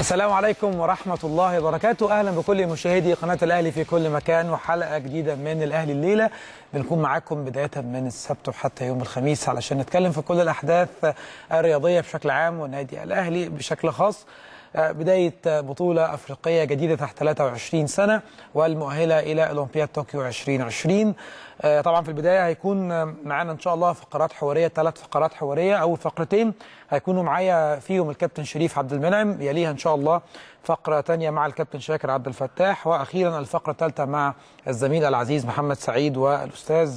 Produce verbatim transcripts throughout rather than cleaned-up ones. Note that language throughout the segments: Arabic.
السلام عليكم ورحمة الله وبركاته. أهلا بكل مشاهدي قناة الأهلي في كل مكان، وحلقة جديدة من الأهلي الليلة. بنكون معاكم بداية من السبت وحتى يوم الخميس علشان نتكلم في كل الأحداث الرياضية بشكل عام والنادي الأهلي بشكل خاص. بداية بطولة أفريقية جديدة تحت ثلاثة وعشرين سنة والمؤهلة إلى أولمبياد طوكيو ألفين وعشرين. طبعا في البداية هيكون معانا إن شاء الله فقرات حوارية، ثلاث فقرات حوارية. أول فقرتين هيكونوا معايا فيهم الكابتن شريف عبد المنعم، يليها إن شاء الله فقرة تانية مع الكابتن شاكر عبد الفتاح، وأخيرا الفقرة الثالثة مع الزميل العزيز محمد سعيد والأستاذ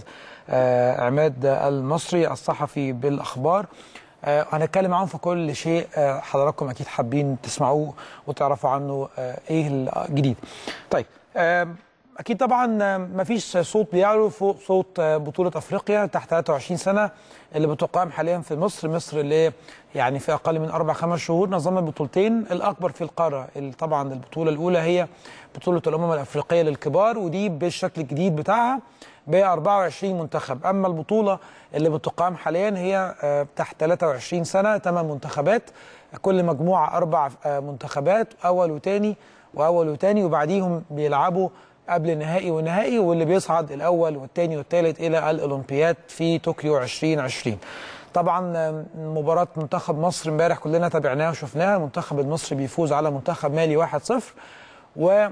عماد المصري الصحفي بالأخبار. هنتكلم معاهم في كل شيء حضراتكم أكيد حابين تسمعوه وتعرفوا عنه إيه الجديد. طيب أكيد طبعا مفيش صوت بيعلو فوق صوت بطولة أفريقيا تحت ثلاثة وعشرين سنة اللي بتقام حاليا في مصر. مصر اللي يعني في أقل من أربع خمس شهور نظمت بطولتين الأكبر في القارة. طبعا البطولة الأولى هي بطولة الأمم الأفريقية للكبار، ودي بالشكل الجديد بتاعها ب أربعة وعشرين منتخب. أما البطولة اللي بتقام حاليا هي تحت ثلاثة وعشرين سنة، ثمان منتخبات، كل مجموعة أربع منتخبات، أول وثاني وأول وثاني، وبعديهم بيلعبوا قبل نهائي ونهائي، واللي بيصعد الأول والثاني والثالث إلى الأولمبياد في طوكيو ألفين وعشرين. طبعا مباراة منتخب مصر امبارح كلنا تابعناها وشفناها. المنتخب المصري بيفوز على منتخب مالي واحد صفر، و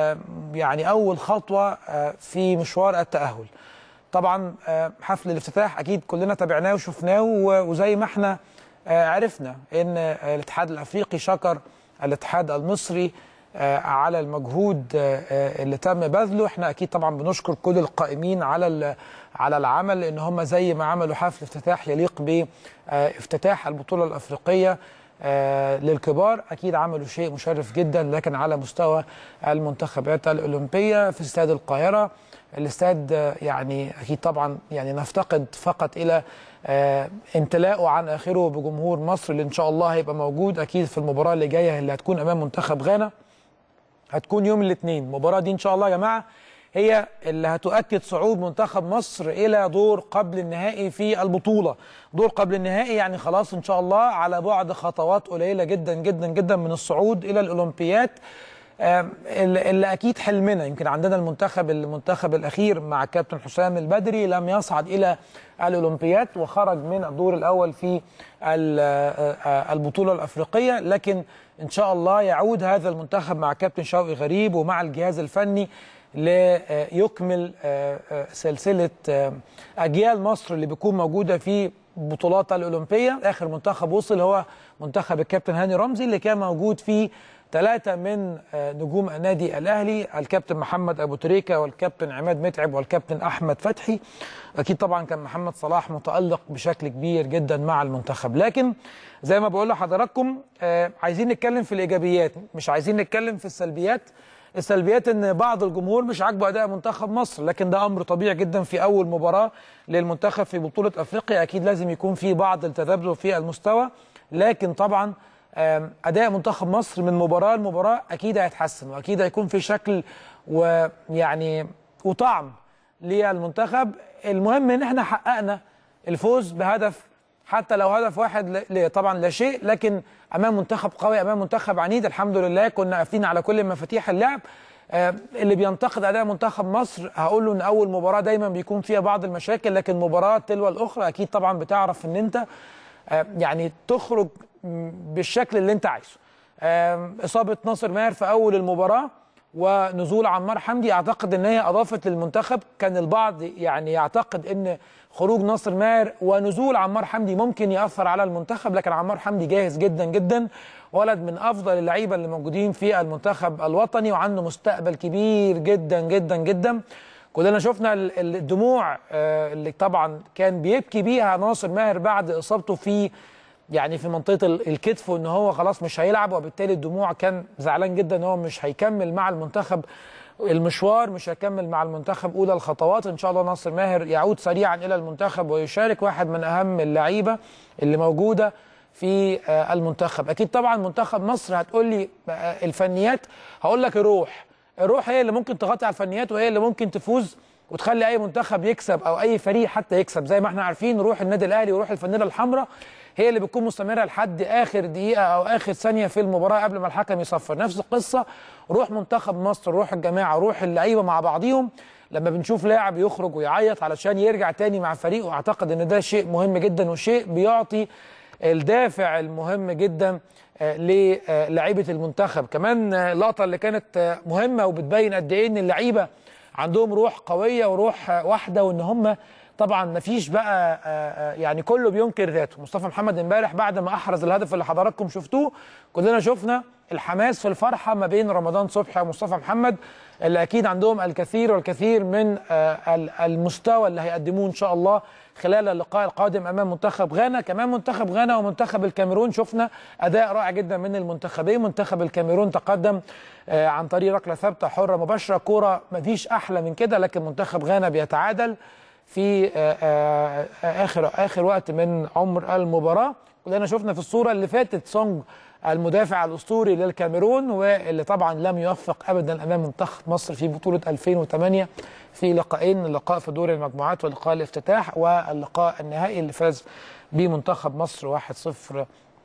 يعني أول خطوة في مشوار التأهل. طبعا حفل الافتتاح أكيد كلنا تابعناه وشفناه، وزي ما احنا عرفنا إن الاتحاد الأفريقي شكر الاتحاد المصري على المجهود اللي تم بذله. احنا أكيد طبعا بنشكر كل القائمين على على العمل، إن هم زي ما عملوا حفل افتتاح يليق بافتتاح البطولة الأفريقية للكبار، أكيد عملوا شيء مشرف جدا. لكن على مستوى المنتخبات الأولمبية في استاد القاهرة، الاستاد يعني أكيد طبعا يعني نفتقد فقط إلى امتلاءه عن آخره بجمهور مصر، اللي إن شاء الله هيبقى موجود أكيد في المباراة اللي جاية اللي هتكون أمام منتخب غانا، هتكون يوم الاثنين. المباراة دي إن شاء الله يا جماعة هي اللي هتؤكد صعود منتخب مصر إلى دور قبل النهائي في البطولة. دور قبل النهائي يعني خلاص إن شاء الله على بعد خطوات قليلة جدا جدا جدا من الصعود إلى الأولمبياد، اللي أكيد حلمنا. يمكن عندنا المنتخب المنتخب الأخير مع كابتن حسام البدري لم يصعد إلى الأولمبياد وخرج من الدور الأول في البطولة الأفريقية، لكن إن شاء الله يعود هذا المنتخب مع كابتن شوقي غريب ومع الجهاز الفني ليكمل سلسلة أجيال مصر اللي بيكون موجودة في بطولات الأولمبية. آخر منتخب وصل هو منتخب الكابتن هاني رمزي، اللي كان موجود فيه ثلاثة من نجوم النادي الأهلي، الكابتن محمد أبو تريكة والكابتن عماد متعب والكابتن أحمد فتحي. أكيد طبعا كان محمد صلاح متألق بشكل كبير جدا مع المنتخب. لكن زي ما بقول لحضراتكم عايزين نتكلم في الإيجابيات، مش عايزين نتكلم في السلبيات. السلبيات ان بعض الجمهور مش عاجبه اداء منتخب مصر، لكن ده امر طبيعي جدا في اول مباراه للمنتخب في بطوله افريقيا. اكيد لازم يكون في بعض التذبذب في المستوى، لكن طبعا اداء منتخب مصر من مباراه لمباراه اكيد هيتحسن، واكيد هيكون في شكل ويعني وطعم للمنتخب. المهم ان احنا حققنا الفوز بهدف، حتى لو هدف واحد طبعا لا شيء، لكن امام منتخب قوي، امام منتخب عنيد. الحمد لله كنا قافلين على كل مفاتيح اللعب. اللي بينتقد اداء منتخب مصر هقول له ان اول مباراه دايما بيكون فيها بعض المشاكل، لكن مباراه تلو الاخرى اكيد طبعا بتعرف ان انت يعني تخرج بالشكل اللي انت عايزه. اصابه ناصر ماهر في اول المباراه ونزول عمار حمدي اعتقد ان هي اضافت للمنتخب. كان البعض يعني يعتقد ان خروج ناصر ماهر ونزول عمار حمدي ممكن ياثر على المنتخب، لكن عمار حمدي جاهز جدا جدا، ولد من افضل اللعيبه اللي موجودين في المنتخب الوطني وعنده مستقبل كبير جدا جدا جدا. كلنا شفنا الدموع اللي طبعا كان بيبكي بيها ناصر ماهر بعد اصابته في يعني في منطقه الكتف، وان هو خلاص مش هيلعب، وبالتالي الدموع كان زعلان جدا ان هو مش هيكمل مع المنتخب المشوار، مش هيكمل مع المنتخب اولى الخطوات. ان شاء الله ناصر ماهر يعود سريعا الى المنتخب ويشارك، واحد من اهم اللعيبه اللي موجوده في المنتخب. اكيد طبعا منتخب مصر هتقول لي الفنيات، هقول لك الروح. الروح هي اللي ممكن تغطي على الفنيات، وهي اللي ممكن تفوز وتخلي اي منتخب يكسب او اي فريق حتى يكسب. زي ما احنا عارفين روح النادي الاهلي وروح الفانيله الحمراء هي اللي بتكون مستمره لحد اخر دقيقه او اخر ثانيه في المباراه قبل ما الحكم يصفر. نفس القصه روح منتخب مصر، روح الجماعه، روح اللعيبه مع بعضيهم. لما بنشوف لاعب يخرج ويعيط علشان يرجع تاني مع فريقه، اعتقد ان ده شيء مهم جدا وشيء بيعطي الدافع المهم جدا للاعيبه المنتخب. كمان اللقطه اللي كانت مهمه وبتبين قد ايه ان اللعيبه عندهم روح قويه وروح واحده، وان هم طبعا ما فيش بقى يعني كله بينكر ذاته. مصطفى محمد امبارح بعد ما احرز الهدف اللي حضراتكم شفتوه، كلنا شفنا الحماس في الفرحه ما بين رمضان صبحي ومصطفى محمد، اللي اكيد عندهم الكثير والكثير من المستوى اللي هيقدموه ان شاء الله خلال اللقاء القادم امام منتخب غانا. كمان منتخب غانا ومنتخب الكاميرون شفنا اداء رائع جدا من المنتخبين. منتخب الكاميرون تقدم عن طريق ركله ثابته حره مباشره، كوره ما فيش احلى من كده، لكن منتخب غانا بيتعادل في اخر اخر وقت من عمر المباراه. كلنا شفنا في الصوره اللي فاتت سونج المدافع الاسطوري للكاميرون، واللي طبعا لم يوفق ابدا امام منتخب مصر في بطوله ألفين وثمانية في لقاءين، اللقاء في دور المجموعات ولقاء الافتتاح، واللقاء النهائي اللي فاز بمنتخب مصر واحد صفر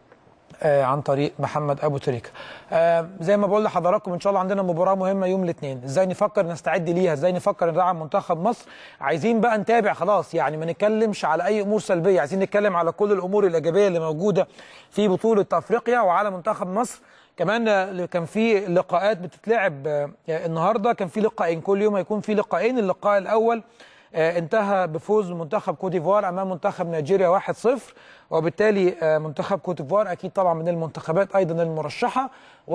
آه عن طريق محمد ابو تريكه. آه زي ما بقول لحضراتكم ان شاء الله عندنا مباراه مهمه يوم الاثنين، ازاي نفكر نستعد ليها، ازاي نفكر ندعم منتخب مصر. عايزين بقى نتابع خلاص، يعني ما نتكلمش على اي امور سلبيه، عايزين نتكلم على كل الامور الايجابيه اللي موجوده في بطوله افريقيا وعلى منتخب مصر. كمان كان في لقاءات بتتلعب آه النهارده، كان في لقاءين، كل يوم هيكون في لقاءين. اللقاء الاول آه انتهى بفوز منتخب كوت ديفوار امام منتخب نيجيريا واحد صفر، وبالتالي آه منتخب كوت ديفوار اكيد طبعا من المنتخبات ايضا المرشحه،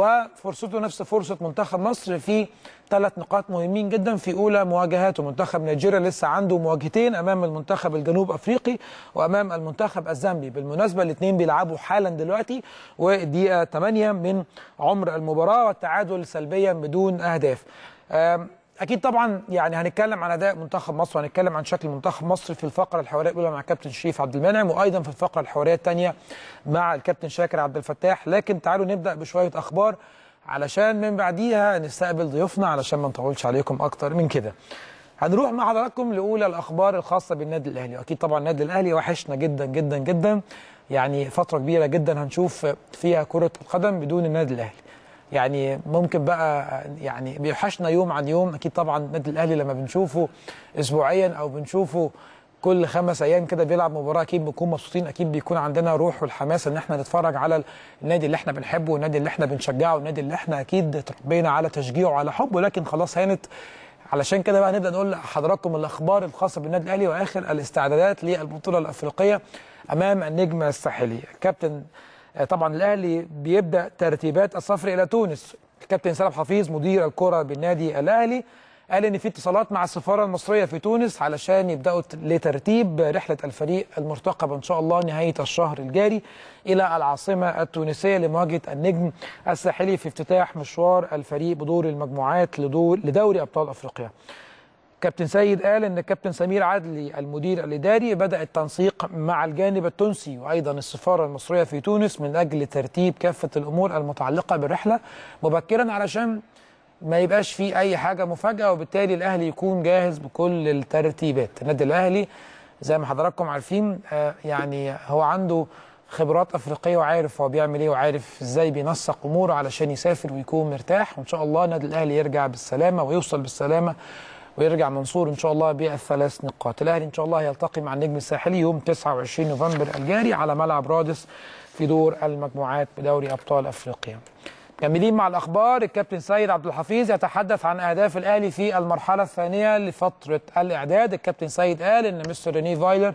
وفرصته نفس فرصه منتخب مصر في ثلاث نقاط مهمين جدا في اولى مواجهاته. منتخب نيجيريا لسه عنده مواجهتين امام المنتخب الجنوب افريقي وامام المنتخب الزامبي. بالمناسبه الاثنين بيلعبوا حالا دلوقتي والدقيقه ثمانية من عمر المباراه، والتعادل سلبيا بدون اهداف. آه اكيد طبعا يعني هنتكلم عن اداء منتخب مصر وهنتكلم عن شكل منتخب مصر في الفقره الحواريه الاولى مع كابتن شريف عبد المنعم، وايضا في الفقره الحواريه الثانيه مع الكابتن شاكر عبد الفتاح. لكن تعالوا نبدا بشويه اخبار علشان من بعديها نستقبل ضيوفنا علشان ما نطولش عليكم اكتر من كده. هنروح مع حضراتكم لاولى الاخبار الخاصه بالنادي الاهلي، واكيد طبعا النادي الاهلي وحشنا جدا جدا جدا، يعني فتره كبيره جدا هنشوف فيها كره القدم بدون النادي الاهلي. يعني ممكن بقى يعني بيوحشنا يوم عن يوم. اكيد طبعا النادي الاهلي لما بنشوفه اسبوعيا او بنشوفه كل خمس ايام كده بيلعب مباراه اكيد بنكون مبسوطين، اكيد بيكون عندنا روح والحماس ان احنا نتفرج على النادي اللي احنا بنحبه والنادي اللي احنا بنشجعه والنادي اللي احنا اكيد تربينا على تشجيعه وعلى حبه. لكن خلاص هانت، علشان كده بقى نبدا نقول لحضراتكم الاخبار الخاصه بالنادي الاهلي واخر الاستعدادات للبطوله الافريقيه امام النجم الساحلي. كابتن طبعا الاهلي بيبدا ترتيبات السفر الى تونس. الكابتن سالم حفيظ مدير الكره بالنادي الاهلي قال ان في اتصالات مع السفاره المصريه في تونس علشان يبداوا لترتيب رحله الفريق المرتقبه ان شاء الله نهايه الشهر الجاري الى العاصمه التونسيه لمواجهه النجم الساحلي في افتتاح مشوار الفريق بدور المجموعات لدوري ابطال افريقيا. كابتن سيد قال ان الكابتن سمير عدلي المدير الاداري بدا التنسيق مع الجانب التونسي وايضا السفاره المصريه في تونس من اجل ترتيب كافه الامور المتعلقه بالرحله مبكرا علشان ما يبقاش في اي حاجه مفاجاه، وبالتالي الاهلي يكون جاهز بكل الترتيبات. النادي الاهلي زي ما حضراتكم عارفين آه يعني هو عنده خبرات افريقيه وعارف هو بيعمل ايه وعارف ازاي بينسق اموره علشان يسافر ويكون مرتاح، وان شاء الله النادي الاهلي يرجع بالسلامه ويوصل بالسلامه ويرجع منصور ان شاء الله بالثلاث نقاط. الاهلي ان شاء الله هيلتقي مع النجم الساحلي يوم تسعة وعشرين نوفمبر الجاري على ملعب رادس في دور المجموعات بدوري ابطال افريقيا. مكملين مع الاخبار. الكابتن سيد عبد الحفيظ يتحدث عن اهداف الاهلي في المرحله الثانيه لفتره الاعداد. الكابتن سيد قال ان مستر ريني فايلر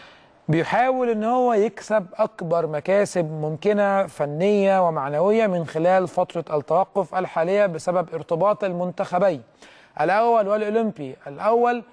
بيحاول ان هو يكسب اكبر مكاسب ممكنه فنيه ومعنويه من خلال فتره التوقف الحاليه بسبب ارتباط المنتخبين الاول والاولمبي الاول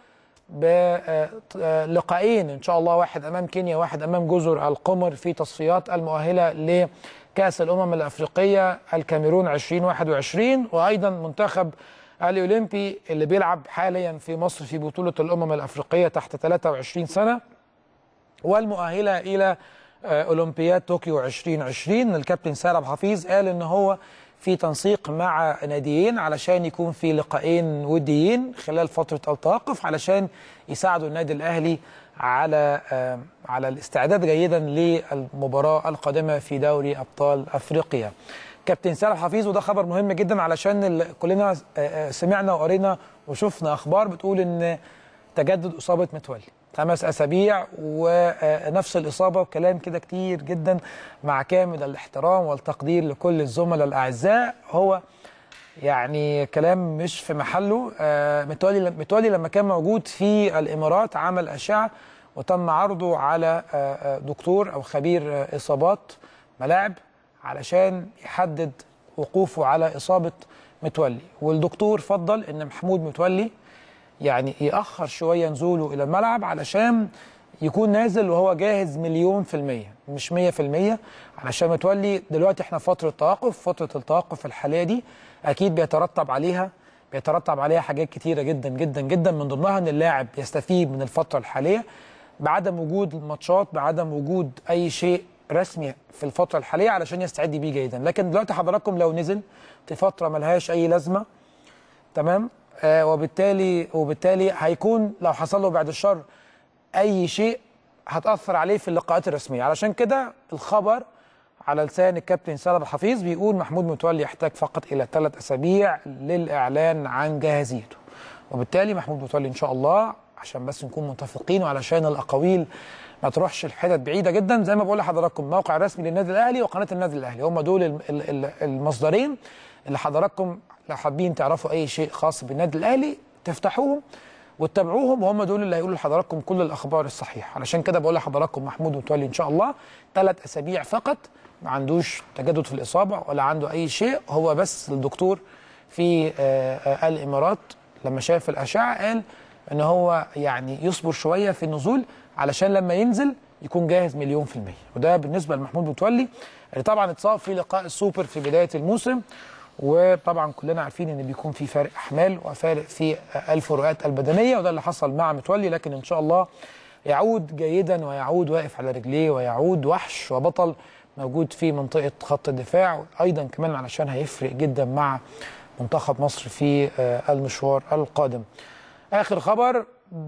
بلقاءين ان شاء الله، واحد امام كينيا واحد امام جزر القمر في تصفيات المؤهله لكاس الامم الافريقيه الكاميرون ألفين وواحد وعشرين، وايضا منتخب الاولمبي اللي بيلعب حاليا في مصر في بطوله الامم الافريقيه تحت ثلاثة وعشرين سنه والمؤهله الى اولمبياد طوكيو ألفين وعشرين. الكابتن سالم حفيظ قال ان هو في تنسيق مع ناديين علشان يكون في لقاءين وديين خلال فترة التوقف علشان يساعدوا النادي الأهلي على على الاستعداد جيدا للمباراه القادمه في دوري ابطال افريقيا. كابتن سالم حفيظ، وده خبر مهم جدا علشان كلنا سمعنا وقرينا وشفنا اخبار بتقول ان تجدد اصابه متولي خمس اسابيع ونفس الاصابه، وكلام كده كتير جدا. مع كامل الاحترام والتقدير لكل الزملاء الاعزاء، هو يعني كلام مش في محله. متولي متولي لما كان موجود في الامارات عمل اشعه وتم عرضه على دكتور او خبير اصابات ملاعب علشان يحدد وقوفه على اصابه متولي، والدكتور فضل ان محمود متولي يعني يأخر شويه نزوله الى الملعب علشان يكون نازل وهو جاهز مليون في المية مش مية في المية، علشان متولي دلوقتي احنا في فترة توقف. فترة التوقف الحالية دي أكيد بيترتب عليها بيترتب عليها حاجات كتيرة جدا جدا جدا، من ضمنها إن اللاعب يستفيد من الفترة الحالية بعدم وجود الماتشات، بعدم وجود أي شيء رسمي في الفترة الحالية علشان يستعد بيه جيدا. لكن دلوقتي حضراتكم لو نزل في فترة ملهاش أي لازمة، تمام، آه وبالتالي وبالتالي هيكون لو حصل له بعد الشر اي شيء هتاثر عليه في اللقاءات الرسميه. علشان كده الخبر على لسان الكابتن سالم حفيظ بيقول محمود متولي يحتاج فقط الى ثلاث اسابيع للاعلان عن جاهزيته، وبالتالي محمود متولي ان شاء الله، عشان بس نكون متفقين وعلشان الاقاويل ما تروحش لحتت بعيده جدا، زي ما بقول لحضراتكم الموقع الرسمي للنادي الاهلي وقناه النادي الاهلي هم دول المصدرين اللي حضراتكم لو حابين تعرفوا اي شيء خاص بالنادي الاهلي تفتحوهم وتتابعوهم، وهم دول اللي هيقولوا لحضراتكم كل الاخبار الصحيحه. علشان كده بقول لحضراتكم محمود متولي ان شاء الله ثلاث اسابيع فقط، ما عندوش تجدد في الاصابه ولا عنده اي شيء. هو بس الدكتور في الامارات لما شاف الاشعه قال ان هو يعني يصبر شويه في النزول علشان لما ينزل يكون جاهز مليون في الميه. وده بالنسبه لمحمود متولي اللي طبعا اتصاب في لقاء السوبر في بدايه الموسم، وطبعا كلنا عارفين ان بيكون في فارق احمال وفارق في الفروقات البدنيه، وده اللي حصل مع متولي. لكن ان شاء الله يعود جيدا ويعود واقف على رجليه ويعود وحش وبطل موجود في منطقه خط الدفاع، ايضا كمان علشان هيفرق جدا مع منتخب مصر في المشوار القادم. اخر خبر،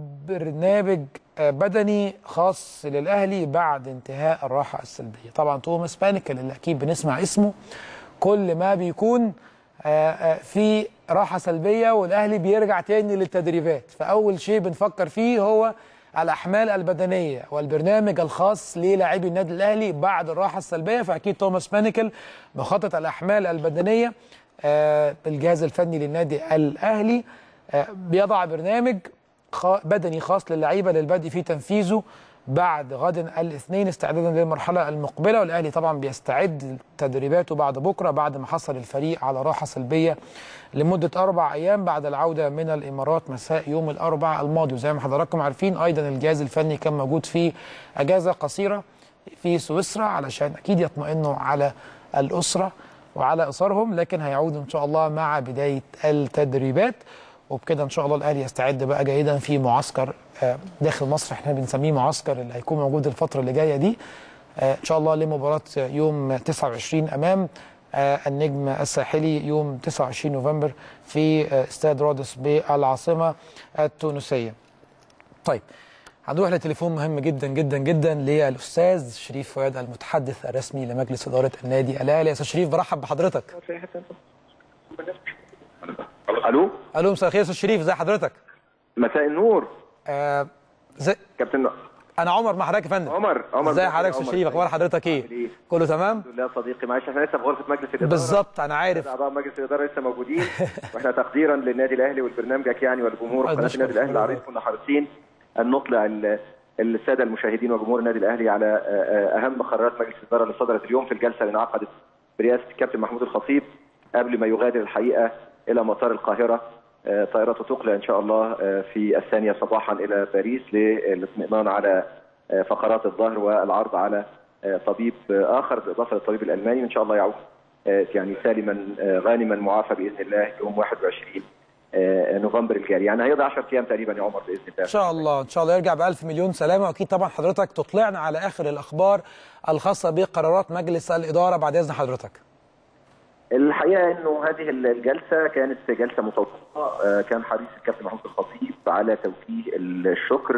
برنامج بدني خاص للاهلي بعد انتهاء الراحه السلبيه. طبعا توماس بانيكل اللي اكيد بنسمع اسمه كل ما بيكون في راحه سلبيه والاهلي بيرجع تاني للتدريبات، فاول شيء بنفكر فيه هو الاحمال البدنيه والبرنامج الخاص للاعبي النادي الاهلي بعد الراحه السلبيه. فاكيد توماس بانيكل مخطط الاحمال البدنيه بالجهاز الفني للنادي الاهلي بيضع برنامج بدني خاص للعيبه للبدء في تنفيذه بعد غد الاثنين استعدادا للمرحله المقبله. والاهلي طبعا بيستعد تدريباته بعد بكره بعد ما حصل الفريق على راحه سلبيه لمده اربع ايام بعد العوده من الامارات مساء يوم الاربعاء الماضي. وزي ما حضراتكم عارفين ايضا الجهاز الفني كان موجود في اجازه قصيره في سويسرا علشان اكيد يطمئنوا على الاسره وعلى اسرهم، لكن هيعودوا ان شاء الله مع بدايه التدريبات. وبكده ان شاء الله الاهلي يستعد بقى جيدا في معسكر داخل مصر، احنا بنسميه معسكر اللي هيكون موجود الفتره اللي جايه دي ان شاء الله لمباراه يوم تسعة وعشرين امام النجم الساحلي يوم تسعة وعشرين نوفمبر في استاد رادس بالعاصمه التونسيه. طيب هنروح لتليفون مهم جدا جدا جدا للاستاذ شريف فؤاد المتحدث الرسمي لمجلس اداره النادي الاهلي. يا استاذ شريف برحب بحضرتك. الو الو مساء الخير يا استاذ شريف، ازي حضرتك؟ مساء النور. آه زي كابتن انا عمر مع حضرتك يا فندم. عمر عمر ازي حضرتك يا استاذ شريف؟ اخبار حضرتك ايه؟ إيه؟ كله تمام؟ الحمد لله صديقي، معلش احنا لسه في غرفه مجلس الاداره بالظبط انا عارف اعضاء مجلس الاداره لسه موجودين واحنا تقديرا للنادي الاهلي والبرنامجك يعني والجمهور قناه النادي الاهلي العريض كنا حريصين ان نطلع الساده المشاهدين وجمهور النادي الاهلي على اهم قرارات مجلس الاداره اللي صدرت اليوم في الجلسه اللي انعقدت برئاسه الكابتن محمود الخطيب قبل ما يغادر الحقيقه الى مطار القاهره. طائرته تقلع ان شاء الله في الثانيه صباحا الى باريس للاطمئنان على فقرات الظهر والعرض على طبيب اخر بالاضافه للطبيب الالماني، وان شاء الله يعود يعني سالما غانما معافى باذن الله يوم واحد وعشرين نوفمبر الجاري. يعني هيقضي عشرة ايام تقريبا يا عمر باذن الله. ان شاء الله ان شاء الله يرجع بألف مليون سلامه. واكيد طبعا حضرتك تطلعنا على اخر الاخبار الخاصه بقرارات مجلس الاداره بعد اذن حضرتك. الحقيقه انه هذه الجلسه كانت جلسه متوقعه، كان حريص الكابتن محمود الخطيب على توجيه الشكر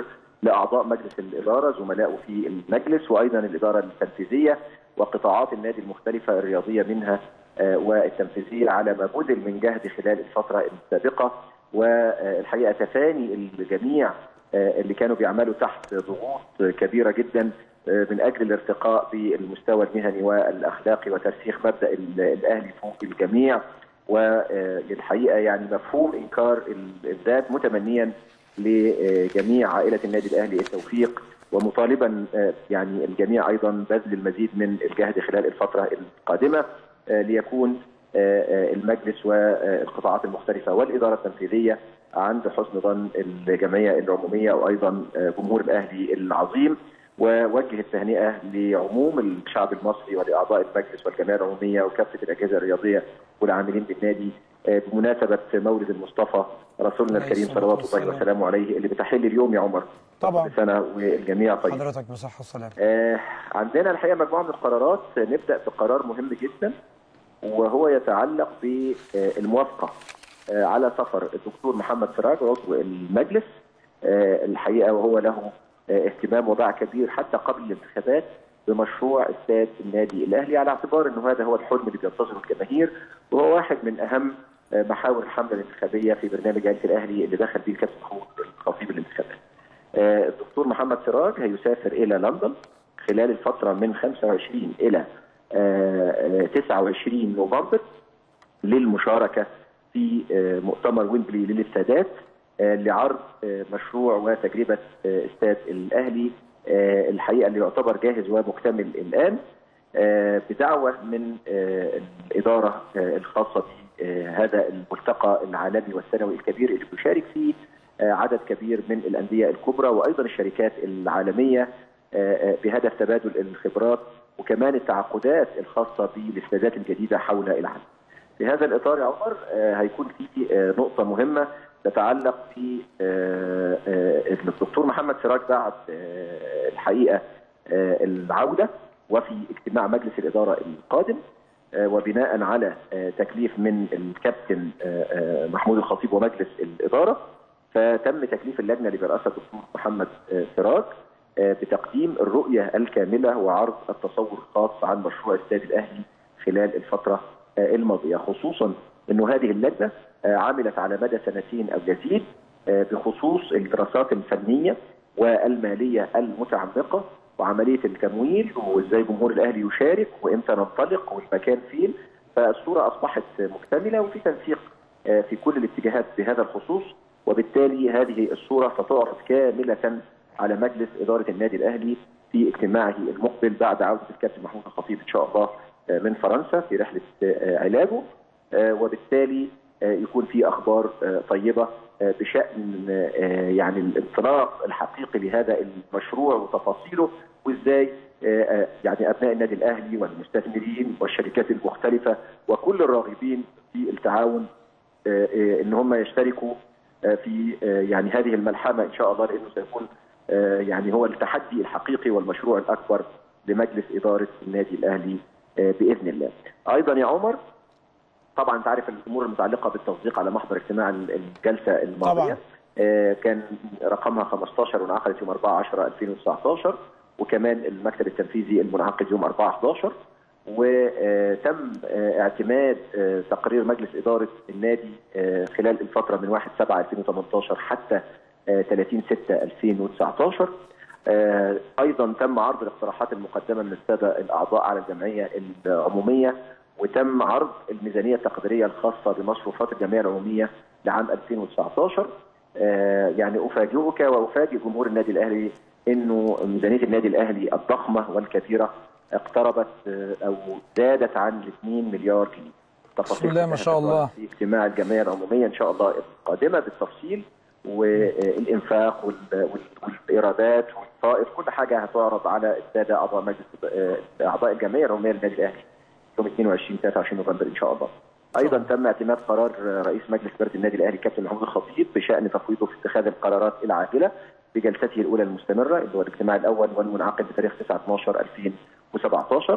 لاعضاء مجلس الاداره زملائه في المجلس، وايضا الاداره التنفيذيه وقطاعات النادي المختلفه الرياضيه منها والتنفيذيه على ما بذل من جهد خلال الفتره السابقه. والحقيقه تفاني الجميع اللي كانوا بيعملوا تحت ضغوط كبيره جدا من اجل الارتقاء بالمستوى المهني والاخلاقي وترسيخ مبدا الاهلي فوق الجميع. والحقيقه يعني مفهوم انكار الذات، متمنيا لجميع عائله النادي الاهلي التوفيق، ومطالبا يعني الجميع ايضا بذل المزيد من الجهد خلال الفتره القادمه ليكون المجلس والقطاعات المختلفه والاداره التنفيذيه عند حسن ظن الجمعيه العموميه وايضا جمهور الاهلي العظيم. ووجه التهنئه لعموم الشعب المصري ولاعضاء المجلس والجمعيه العموميه وكافه الاجهزه الرياضيه والعاملين بالنادي بمناسبه مولد المصطفى رسولنا الكريم صلوات الله وسلامه عليه اللي بتحل اليوم يا عمر. طبعا سنه والجميع طيب. حضرتك بصحه وسلامه. آه عندنا الحقيقه مجموعه من القرارات، نبدا بقرار مهم جدا وهو يتعلق بالموافقه على سفر الدكتور محمد سراج عضو المجلس. الحقيقه وهو له اهتمام وباع كبير حتى قبل الانتخابات بمشروع استاد النادي الاهلي، على اعتبار انه هذا هو الحلم اللي بينتظره الجماهير، وهو واحد من اهم محاور الحمله الانتخابيه في برنامج عائله الاهلي اللي دخل به الكابتن محمود الخطيب الانتخابات. الدكتور محمد سراج هيسافر الى لندن خلال الفتره من خمسة وعشرين الى تسعة وعشرين نوفمبر للمشاركه في مؤتمر ويمبلي للاستادات لعرض مشروع وتجربه استاد الاهلي الحقيقه اللي يعتبر جاهز ومكتمل الان، بدعوه من الاداره الخاصه بهذا الملتقى العالمي والسنوي الكبير اللي بيشارك فيه عدد كبير من الانديه الكبرى وايضا الشركات العالميه بهدف تبادل الخبرات وكمان التعاقدات الخاصه بالاستادات الجديده حول العالم. في هذا الاطار يا عمر هيكون في نقطه مهمه تتعلق في الدكتور محمد سراج بعد الحقيقه العوده وفي اجتماع مجلس الاداره القادم، وبناء على تكليف من الكابتن محمود الخطيب ومجلس الاداره، فتم تكليف اللجنه اللي برئاسه الدكتور محمد سراج بتقديم الرؤيه الكامله وعرض التصور الخاص عن مشروع استاد الاهلي خلال الفتره الماضيه، خصوصا انه هذه اللجنه عملت على مدى سنتين او يزيد بخصوص الدراسات الفنيه والماليه المتعمقه وعمليه التمويل وازاي جمهور الاهلي يشارك وامتى ننطلق والمكان فين. فالصوره اصبحت مكتمله وفي تنسيق في كل الاتجاهات بهذا الخصوص، وبالتالي هذه الصوره ستعرض كامله على مجلس اداره النادي الاهلي في اجتماعه المقبل بعد عوده الكابتن محمود الخطيب ان شاء الله من فرنسا في رحله علاجه، وبالتالي يكون في اخبار طيبه بشان يعني الانطلاق الحقيقي لهذا المشروع وتفاصيله، وازاي يعني ابناء النادي الاهلي والمستثمرين والشركات المختلفه وكل الراغبين في التعاون ان هم يشتركوا في يعني هذه الملحمه ان شاء الله، لانه سيكون يعني هو التحدي الحقيقي والمشروع الاكبر لمجلس اداره النادي الاهلي باذن الله. ايضا يا عمر طبعا انت عارف الامور المتعلقه بالتصديق على محضر اجتماع الجلسه الماضيه طبعا. آه كان رقمها خمستاشر وانعقدت يوم أربعة عشرة ألفين وتسعتاشر، وكمان المكتب التنفيذي المنعقد يوم أربعة حداشر، وتم آه اعتماد آه تقرير مجلس اداره النادي آه خلال الفتره من واحد سبعة ألفين وتمنتاشر حتى آه ثلاثين ستة ألفين وتسعتاشر. آه ايضا تم عرض الاقتراحات المقدمه من الساده الاعضاء على الجمعيه العموميه، وتم عرض الميزانيه التقديريه الخاصه بمصروفات الجمعيه العموميه لعام ألفين وتسعتاشر. آه يعني افاجئك وافاجئ جمهور النادي الاهلي انه ميزانيه النادي الاهلي الضخمه والكبيره اقتربت آه او زادت عن اثنين مليار جنيه. بسم الله ما شاء الله. في اجتماع الجمعيه العموميه ان شاء الله القادمه بالتفصيل، والانفاق والايرادات والفائض كل حاجه هتعرض على الساده اعضاء مجلس اعضاء الجمعيه العموميه للنادي الاهلي يوم اثنين وعشرين ثلاثة وعشرين نوفمبر ان شاء الله. ايضا تم اعتماد قرار رئيس مجلس اداره النادي الاهلي الكابتن محمود الخطيب بشان تفويضه في اتخاذ القرارات العاجله بجلسته الاولى المستمره اللي هو الاجتماع الاول والمنعقد بتاريخ تسعة اتناشر ألفين وسبعتاشر،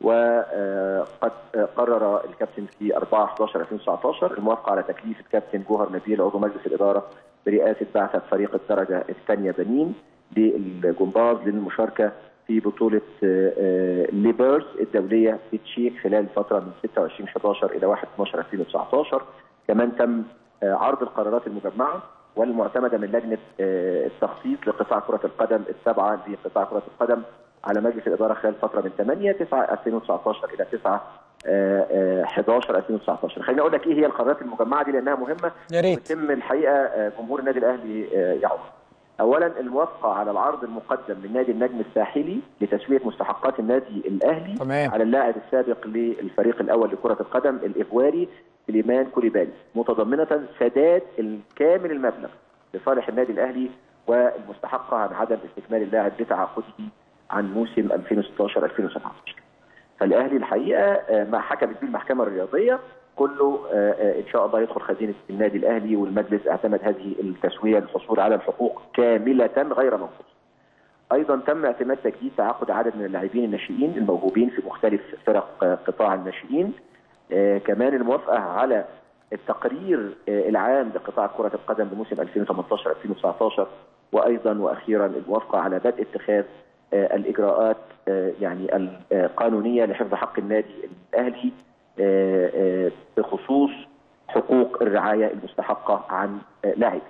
وقد قرر الكابتن في أربعة حداشر ألفين وتسعتاشر الموافقه على تكليف الكابتن جوهر نبيل عضو مجلس الاداره برئاسه بعثه فريق الدرجه الثانيه بنين للجمباز للمشاركه في بطوله ليبرز الدوليه في تشيك خلال الفتره من ستة وعشرين حداشر الى واحد اتناشر ألفين وتسعتاشر. كمان تم عرض القرارات المجمعه والمعتمده من لجنه التخطيط لقطاع كره القدم السبعه لقطاع كره القدم على مجلس الاداره خلال فتره من ثمانية تسعة ألفين وتسعتاشر الى تسعة حداشر ألفين وتسعتاشر. خليني اقول لك ايه هي القرارات المجمعه دي لانها مهمه يا ريت. وتم الحقيقه جمهور النادي الاهلي يعود. اولا الموافقه على العرض المقدم من نادي النجم الساحلي لتسويه مستحقات النادي الاهلي تمام. على اللاعب السابق للفريق الاول لكره القدم الايفواري سليمان كوليبالي، متضمنه سداد الكامل المبلغ لصالح النادي الاهلي والمستحقه عن عدم استكمال اللاعب لتعاقده عن موسم ألفين وستاشر ألفين وسبعتاشر. فالاهلي الحقيقه ما حكمت به المحكمه الرياضيه كله ان شاء الله يدخل خزينه النادي الاهلي، والمجلس اعتمد هذه التسويه للحصول على الحقوق كامله غير منقوصه. ايضا تم اعتماد تجديد تعاقد عدد من اللاعبين الناشئين الموهوبين في مختلف فرق قطاع الناشئين. كمان الموافقه على التقرير العام لقطاع كره القدم لموسم ألفين وتمنتاشر ألفين وتسعتاشر، وايضا واخيرا الموافقه على بدء اتخاذ الاجراءات يعني القانونيه لحفظ حق النادي الاهلي بخصوص حقوق الرعايه المستحقه عن لاعبين.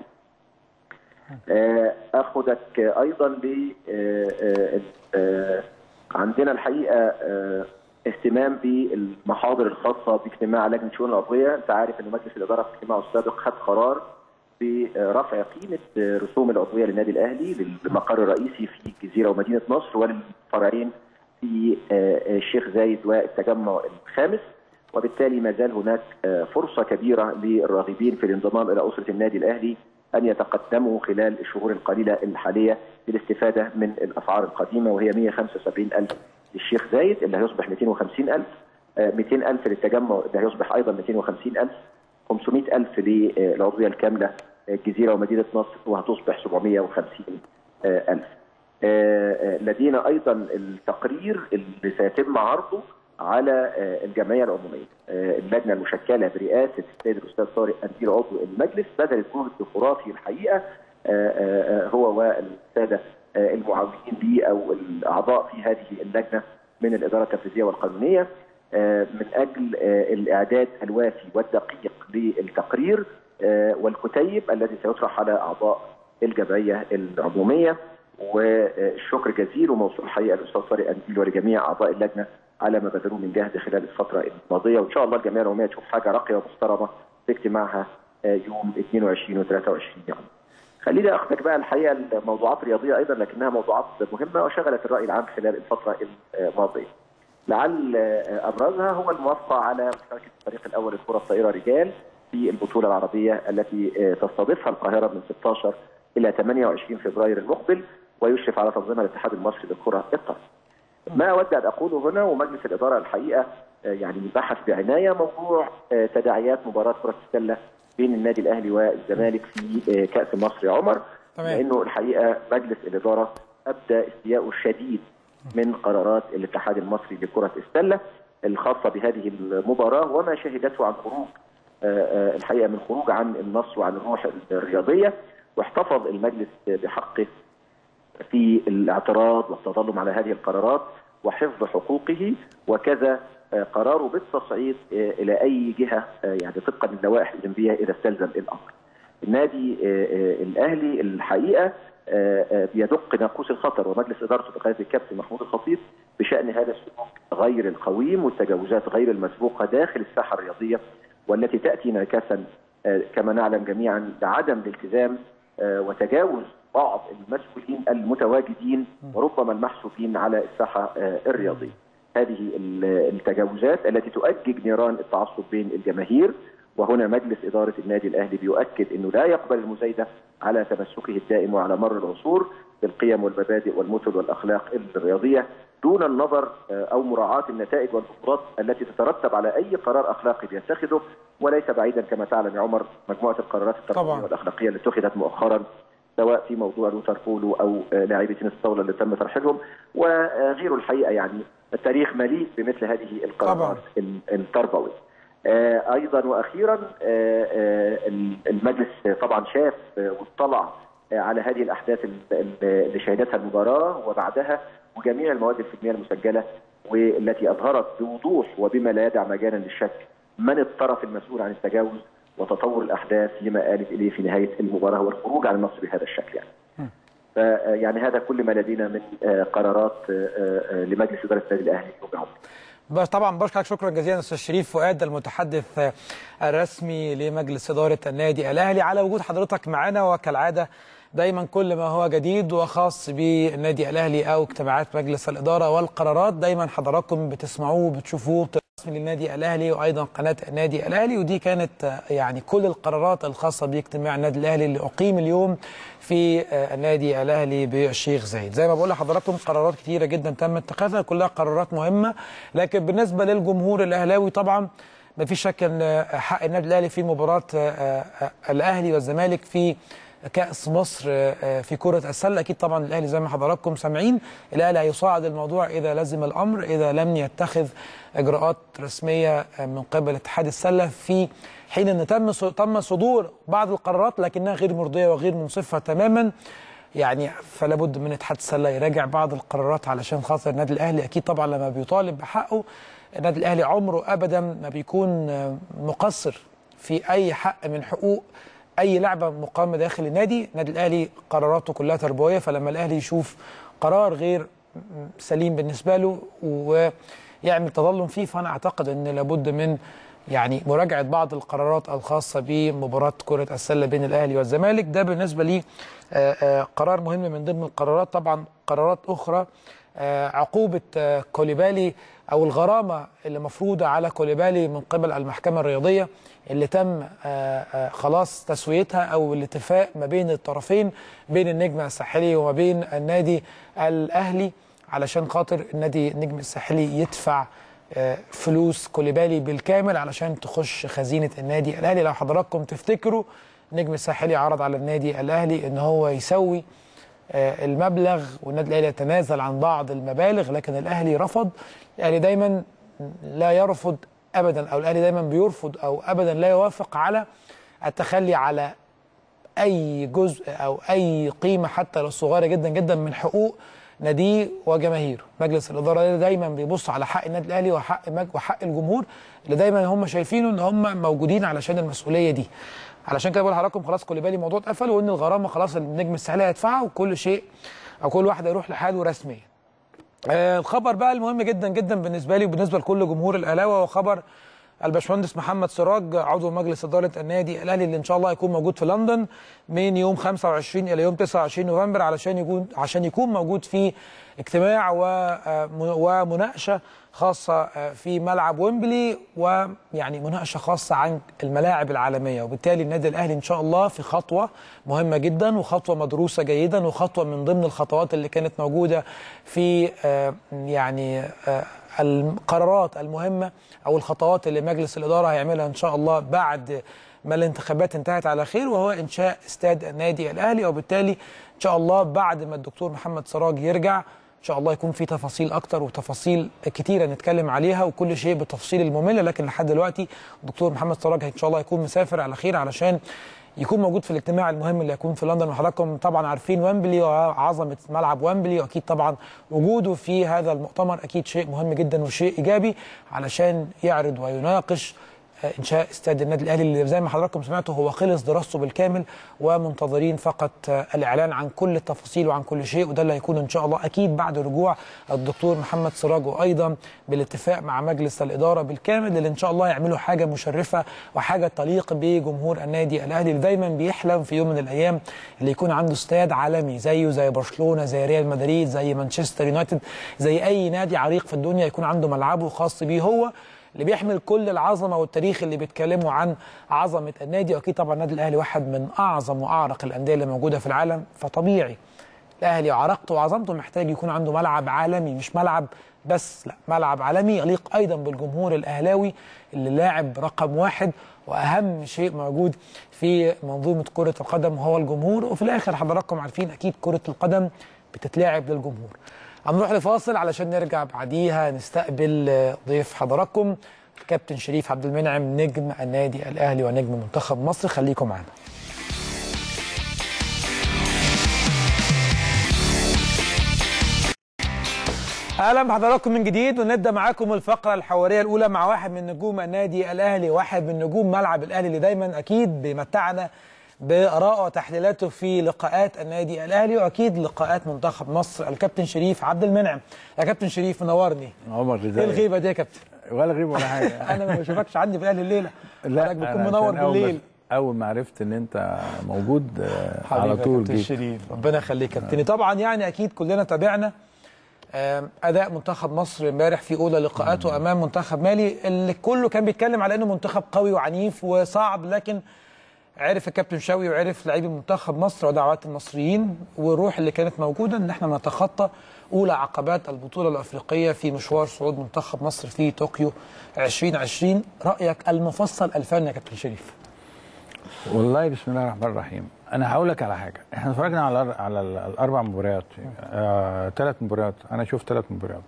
اخذك ايضا ب عندنا الحقيقه اهتمام بالمحاضر الخاصه باجتماع لجنه شؤون العضويه. انت عارف ان مجلس الاداره في اجتماعه السابق خد قرار برفع قيمه رسوم العضويه للنادي الاهلي للمقر الرئيسي في الجزيره ومدينه نصر وللفرعين في الشيخ زايد والتجمع الخامس، وبالتالي ما زال هناك فرصه كبيره للراغبين في الانضمام الى اسره النادي الاهلي ان يتقدموا خلال الشهور القليله الحاليه للاستفاده من الاسعار القديمه، وهي مئة وخمسة وسبعين ألف للشيخ زايد اللي هيصبح مئتين وخمسين ألف، مئتين ألف للتجمع اللي هيصبح ايضا مئتين وخمسين ألف، خمسمئة ألف للعضويه الكامله الجزيره ومدينه نصر وهتصبح سبعمئة وخمسين ألف. لدينا ايضا التقرير اللي سيتم عرضه على الجمعيه العموميه. اللجنه المشكله برئاسه السيد الاستاذ طارق قنديل عضو المجلس بذلت جهد خرافي الحقيقه، هو والساده المعاونين به او الاعضاء في هذه اللجنه من الاداره التنفيذيه والقانونيه من اجل الاعداد الوافي والدقيق للتقرير والكتيب الذي سيطرح على اعضاء الجمعيه العموميه. والشكر جزيل وموصول الحقيقه للاستاذ طارق قنديل ولجميع اعضاء اللجنه على ما بذلوه من جهد خلال الفتره الماضيه، وان شاء الله الجمعيه العموميه تشوف حاجه راقيه ومحترمه في اجتماعها يوم اثنين وعشرين وثلاثة وعشرين يوم. خليني اخذك بقى الحقيقه الموضوعات رياضيه ايضا لكنها موضوعات مهمه وشغلت الراي العام خلال الفتره الماضيه. لعل ابرزها هو الموافقه على مشاركه الفريق الاول لكره الطائره رجال في البطوله العربيه التي تستضيفها القاهره من ستاشر الى ثمانية وعشرين فبراير المقبل، ويشرف على تنظيمها الاتحاد المصري للكره الطائره. ما اود ان اقوله هنا ومجلس الاداره الحقيقه يعني بحث بعنايه موضوع تداعيات مباراه كره السله بين النادي الاهلي والزمالك في كاس مصر يا عمر، لانه الحقيقه مجلس الاداره ابدى استياءه الشديد من قرارات الاتحاد المصري لكره السله الخاصه بهذه المباراه وما شهدته عن خروج الحقيقه من خروج عن النص وعن الروح الرياضيه، واحتفظ المجلس بحقه في الاعتراض والتظلم على هذه القرارات وحفظ حقوقه، وكذا قراره بالتصعيد الى اي جهه يعني طبقا للوائح الاولمبيه اذا استلزم الامر. النادي الاهلي الحقيقه بيدق ناقوس الخطر ومجلس ادارته بقياده الكابتن محمود الخطيب بشان هذا السلوك غير القويم والتجاوزات غير المسبوقه داخل الساحه الرياضيه، والتي تاتي انعكاسا كما نعلم جميعا بعدم الالتزام وتجاوز بعض المسؤولين المتواجدين وربما المحسوبين على الساحه الرياضيه. هذه التجاوزات التي تؤجج نيران التعصب بين الجماهير، وهنا مجلس اداره النادي الاهلي بيؤكد انه لا يقبل المزايده على تمسكه الدائم وعلى مر العصور بالقيم والمبادئ والمثل والاخلاق الرياضيه دون النظر او مراعاه النتائج والبطولات التي تترتب على اي قرار اخلاقي بيتخذه، وليس بعيدا كما تعلم يا عمر مجموعه القرارات التربويه والاخلاقيه اللي اتخذت مؤخرا سواء في موضوع لوتر بولو او لاعبي تنس الطاوله اللي تم ترحيلهم وغيره. الحقيقه يعني التاريخ مليء بمثل هذه القرارات التربويه. ايضا واخيرا المجلس طبعا شاف واطلع على هذه الاحداث اللي شهدتها المباراه وبعدها، وجميع المواد الفنيه المسجله والتي اظهرت بوضوح وبما لا يدع مجالا للشك من الطرف المسؤول عن التجاوز وتطور الاحداث لما آلت اليه في نهايه المباراه والخروج عن النصر بهذا الشكل يعني. فيعني هذا كل ما لدينا من قرارات لمجلس اداره النادي الاهلي اليوم. طبعا بشكرك شكرا جزيلا استاذ شريف فؤاد المتحدث الرسمي لمجلس اداره النادي الاهلي على وجود حضرتك معنا، وكالعاده دايما كل ما هو جديد وخاص بالنادي الاهلي او اجتماعات مجلس الاداره والقرارات دايما حضراتكم بتسمعوه وبتشوفوه رسمي للنادي الاهلي وايضا قناه النادي الاهلي. ودي كانت يعني كل القرارات الخاصه باجتماع النادي الاهلي اللي اقيم اليوم في النادي الاهلي بالشيخ زايد. زي ما بقول لحضراتكم قرارات كثيره جدا تم اتخاذها، كلها قرارات مهمه، لكن بالنسبه للجمهور الاهلاوي طبعا ما فيش شك ان حق النادي الاهلي في مباراه الاهلي والزمالك في كأس مصر في كرة السلة. أكيد طبعا الأهلي زي ما حضراتكم سامعين الأهلي هيصعد الموضوع إذا لزم الأمر، إذا لم يتخذ إجراءات رسمية من قبل اتحاد السلة، في حين أن تم تم صدور بعض القرارات لكنها غير مرضية وغير منصفة تماما. يعني فلا بد من اتحاد السلة يراجع بعض القرارات علشان خاطر النادي الأهلي. أكيد طبعا لما بيطالب بحقه النادي الأهلي عمره أبدا ما بيكون مقصر في أي حق من حقوق اي لعبه مقامه داخل النادي. النادي الاهلي قراراته كلها تربويه، فلما الاهلي يشوف قرار غير سليم بالنسبه له ويعمل تظلم فيه، فانا اعتقد ان لابد من يعني مراجعه بعض القرارات الخاصه بمباراه كره السله بين الاهلي والزمالك. ده بالنسبه لي قرار مهم من ضمن القرارات. طبعا قرارات اخرى عقوبه كوليبالي او الغرامه اللي مفروضه على كوليبالي من قبل المحكمه الرياضيه اللي تم خلاص تسويتها او الاتفاق ما بين الطرفين، بين النجم الساحلي وما بين النادي الاهلي، علشان خاطر النادي النجم الساحلي يدفع فلوس كوليبالي بالكامل علشان تخش خزينه النادي الاهلي. لو حضراتكم تفتكروا النجم الساحلي عرض على النادي الاهلي ان هو يسوي المبلغ والنادي الاهلي يتنازل عن بعض المبالغ، لكن الاهلي رفض. الاهلي دايما لا يرفض ابدا، او الاهلي دايما بيرفض او ابدا لا يوافق على التخلي على اي جزء او اي قيمه حتى لو صغيره جدا جدا من حقوق ناديه وجماهيره. مجلس الاداره دايما بيبص على حق النادي الاهلي وحق وحق الجمهور اللي دايما هم شايفينه ان هم موجودين علشان المسؤوليه دي. علشان كده بقول لحضراتكم خلاص كوليبالي موضوع اتقفل، وان الغرامه خلاص النجم الساحلي هيدفعها وكل شيء او كل واحد هيروح لحاله رسميا. آه الخبر بقى المهم جدا جدا بالنسبه لي وبالنسبه لكل جمهور الاهلاوي هو خبر الباشمهندس محمد سراج عضو مجلس اداره النادي الاهلي اللي ان شاء الله هيكون موجود في لندن من يوم خمسة وعشرين الى يوم تسعة وعشرين نوفمبر علشان يكون عشان يكون موجود في اجتماع ومناقشه خاصه في ملعب ويمبلي، ويعني مناقشه خاصه عن الملاعب العالميه. وبالتالي النادي الاهلي ان شاء الله في خطوه مهمه جدا وخطوه مدروسه جيدا وخطوه من ضمن الخطوات اللي كانت موجوده في يعني القرارات المهمه او الخطوات اللي مجلس الاداره هيعملها ان شاء الله بعد ما الانتخابات انتهت على خير، وهو انشاء استاد النادي الاهلي. وبالتالي ان شاء الله بعد ما الدكتور محمد سراج يرجع ان شاء الله يكون في تفاصيل اكتر وتفاصيل كتيره نتكلم عليها وكل شيء بالتفصيل الممل، لكن لحد دلوقتي الدكتور محمد سراج ان شاء الله يكون مسافر على خير علشان يكون موجود في الاجتماع المهم اللي هيكون في لندن. وحضراتكم طبعا عارفين ويمبلي وعظمه ملعب ويمبلي، واكيد طبعا وجوده في هذا المؤتمر اكيد شيء مهم جدا وشيء ايجابي علشان يعرض ويناقش انشاء استاد النادي الاهلي اللي زي ما حضراتكم سمعتوا هو خلص دراسته بالكامل ومنتظرين فقط الاعلان عن كل التفاصيل وعن كل شيء. وده اللي هيكون ان شاء الله اكيد بعد رجوع الدكتور محمد سراج، وايضا بالاتفاق مع مجلس الاداره بالكامل اللي ان شاء الله يعملوا حاجه مشرفه وحاجه تليق بجمهور النادي الاهلي اللي دايما بيحلم في يوم من الايام اللي يكون عنده استاد عالمي زيه زي برشلونه زي ريال مدريد زي مانشستر يونايتد زي اي نادي عريق في الدنيا، يكون عنده ملعبه خاص بيه هو اللي بيحمل كل العظمه والتاريخ اللي بيتكلموا عن عظمه النادي. واكيد طبعا النادي الاهلي واحد من اعظم واعرق الانديه اللي موجوده في العالم، فطبيعي الاهلي عرقته وعظمته محتاج يكون عنده ملعب عالمي، مش ملعب بس، لا ملعب عالمي يليق ايضا بالجمهور الاهلاوي اللي لاعب رقم واحد واهم شيء موجود في منظومه كره القدم هو الجمهور. وفي الاخر حضراتكم عارفين اكيد كره القدم بتتلعب للجمهور. هنروح لفاصل علشان نرجع بعديها نستقبل ضيف حضراتكم الكابتن شريف عبد المنعم نجم النادي الاهلي ونجم منتخب مصر. خليكم معانا. اهلا بحضراتكم من جديد، ونبدا معاكم الفقره الحواريه الاولى مع واحد من نجوم النادي الاهلي، واحد من نجوم ملعب الاهلي اللي دايما اكيد بيمتعنا بارائه وتحليلاته في لقاءات النادي الاهلي واكيد لقاءات منتخب مصر، الكابتن شريف عبد المنعم. يا كابتن شريف منورني. عمر ايه الغيبه دي يا كابتن؟ ولا غيبه ولا حاجه. انا ما بشوفكش عندي في الاهلي الليله. لا بتكون منور بالليل. اول ما عرفت ان انت موجود على طول جيت. شريف ربنا يخليك كابتني. طبعا يعني اكيد كلنا تابعنا اداء منتخب مصر امبارح في اولى لقاءاته امام منتخب مالي، اللي كله كان بيتكلم على انه منتخب قوي وعنيف وصعب، لكن عرف الكابتن شوقي وعرف لاعبي منتخب مصر ودعوات المصريين والروح اللي كانت موجوده ان احنا نتخطى اولى عقبات البطوله الافريقيه في مشوار صعود منتخب مصر في طوكيو ألفين وعشرين. رايك المفصل الفني يا كابتن شريف؟ والله بسم الله الرحمن الرحيم، انا هقول لك على حاجه. احنا اتفرجنا على على الاربع مباريات، ثلاث آه، مباريات، انا شفت ثلاث مباريات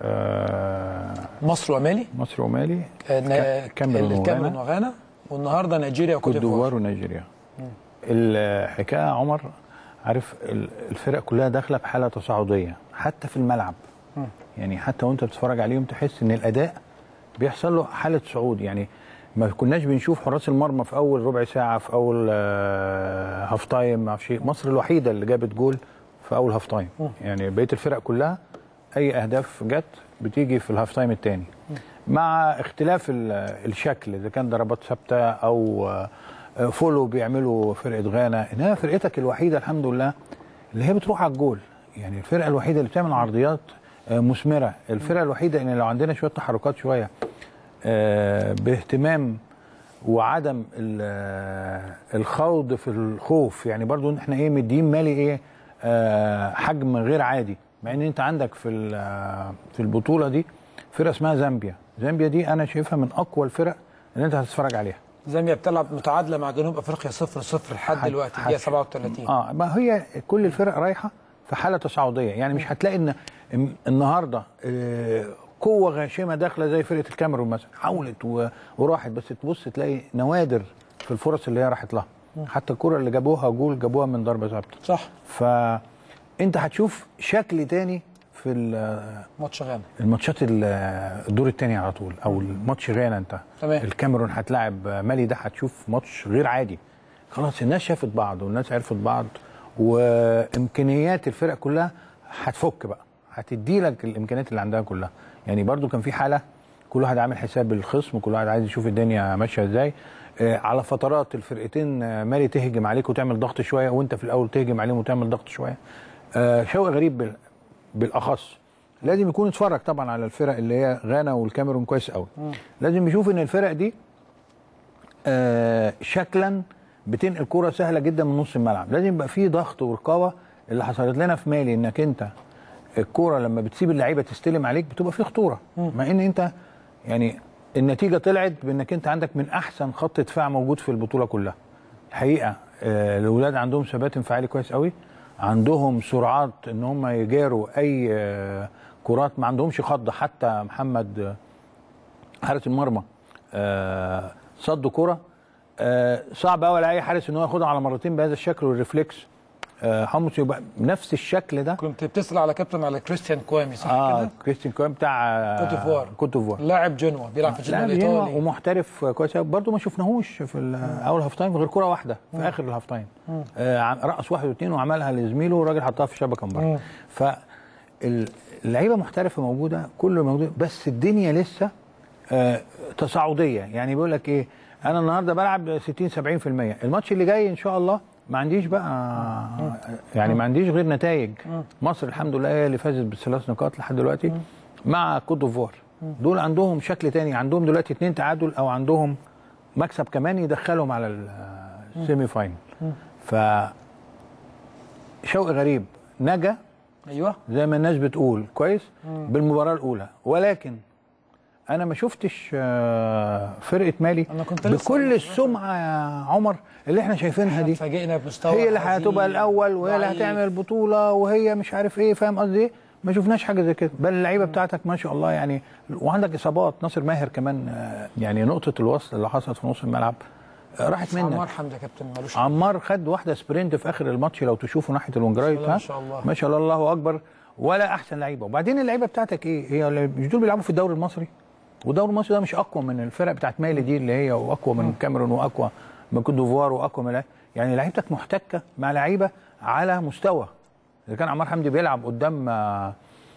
آه مصر ومالي مصر ومالي آه كاميرون وغانا، والنهارده نيجيريا وكوت ديفوار ونيجيريا. الحكايه عمر، عارف الفرق كلها داخله بحاله تصاعديه حتى في الملعب. م. يعني حتى وانت بتتفرج عليهم تحس ان الاداء بيحصل له حاله صعود. يعني ما كناش بنشوف حراس المرمى في اول ربع ساعه، في اول هاف تايم، ما اعرفش ايه. مصر الوحيده اللي جابت جول في اول هاف تايم. يعني بقيه الفرق كلها اي اهداف جت بتيجي في الهاف تايم الثاني، مع اختلاف الشكل، اذا كان ضربات ثابته او فولو بيعملوا فرقه غانا. انها فرقتك الوحيده الحمد لله اللي هي بتروح على الجول. يعني الفرقه الوحيده اللي بتعمل عرضيات مثمره، الفرقه الوحيده ان لو عندنا شويه تحركات شويه باهتمام وعدم الخوض في الخوف. يعني برضو احنا ايه مدين مالي ايه حجم غير عادي، مع ان انت عندك في في البطوله دي فرقه اسمها زامبيا. زامبيا دي انا شايفها من اقوى الفرق اللي انت هتتفرج عليها. زامبيا بتلعب متعادله مع جنوب افريقيا صفر صفر لحد دلوقتي، دقيقه سبعة وثلاثين. اه ما هي كل الفرق رايحه في حاله تصاعديه. يعني مش هتلاقي ان النهارده آه قوه غاشمه داخله زي فرقه الكاميرون مثلا، حاولت وراحت، بس تبص تلاقي نوادر في الفرص اللي هي راحت لها. حتى الكره اللي جابوها جول جابوها من ضربه ثابته. صح. فانت هتشوف شكل تاني في ماتش غانا، الماتشات الدور الثاني على طول، او الماتش غانا. انت تمام. الكاميرون هتلاعب مالي، ده هتشوف ماتش غير عادي. خلاص الناس شافت بعض والناس عرفت بعض، وامكانيات الفرق كلها هتفك بقى، هتدي لك الامكانيات اللي عندها كلها. يعني برضو كان في حاله كل واحد عامل حساب الخصم، وكل واحد عايز يشوف الدنيا ماشيه ازاي. آه على فترات الفرقتين آه مالي تهجم عليك وتعمل ضغط شويه، وانت في الاول تهجم عليهم وتعمل ضغط شويه. آه شوقي غريب بالاخص لازم يكون اتفرج طبعا على الفرق اللي هي غانا والكاميرون كويس قوي. لازم يشوف ان الفرق دي آه شكلا بتنقل كوره سهله جدا من نص الملعب. لازم يبقى في ضغط ورقابه. اللي حصلت لنا في مالي انك انت الكوره لما بتسيب اللعيبه تستلم عليك بتبقى في خطوره، مع ان انت يعني النتيجه طلعت بانك انت عندك من احسن خط دفاع موجود في البطوله كلها. الحقيقه آه الاولاد عندهم ثبات انفعالي كويس قوي، عندهم سرعات ان هم يجاروا اي آه كرات، ما عندهمش خض. حتى محمد آه حارس المرمى آه صد كره آه صعب قوي على اي حارس ان هو ياخدها على مرتين بهذا الشكل والريفلكس. آه حمص يبقى بنفس الشكل ده. كنت بتسال على كابتن على كريستيان كوامي صح آه كده؟ كريستيان كوامي بتاع كوت ديفوار. كوت ديفوار لاعب جنوا بيلعب في جنوا الايطالي ومحترف كويس قوي. برضه ما شفناهوش في اول هاف تايم غير كره واحده في مم. اخر الهاف تايم. آه رقص واحد واثنين وعملها لزميله والراجل حطها في الشبكه من بره. فاللعيبه محترفه موجوده، كله موجود، بس الدنيا لسه آه تصاعديه. يعني بيقول لك ايه، انا النهارده بلعب ستين سبعين في المية، الماتش اللي جاي ان شاء الله ما عنديش بقى يعني ما عنديش غير نتائج. مصر الحمد لله هي اللي فازت بالثلاث نقاط لحد دلوقتي مع كوت ديفوار. دول عندهم شكل تاني، عندهم دلوقتي اتنين تعادل او عندهم مكسب كمان يدخلهم على السيمي فاينل. ف شوقي غريب نجا ايوه زي ما الناس بتقول كويس بالمباراه الاولى، ولكن انا ما شفتش فرقه مالي بكل السمعه يا عمر اللي احنا شايفينها دي. فاجئنا بمستوى هي اللي هتبقى الاول وهي اللي هتعمل بطوله وهي مش عارف ايه، فاهم قصدي ايه؟ ما شفناش حاجه زي كده. بل اللعيبه بتاعتك ما شاء الله يعني، وعندك اصابات. ناصر ماهر كمان يعني نقطه الوصل اللي حصلت في نص الملعب راحت منك. عمار حمدي يا كابتن مالوش. عمار خد واحده سبرنت في اخر الماتش لو تشوفوا ناحيه الونجراي ما شاء الله ما شاء الله الله اكبر. ولا احسن لعيبه. وبعدين اللعيبه بتاعتك ايه؟ هي مش دول بيلعبوا في الدوري المصري؟ والدوري المصري ده مش اقوى من الفرق بتاعت مالي دي اللي هي، واقوى من الكاميرون، واقوى من كوت ديفوار، واقوى من، يعني لعيبتك محتكه مع لعيبه على مستوى. اذا كان عمار حمدي بيلعب قدام آه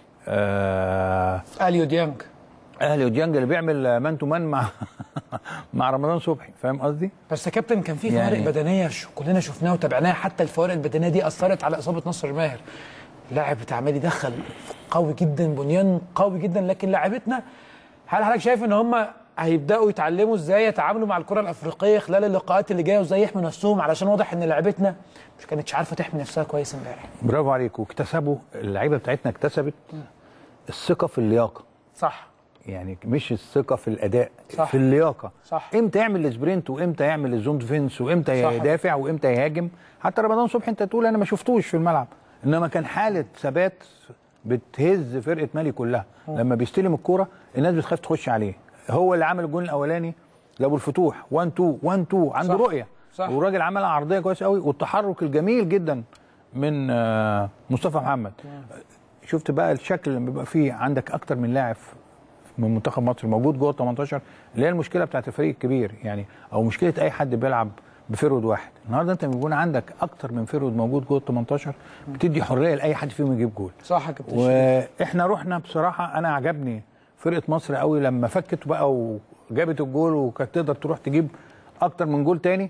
آه اليو ديانج اليو ديانج اللي بيعمل مان تو مان مع مع رمضان صبحي، فاهم قصدي؟ بس يا كابتن كان في فوارق يعني بدنيه كلنا شفناها وتابعناها، حتى الفوارق البدنيه دي اثرت على اصابه ناصر ماهر. اللاعب بتاع مالي دخل قوي جدا، بنيان قوي جدا، لكن لاعبتنا هل حضرتك شايف ان هم هيبداوا يتعلموا ازاي يتعاملوا مع الكره الافريقيه خلال اللقاءات اللي جايه، وازاي يحموا نفسهم؟ علشان واضح ان لعيبتنا مش كانتش عارفه تحمي نفسها كويس امبارح. برافو عليك. واكتسبوا اللعيبه بتاعتنا اكتسبت الثقه في اللياقه. صح. يعني مش الثقه في الاداء، صح. في اللياقه. صح. امتى يعمل السبرنت، وامتى يعمل الزون ديفنس، وامتى يدافع، وامتى يهاجم. حتى رمضان صبحي انت تقول انا ما شفتوش في الملعب، انما كان حاله ثبات بتهز فرقه مالي كلها. م. لما بيستلم الكوره الناس بتخاف تخش عليه. هو اللي عمل الجون الاولاني لابو الفتوح واحد اتنين واحد اتنين، عنده صح. رؤيه. صح. والراجل عملها عرضيه كويس قوي، والتحرك الجميل جدا من مصطفى محمد. م. شفت بقى الشكل لما بيبقى فيه عندك اكتر من لاعب من منتخب مصر موجود جوه ال تمنتاشر، اللي هي المشكله بتاعت الفريق الكبير يعني، او مشكله اي حد بيلعب بفرود واحد. النهارده انت بيكون عندك اكتر من فرود موجود جوه ال تمنتاشر، بتدي حريه لاي حد فيهم يجيب جول. صح يا كابتن. واحنا رحنا بصراحه، انا عجبني فرقه مصر قوي لما فكت بقى وجابت الجول، وكانت تقدر تروح تجيب اكتر من جول تاني.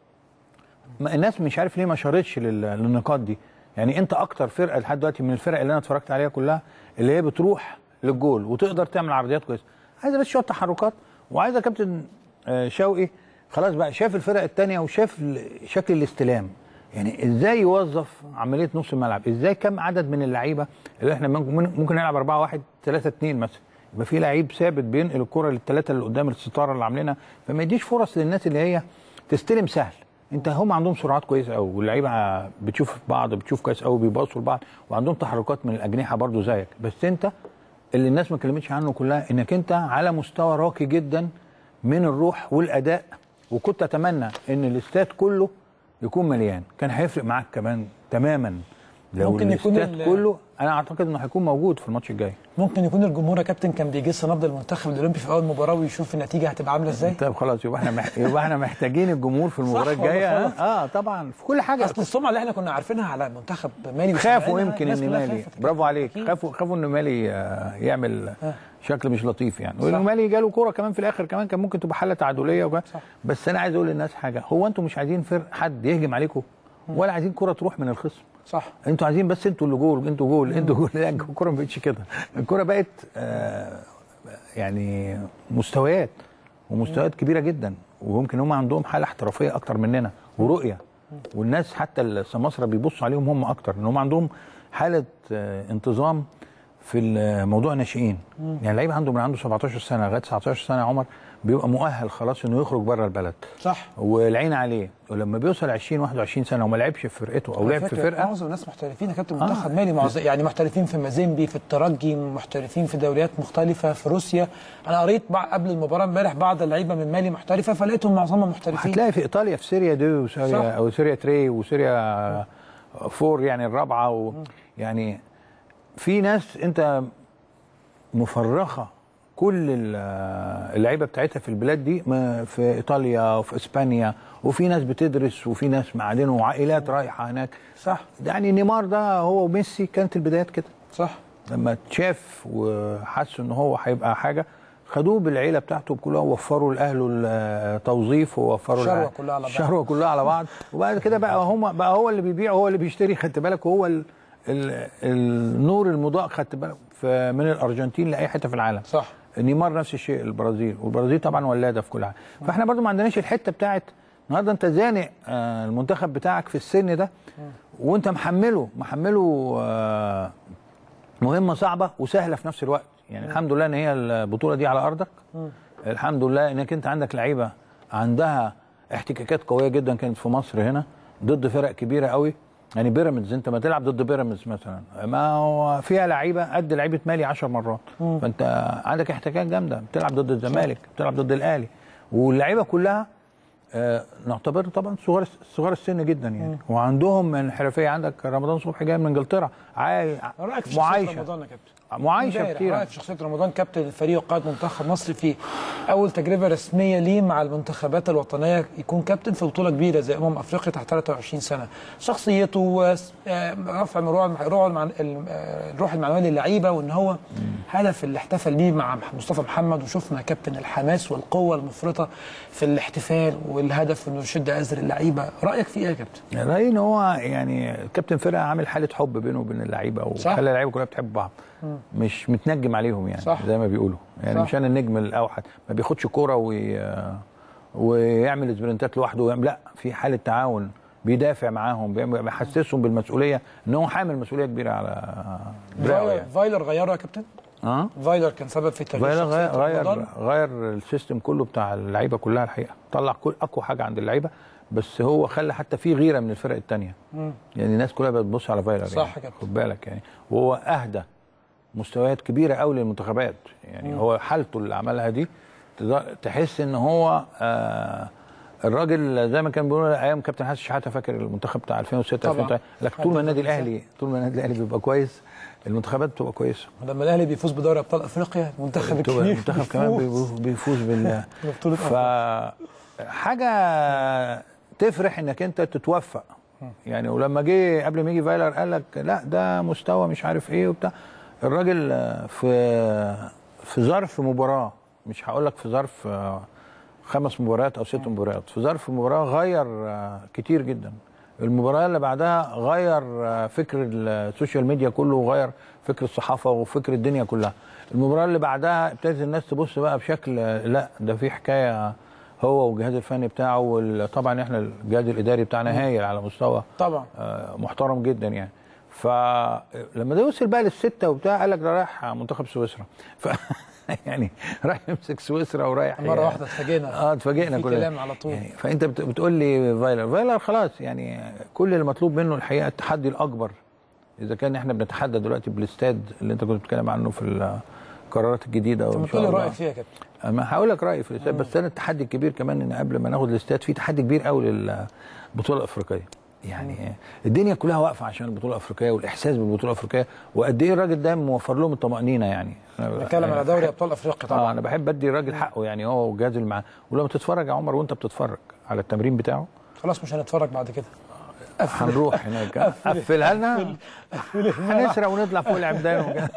الناس مش عارف ليه ما شارتش للنقاط دي. يعني انت اكتر فرقه لحد دلوقتي من الفرق اللي انا اتفرجت عليها كلها اللي هي بتروح للجول وتقدر تعمل عرضيات كويسه. عايزه بس شويه تحركات، وعايزه كابتن شوقي خلاص بقى شاف الفرق الثانيه وشاف شكل الاستلام، يعني ازاي يوظف عمليه نص الملعب، ازاي كم عدد من اللعيبه اللي احنا ممكن نلعب أربعة واحد ثلاثة اتنين مثلا، يبقى في لعيب ثابت بينقل الكره للثلاثه اللي قدام الستاره اللي عاملينها، فما يديش فرص للناس اللي هي تستلم سهل. انت هم عندهم سرعات كويسه قوي، واللعيبه بتشوف بعض، بتشوف كويس قوي، بيباصوا لبعض، وعندهم تحركات من الاجنحه برضو زيك. بس انت اللي الناس ما اتكلمتش عنه كلها انك انت على مستوى راقي جدا من الروح والاداء، وكنت اتمنى ان الاستاد كله يكون مليان، كان هيفرق معاك كمان تماما. لو ممكن يكون الاستاد كله، انا اعتقد انه هيكون موجود في الماتش الجاي. ممكن يكون الجمهور يا كابتن كان بيجس نبض المنتخب الاولمبي في اول مباراه ويشوف النتيجه هتبقى عامله ازاي. طيب خلاص، يبقى احنا مح... يبقى احنا محتاجين الجمهور في المباراه الجايه. اه طبعا في كل حاجه. اصل السمعه اللي احنا كنا عارفينها على منتخب مالي، خافوا يمكن ان مالي، برافو عليك، خافوا خافوا ان مالي آه يعمل آه. شكل مش لطيف يعني، وان مالي جاله كوره كمان في الاخر، كمان كان ممكن تبقى حاله تعادليه وكمان. بس انا عايز اقول للناس حاجه، هو انتوا مش عايزين فرق حد يهجم عليكم، ولا عايزين كوره تروح من الخصم. صح. انتوا عايزين بس انتوا اللي جول، انتوا جول، انتوا جول. لا الكوره ما بقتش كده، الكوره بقت آه يعني مستويات، ومستويات كبيره جدا، وممكن هم عندهم حاله احترافيه اكتر مننا ورؤيه، والناس حتى السماسره بيبصوا عليهم هم اكتر، ان هم عندهم حاله آه انتظام في موضوع الناشئين. يعني اللعيب عنده من عنده سبعتاشر سنه لغايه تسعتاشر سنه يا عمر بيبقى مؤهل خلاص انه يخرج بره البلد. صح. والعين عليه، ولما بيوصل عشرين واحد وعشرين سنه وما لعبش في فرقته او لعب في فرقه. معظم الناس محترفين يا كابتن منتخب آه. مالي، معظم يعني محترفين في مازيمبي، في الترجي، محترفين في دوريات مختلفه في روسيا. انا قريت قبل المباراه امبارح بعض اللعيبه من مالي محترفه، فلقيتهم معظمهم محترفين. هتلاقي في ايطاليا في سيريا دي وسيريا او سيريا تري وسيريا فور يعني الرابعه و... يعني في ناس انت مفرخه كل اللعيبه بتاعتها في البلاد دي، في ايطاليا وفي اسبانيا، وفي ناس بتدرس، وفي ناس معادن وعائلات رايحه هناك. صح. يعني نيمار ده هو وميسي كانت البدايات كده. صح. لما اتشاف وحسوا ان هو هيبقى حاجه، خدوه بالعيله بتاعته كلها، ووفروا لاهله التوظيف، ووفروا الشروه كلها على بعض الشروه كلها على بعض وبعد كده بقى هم بقى هو اللي بيبيع وهو اللي بيشتري. خدت بالك، وهو ال ال النور المضاء، خدت بالك، من الارجنتين لاي حته في العالم. صح. نيمار نفس الشيء، البرازيل، والبرازيل طبعا ولاده في كل حاجه. فاحنا برضو ما عندناش الحته بتاعت النهارده انت زانق المنتخب بتاعك في السن ده، وانت محمله محمله مهمه صعبه وسهله في نفس الوقت. يعني الحمد لله ان هي البطوله دي على ارضك، الحمد لله انك انت عندك لعيبه عندها احتكاكات قويه جدا كانت في مصر هنا ضد فرق كبيره قوي. يعني بيراميدز، انت ما تلعب ضد بيراميدز مثلا، ما هو فيها لعيبه قد لعيبه مالي عشر مرات. مم. فانت عندك احتكاك جامده، بتلعب ضد الزمالك، بتلعب ضد الاهلي، واللعيبه كلها آه نعتبر طبعا صغار صغار السن جدا يعني مم. وعندهم من حرفيه. عندك رمضان صبحي جاي من انجلترا، عاي... رايك في معايشه شخصيه رمضان يا كابتن؟ معايشه كتير. رايك في شخصيه رمضان كابتن الفريق وقائد منتخب مصر في اول تجربه رسميه ليه مع المنتخبات الوطنيه، يكون كابتن في بطوله كبيره زي امم افريقيا تحت ثلاثة وعشرين سنه، شخصيته رفع من الروح المعنويه للعيبه، وان هو هدف اللي احتفل بيه مع مصطفى محمد، وشفنا كابتن الحماس والقوه المفرطه في الاحتفال والهدف انه يشد ازر اللعيبه. رايك في ايه يا كابتن؟ رايي ان هو يعني كابتن فرقه عامل حاله حب بينه وبين اللعيبه، وخلى اللعيبه كلها بتحب بعض، مم. مش متنجم عليهم يعني صح. زي ما بيقولوا يعني صح. مش انا النجم الاوحد، ما بياخدش كوره وي... ويعمل سبرنتات لوحده ويعمل. لا، في حاله تعاون، بيدافع معاهم، بيحسسهم بالمسؤوليه ان هو حامل مسؤوليه كبيره على فايلر. يعني. فايلر غيره يا كابتن؟ اه فايلر كان سبب في تغيير فايلر غير غير, غير السيستم كله بتاع اللعيبه كلها الحقيقه، طلع كل اقوى حاجه عند اللعيبه، بس هو خلى حتى في غيره من الفرق الثانيه، يعني الناس كلها بتبص على فايلر صح يعني. كده، خد بالك يعني، وهو اهدى مستويات كبيره قوي للمنتخبات يعني. مم. هو حالته اللي عملها دي تحس ان هو آه الراجل زي ما كان بيقولوا ايام كابتن حسن شحاته، فاكر المنتخب بتاع ألفين وستة ألفين وثمانية، لك طول ما النادي الاهلي طول ما النادي الاهلي بيبقى كويس المنتخبات بتبقى كويسه. لما الاهلي بيفوز بدوري ابطال افريقيا المنتخب الكبير المنتخب كمان بيفوز بال ف حاجه تفرح انك انت تتوفق يعني. ولما جه قبل ما يجي فايلر قال لك لا ده مستوى مش عارف ايه وبتاع، الراجل في في ظرف مباراه، مش هقول لك في ظرف خمس مباريات او ست مباريات، في ظرف مباراه غير كتير جدا. المباراه اللي بعدها غير فكر السوشيال ميديا كله، وغير فكر الصحافه وفكر الدنيا كلها. المباراه اللي بعدها ابتدت الناس تبص بقى بشكل لا ده في حكايه، هو والجهاز الفني بتاعه، وطبعا احنا الجهاز الاداري بتاعنا هايل على مستوى طبعا محترم جدا يعني. فلما ده وصل بقى للسته وبتاع قال لك ده رايح منتخب سويسرا ف يعني رايح يمسك سويسرا ورايح مره واحده اتفاجئنا اه اتفاجئنا كلنا كلام على طول يعني. فانت بتقول لي فايلر فايلر خلاص يعني، كل المطلوب منه الحقيقه التحدي الاكبر. اذا كان احنا بنتحدى دلوقتي بالاستاد اللي انت كنت بتتكلم عنه في القرارات الجديده، انت بتقول لي رايك فيها يا كابتن؟ اما هقول لك رايي في الاستاد، بس انا التحدي الكبير كمان ان قبل ما ناخد الاستاد في تحدي كبير قوي للبطوله الافريقيه يعني. مم. الدنيا كلها واقفه عشان البطوله الافريقيه والاحساس بالبطوله الافريقيه، وقد ايه الراجل ده موفر لهم الطمانينه يعني. انا بتكلم على دوري ابطال افريقيا طبعا. اه انا بحب ادي الراجل حقه يعني، هو والجهاز اللي معاه. ولما تتفرج يا عمر وانت بتتفرج على التمرين بتاعه، خلاص مش هنتفرج بعد كده، هنروح هناك قفلها لنا، هنسرق ونطلع فوق العمدان وكده.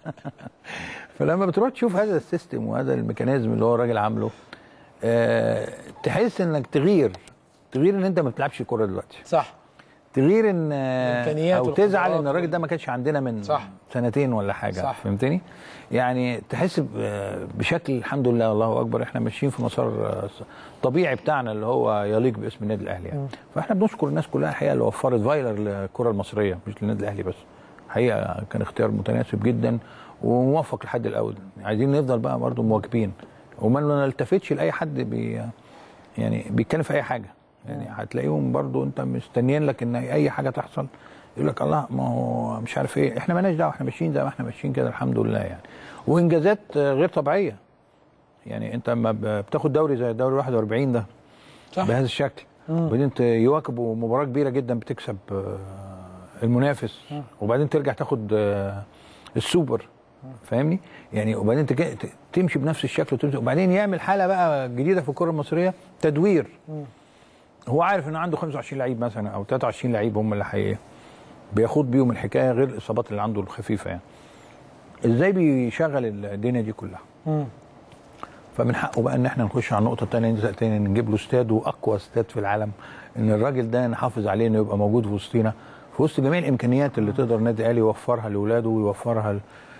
فلما بتروح تشوف هذا السيستم وهذا الميكانيزم اللي هو الراجل عامله، أه تحس انك تغير تغير ان انت ما بتلعبش كوره دلوقتي، صح، تغير ان او تزعل ان الراجل ده ما كانش عندنا من صح. سنتين ولا حاجه، صح. فهمتني يعني. تحس بشكل الحمد لله الله اكبر احنا ماشيين في مسار طبيعي بتاعنا اللي هو يليق باسم النادي الاهلي يعني. م. فاحنا بنشكر الناس كلها الحقيقه اللي وفرت فايلر للكره المصريه مش للنادي الاهلي بس. حقيقه كان اختيار متناسب جدا وموفق لحد الاول. عايزين نفضل بقى برضه مواكبين وما نلتفتش لاي حد بي يعني بيتكلم في اي حاجه يعني. هتلاقيهم برضو انت مستنيين لك ان اي حاجه تحصل يقول لك الله ما هو مش عارف ايه. احنا مالناش دعوه، احنا ماشيين زي ما احنا ماشيين كده الحمد لله يعني. وانجازات غير طبيعيه يعني. انت لما بتاخد دوري زي الدوري واحد وأربعين ده صح. بهذا الشكل وبعدين يواكبوا مباراه كبيره جدا بتكسب المنافس م. وبعدين ترجع تاخد السوبر فاهمني يعني. وبعدين تمشي بنفس الشكل وتمشي وبعدين يعمل حاله بقى جديده في الكره المصريه، تدوير. م. هو عارف ان عنده خمسة وعشرين لعيب مثلا او ثلاثة وعشرين لعيب هم اللي حقيقي بياخد بيهم الحكايه، غير الاصابات اللي عنده الخفيفه يعني. ازاي بيشغل الدنيا دي كلها؟ مم. فمن حقه بقى ان احنا نخش على النقطه الثانيه ننزل تاني نجيب له استاد، واقوى استاد في العالم، ان الراجل ده نحافظ عليه انه يبقى موجود في وسطينا في وسط جميع الامكانيات اللي تقدر النادي الاهلي يوفرها لاولاده ويوفرها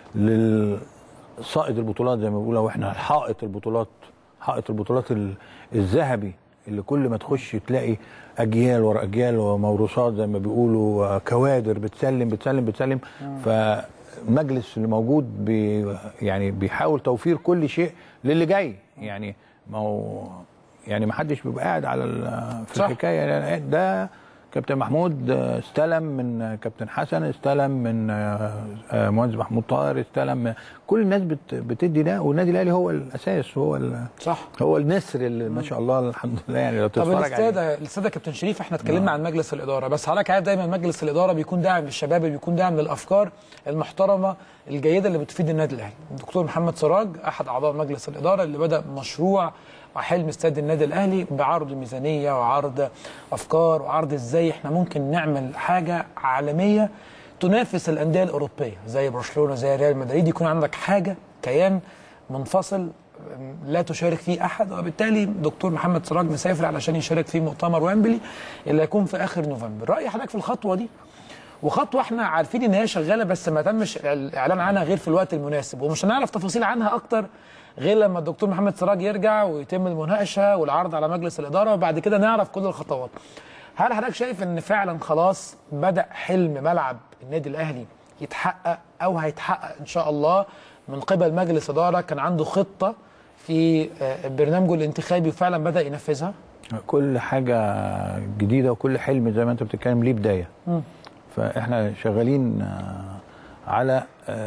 للصائد البطولات زي ما بيقولوا. واحنا حائط البطولات حائط البطولات الذهبي اللي كل ما تخش تلاقي اجيال ورا اجيال وموروثات زي ما بيقولوا، كوادر بتسلم بتسلم بتسلم. فالمجلس اللي موجود بي يعني بيحاول توفير كل شيء للي جاي يعني. ما هو يعني ما حدش بيبقى قاعد على في الحكايه ده. كابتن محمود استلم من كابتن حسن، استلم من مهندس محمود طاهر، استلم من كل الناس بتدي ده، والنادي الاهلي هو الاساس، هو صح، هو النسر اللي ما شاء الله الحمد لله. يعني لو تتفرج عليه. طب الاستاذ الاستاذ كابتن شريف، احنا اتكلمنا عن مجلس الاداره، بس حضرتك عارف دايما مجلس الاداره بيكون داعم للشباب، بيكون داعم للافكار المحترمه الجيده اللي بتفيد النادي الاهلي. الدكتور محمد سراج احد اعضاء مجلس الاداره اللي بدا مشروع وحلم استاد النادي الاهلي بعرض ميزانيه وعرض افكار وعرض ازاي احنا ممكن نعمل حاجه عالميه تنافس الانديه الاوروبيه زي برشلونه زي ريال مدريد، يكون عندك حاجه كيان منفصل لا تشارك فيه احد. وبالتالي دكتور محمد سراج مسافر علشان يشارك في مؤتمر ويمبلي اللي هيكون في اخر نوفمبر. راي حضرتك في الخطوه دي؟ وخطوه احنا عارفين ان هي شغاله بس ما تمش الاعلان عنها غير في الوقت المناسب، ومش هنعرف تفاصيل عنها اكتر غير لما الدكتور محمد سراج يرجع ويتم المناقشه والعرض على مجلس الاداره، وبعد كده نعرف كل الخطوات. هل حضرتك شايف ان فعلا خلاص بدا حلم ملعب النادي الاهلي يتحقق، او هيتحقق ان شاء الله من قبل مجلس اداره كان عنده خطه في برنامجه الانتخابي وفعلا بدا ينفذها؟ كل حاجه جديده وكل حلم زي ما انت بتتكلم ليه بدايه. م. فاحنا شغالين على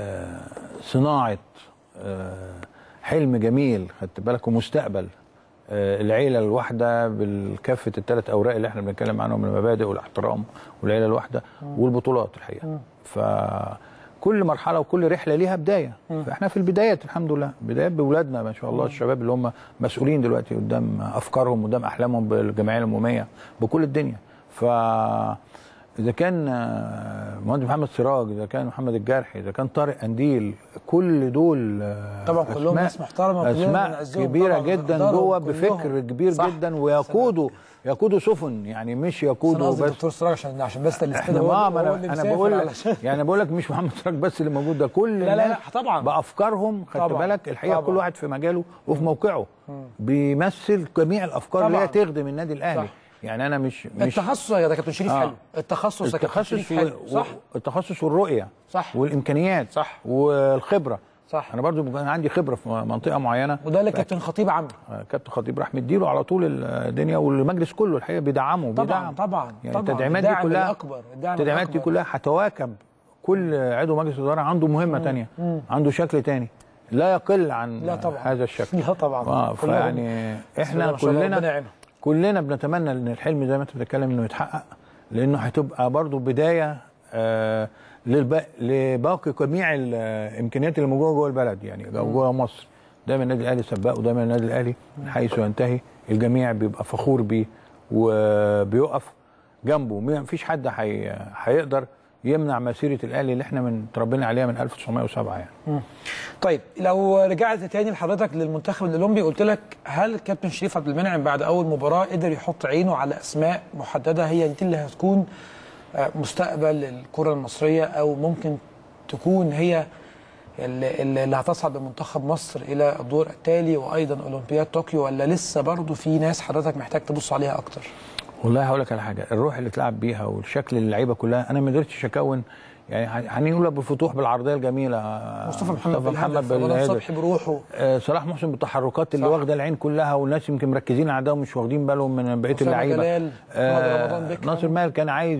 صناعه حلم جميل، خدت بالك، ومستقبل العيله الواحده بالكافه الثلاث اوراق اللي احنا بنتكلم عنهم، المبادئ والاحترام والعيله الواحده والبطولات الحقيقه. فكل مرحله وكل رحله ليها بدايه، فاحنا في البدايات الحمد لله، بدايات باولادنا ما شاء الله، الشباب اللي هم مسؤولين دلوقتي قدام افكارهم قدام احلامهم بالجمعيه العموميه بكل الدنيا. ف إذا كان مهندس محمد سراج، إذا كان محمد الجرحي، إذا كان طارق قنديل، كل دول طبعا كلهم ناس محترمة، أسماء كبيرة جدا جوه بفكر كبير جدا، ويقودوا يقودوا سفن، يعني مش يقودوا بس. الدكتور سراج عشان عشان بس احنا ما انا انا بقول لك يعني بقول لك مش محمد سراج بس اللي موجود، ده كل لا لا لا طبعا بافكارهم، خدت بالك الحقيقه طبعًا. كل واحد في مجاله وفي موقعه بيمثل جميع الافكار اللي هي تخدم النادي الاهلي. يعني انا مش مش التخصص يا كابتن شريف حلو، التخصص يا كابتن شريف حلو، صح، التخصص والرؤيه، صح، والامكانيات، صح، والخبره، صح. انا برضو كان عندي خبره في منطقه معينه، وده اللي كابتن خطيب عمل. كابتن خطيب راح مديله على طول الدنيا، والمجلس كله الحقيقه بيدعمه طبعا بيدعم. طبعا يعني طبعا التدعيمات دي كلها التدعيمات دي كلها هتواكب كل عضو مجلس اداره عنده مهمه ثانيه، عنده شكل ثاني لا يقل عن لا طبعا. هذا الشكل. لا طبعا. اه فيعني احنا كلنا كلنا بنتمنى ان الحلم زي ما انت بتتكلم انه يتحقق، لانه هتبقى برضو بدايه آه لباقي جميع الامكانيات اللي موجوده جوه البلد، يعني جوه مصر. دايما النادي الاهلي سباق، ودايما النادي الاهلي من حيث ينتهي الجميع بيبقى فخور بيه وبيقف جنبه. ما فيش حد هيقدر يمنع مسيره الاهلي اللي احنا من تربينا عليها من ألف وتسعمائة وسبعة يعني. مم. طيب لو رجعت تاني لحضرتك للمنتخب الاولمبي، قلت لك هل كابتن شريف عبد المنعم بعد اول مباراه قدر يحط عينه على اسماء محدده هي دي اللي هتكون مستقبل الكره المصريه، او ممكن تكون هي اللي, اللي هتصعد بمنتخب مصر الى الدور التالي وايضا اولمبياد طوكيو، ولا لسه برضه في ناس حضرتك محتاج تبص عليها اكتر؟ والله هقول لك على حاجه، الروح اللي اتلعب بيها والشكل اللعيبه كلها، انا ما قدرتش اكون يعني هنقول بالفتوح بالعرضيه الجميله، مصطفى محمد بالهدف، رمضان صبحي بروحه، آه صلاح محسن بالتحركات اللي واخده العين كلها، والناس يمكن مركزين على ده ومش واخدين بالهم من بقيه اللعيبه. آه ناصر مال كان عايز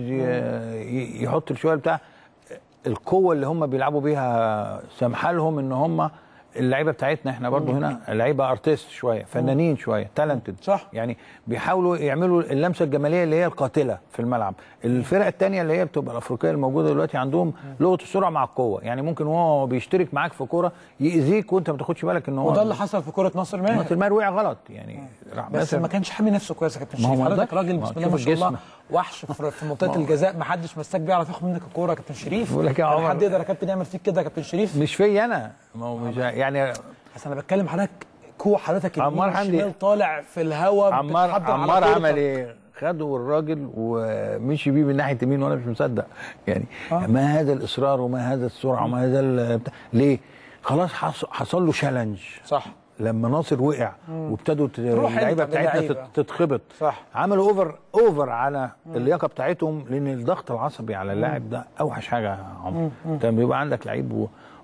يحط شويه بتاع القوه اللي هم بيلعبوا بيها، سامحه لهم ان هم اللعيبه بتاعتنا احنا برضو هنا لعيبه ارتست شويه، فنانين شويه، تالنتد، صح، يعني بيحاولوا يعملوا اللمسه الجماليه اللي هي القاتله في الملعب. الفرق الثانيه اللي هي بتبقى الافريقيه الموجوده دلوقتي عندهم لغه السرعه مع القوه، يعني ممكن هو بيشترك معاك في كوره ياذيك وانت ما تاخدش بالك ان هو، وده اللي حصل في كوره ناصر ماهر. ناصر ماهر وقع غلط يعني، بس ما كانش حامي نفسه كويس يا كابتن شريف. حضرتك راجل بسم الله ما شاء الله وحش في منطقه الجزاء، ما حدش مساك بيعرف ياخد منك الكوره يا كابتن شريف. بقول لك يا عمر، حد يقدر يا كابتن يعمل فيك كده يا كابتن شريف؟ مش فيا انا، ما هو مش يعني، بس انا بتكلم حضرتك كو حضرتك عمار حمدي طالع في الهواء. عمار عمار عمل ايه؟ خده الراجل ومشي بيه من ناحيه يمين وانا مش مصدق يعني. آه. ما هذا الاصرار وما هذا السرعه وما هذا ليه؟ خلاص حصل له تشالنج، صح، لما ناصر وقع وابتدوا اللعيبه بتاعتنا تتخبط، صح، عملوا اوفر اوفر على اللياقه بتاعتهم، لان الضغط العصبي على اللاعب ده اوحش حاجه يا عمر. انت بيبقى عندك لعيب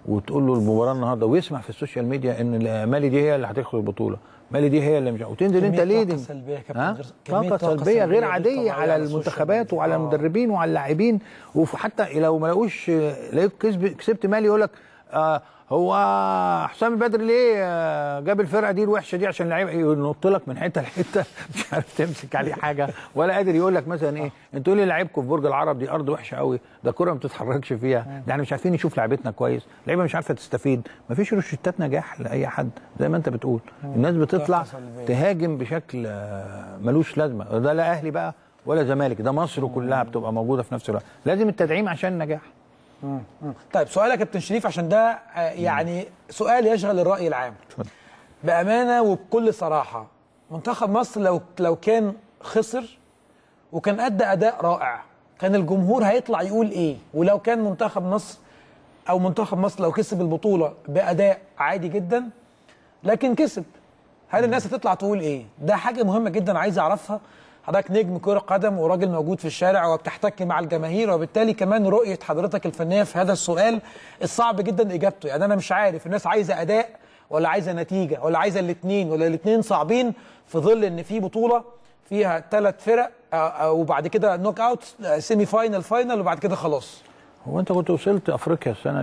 وتقول له المباراه النهارده ويسمع في السوشيال ميديا ان مالي دي هي اللي هتدخل البطوله، مالي دي هي اللي مش، وتنزل انت ليدنج. طاقه سلبيه يا كابتن، طاقه سلبيه غير عاديه على المنتخبات وعلى المدربين وعلى اللاعبين. وحتى لو ما لقوش لقيت كسبت مالي يقول لك آه هو حسام البدري ليه جاب الفرقه دي الوحشه دي عشان لعيب ينط لك من حته لحته مش عارف تمسك عليه حاجه، ولا قادر يقول لك مثلا ايه انتوا ليه لعيبكم في برج العرب دي ارض وحشه قوي، ده كره ما بتتحركش فيها، ده احنا مش عارفين نشوف لعيبتنا كويس، لعيبه مش عارفه تستفيد. ما فيش روشتات نجاح لاي حد زي ما انت بتقول، الناس بتطلع تهاجم بشكل ملوش لازمه. ده لا اهلي بقى ولا زمالك، ده مصر كلها بتبقى موجوده في نفس الوقت، لازم التدعيم عشان النجاح. مم. طيب سؤال يا كابتن شريف، عشان ده يعني سؤال يشغل الرأي العام بأمانة وبكل صراحة. منتخب مصر لو لو كان خسر وكان أدى أداء رائع كان الجمهور هيطلع يقول إيه؟ ولو كان منتخب مصر أو منتخب مصر لو كسب البطولة بأداء عادي جدا لكن كسب، هل الناس هتطلع تقول إيه؟ ده حاجة مهمة جدا عايز أعرفها. حضرتك نجم كرة قدم وراجل موجود في الشارع وبتحتك مع الجماهير، وبالتالي كمان رؤية حضرتك الفنية في هذا السؤال الصعب جدا إجابته. يعني أنا مش عارف الناس عايزة أداء ولا عايزة نتيجة ولا عايزة الاثنين ولا الاثنين صعبين في ظل إن في بطولة فيها ثلاث فرق وبعد كده نوك أوت سيمي فاينل فاينل وبعد كده خلاص. هو أنت كنت وصلت أفريقيا السنة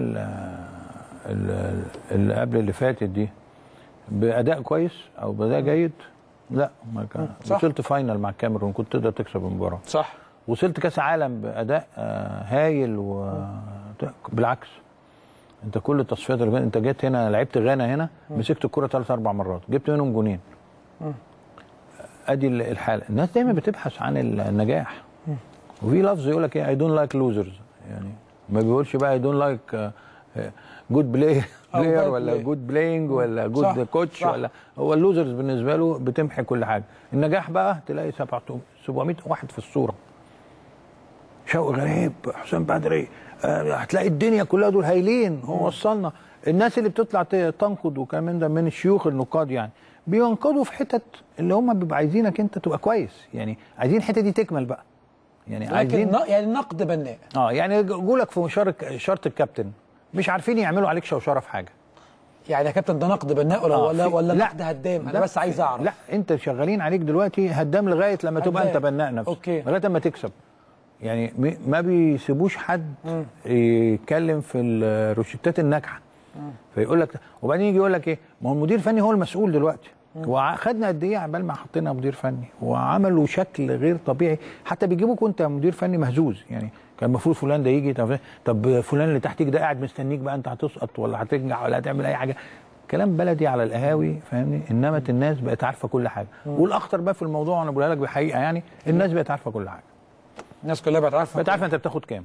اللي قبل اللي فاتت دي بأداء كويس أو بأداء جيد؟ لا ما كان. وصلت فاينل مع الكاميرون كنت تقدر تكسب المباراه. صح. وصلت كاس عالم باداء آه هايل، وبالعكس انت كل التصفيات اللي انت جيت هنا لعبت غانا هنا مسكت الكره ثلاث اربع مرات جبت منهم جونين. ادي الحاله. الناس دايما بتبحث عن النجاح، وفي لفظ يقول لك ايه اي دونت لايك لوزرز، يعني ما بيقولش بقى اي دونت لايك جود بلاي بلاير ولا جود بلاينج ولا جود كوتش، ولا هو اللوزرز بالنسبه له بتمحي كل حاجه. النجاح بقى تلاقي سبعمائة واحد في الصوره، شوقي غريب، حسام بدري، آه هتلاقي الدنيا كلها دول هايلين، هو وصلنا. الناس اللي بتطلع تنقد وكمان ده من الشيوخ النقاد يعني بينقدوا في حتت اللي هم بيبقوا عايزينك انت تبقى كويس، يعني عايزين الحته دي تكمل بقى، يعني عايزين يعني نقد بناء. اه يعني يقول لك في شرط شرط الكابتن مش عارفين يعملوا عليك شوشره في حاجه. يعني يا كابتن ده نقد بناء ولا آه ولا ولا نقد هدام؟ انا بس عايز اعرف. لا انت شغالين عليك دلوقتي هدام لغايه لما هدام. تبقى انت بناء نفسك اوكي لغايه لما تكسب. يعني ما بيسيبوش حد م. يتكلم في الروشتات الناجحه فيقول لك، وبعدين يجي يقول لك ايه ما هو المدير الفني هو المسؤول دلوقتي. وخدنا قد ايه عبال ما حطينا مدير فني وعملوا شكل غير طبيعي، حتى بيجيبوك وانت مدير فني مهزوز. يعني كان المفروض فلان ده يجي، طب فلان اللي تحتيك ده قاعد مستنيك بقى انت هتسقط ولا هتنجح ولا هتعمل اي حاجه. كلام بلدي على القهاوي فاهمني، انما الناس بقت عارفه كل حاجه. والاخطر بقى في الموضوع وانا بقولها لك بحقيقه، يعني الناس بقت عارفه كل حاجه. الناس كلها بقت عارفه بقت عارفه انت بتاخد كام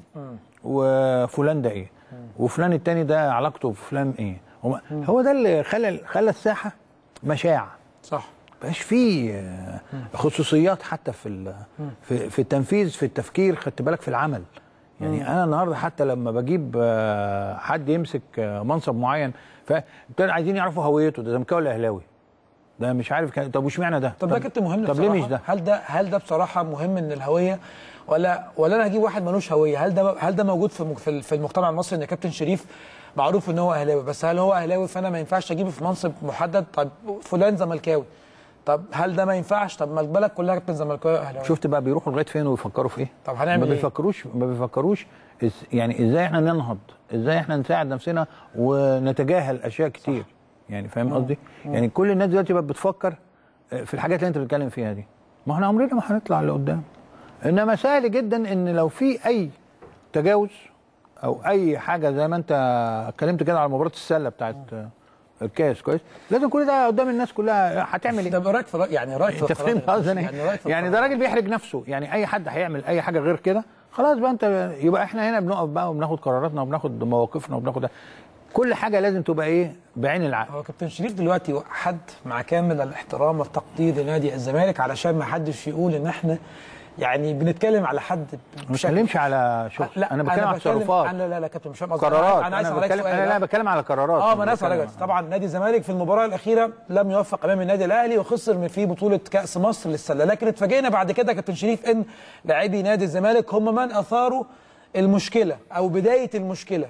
وفلان ده ايه وفلان التاني ده علاقته بفلان ايه. هو ده اللي خلى خلى الساحه مشاع. صح. مبقاش فيه خصوصيات حتى في في في التنفيذ، في التفكير، خدت بالك في العمل. يعني مم. انا النهارده حتى لما بجيب حد يمسك منصب معين فابتدوا عايزين يعرفوا هويته، ده زملكاوي ولا اهلاوي، ده مش عارف كان. طب وش معنى ده؟ طب ده كابتن مهم. طب ليه مش ده؟ هل ده هل ده بصراحه مهم ان الهويه، ولا ولا انا هجيب واحد ملوش هويه؟ هل ده هل ده موجود في في المجتمع المصري ان كابتن شريف معروف ان هو اهلاوي، بس هل هو اهلاوي فانا ما ينفعش اجيبه في منصب محدد؟ طب فلان زملكاوي، طب هل ده ما ينفعش؟ طب ما البلد كلها كابتن زملكاوي واهلاوي. شفت بقى بيروحوا لغايه فين ويفكروا في ايه؟ طب هنعمل ما ايه؟ بيفكروش ما بيفكروش يعني ازاي احنا ننهض، ازاي احنا نساعد نفسنا ونتجاهل اشياء كتير. صح. يعني فاهم قصدي؟ يعني كل الناس دلوقتي بقت بتفكر في الحاجات اللي انت بتتكلم فيها دي. ما احنا عمرنا ما هنطلع لقدام. انما سهل جدا ان لو في اي تجاوز او اي حاجه زي ما انت اتكلمت كده على مباراه السله بتاعت الكاس كويس، لازم كل ده قدام الناس كلها هتعمل ايه؟ طب رايك في رأي يعني رايك في انت فاهم قصدي يعني, يعني ده راجل بيحرج نفسه. يعني اي حد هيعمل اي حاجه غير كده خلاص بقى انت يبقى احنا هنا بنقف بقى وبناخد قراراتنا وبناخد مواقفنا وبناخد كل حاجه لازم تبقى ايه بعين العقل. هو كابتن شريف دلوقتي حد مع كامل الاحترام والتقدير لنادي الزمالك علشان ما حدش يقول ان احنا يعني بنتكلم على حد. ما بتكلمش على شغل، لا انا بتكلم على تصرفات. لا لا لا كابتن مش فاهم قصدي. قرارات. انا عايز انا بتكلم انا لا بتكلم على قرارات. اه ما انا اسال طبعا نادي الزمالك في المباراه الاخيره لم يوفق امام النادي الاهلي وخسر في بطوله كاس مصر للسله، لكن اتفاجئنا بعد كده كابتن شريف ان لاعبي نادي الزمالك هم من اثاروا المشكله او بدايه المشكله.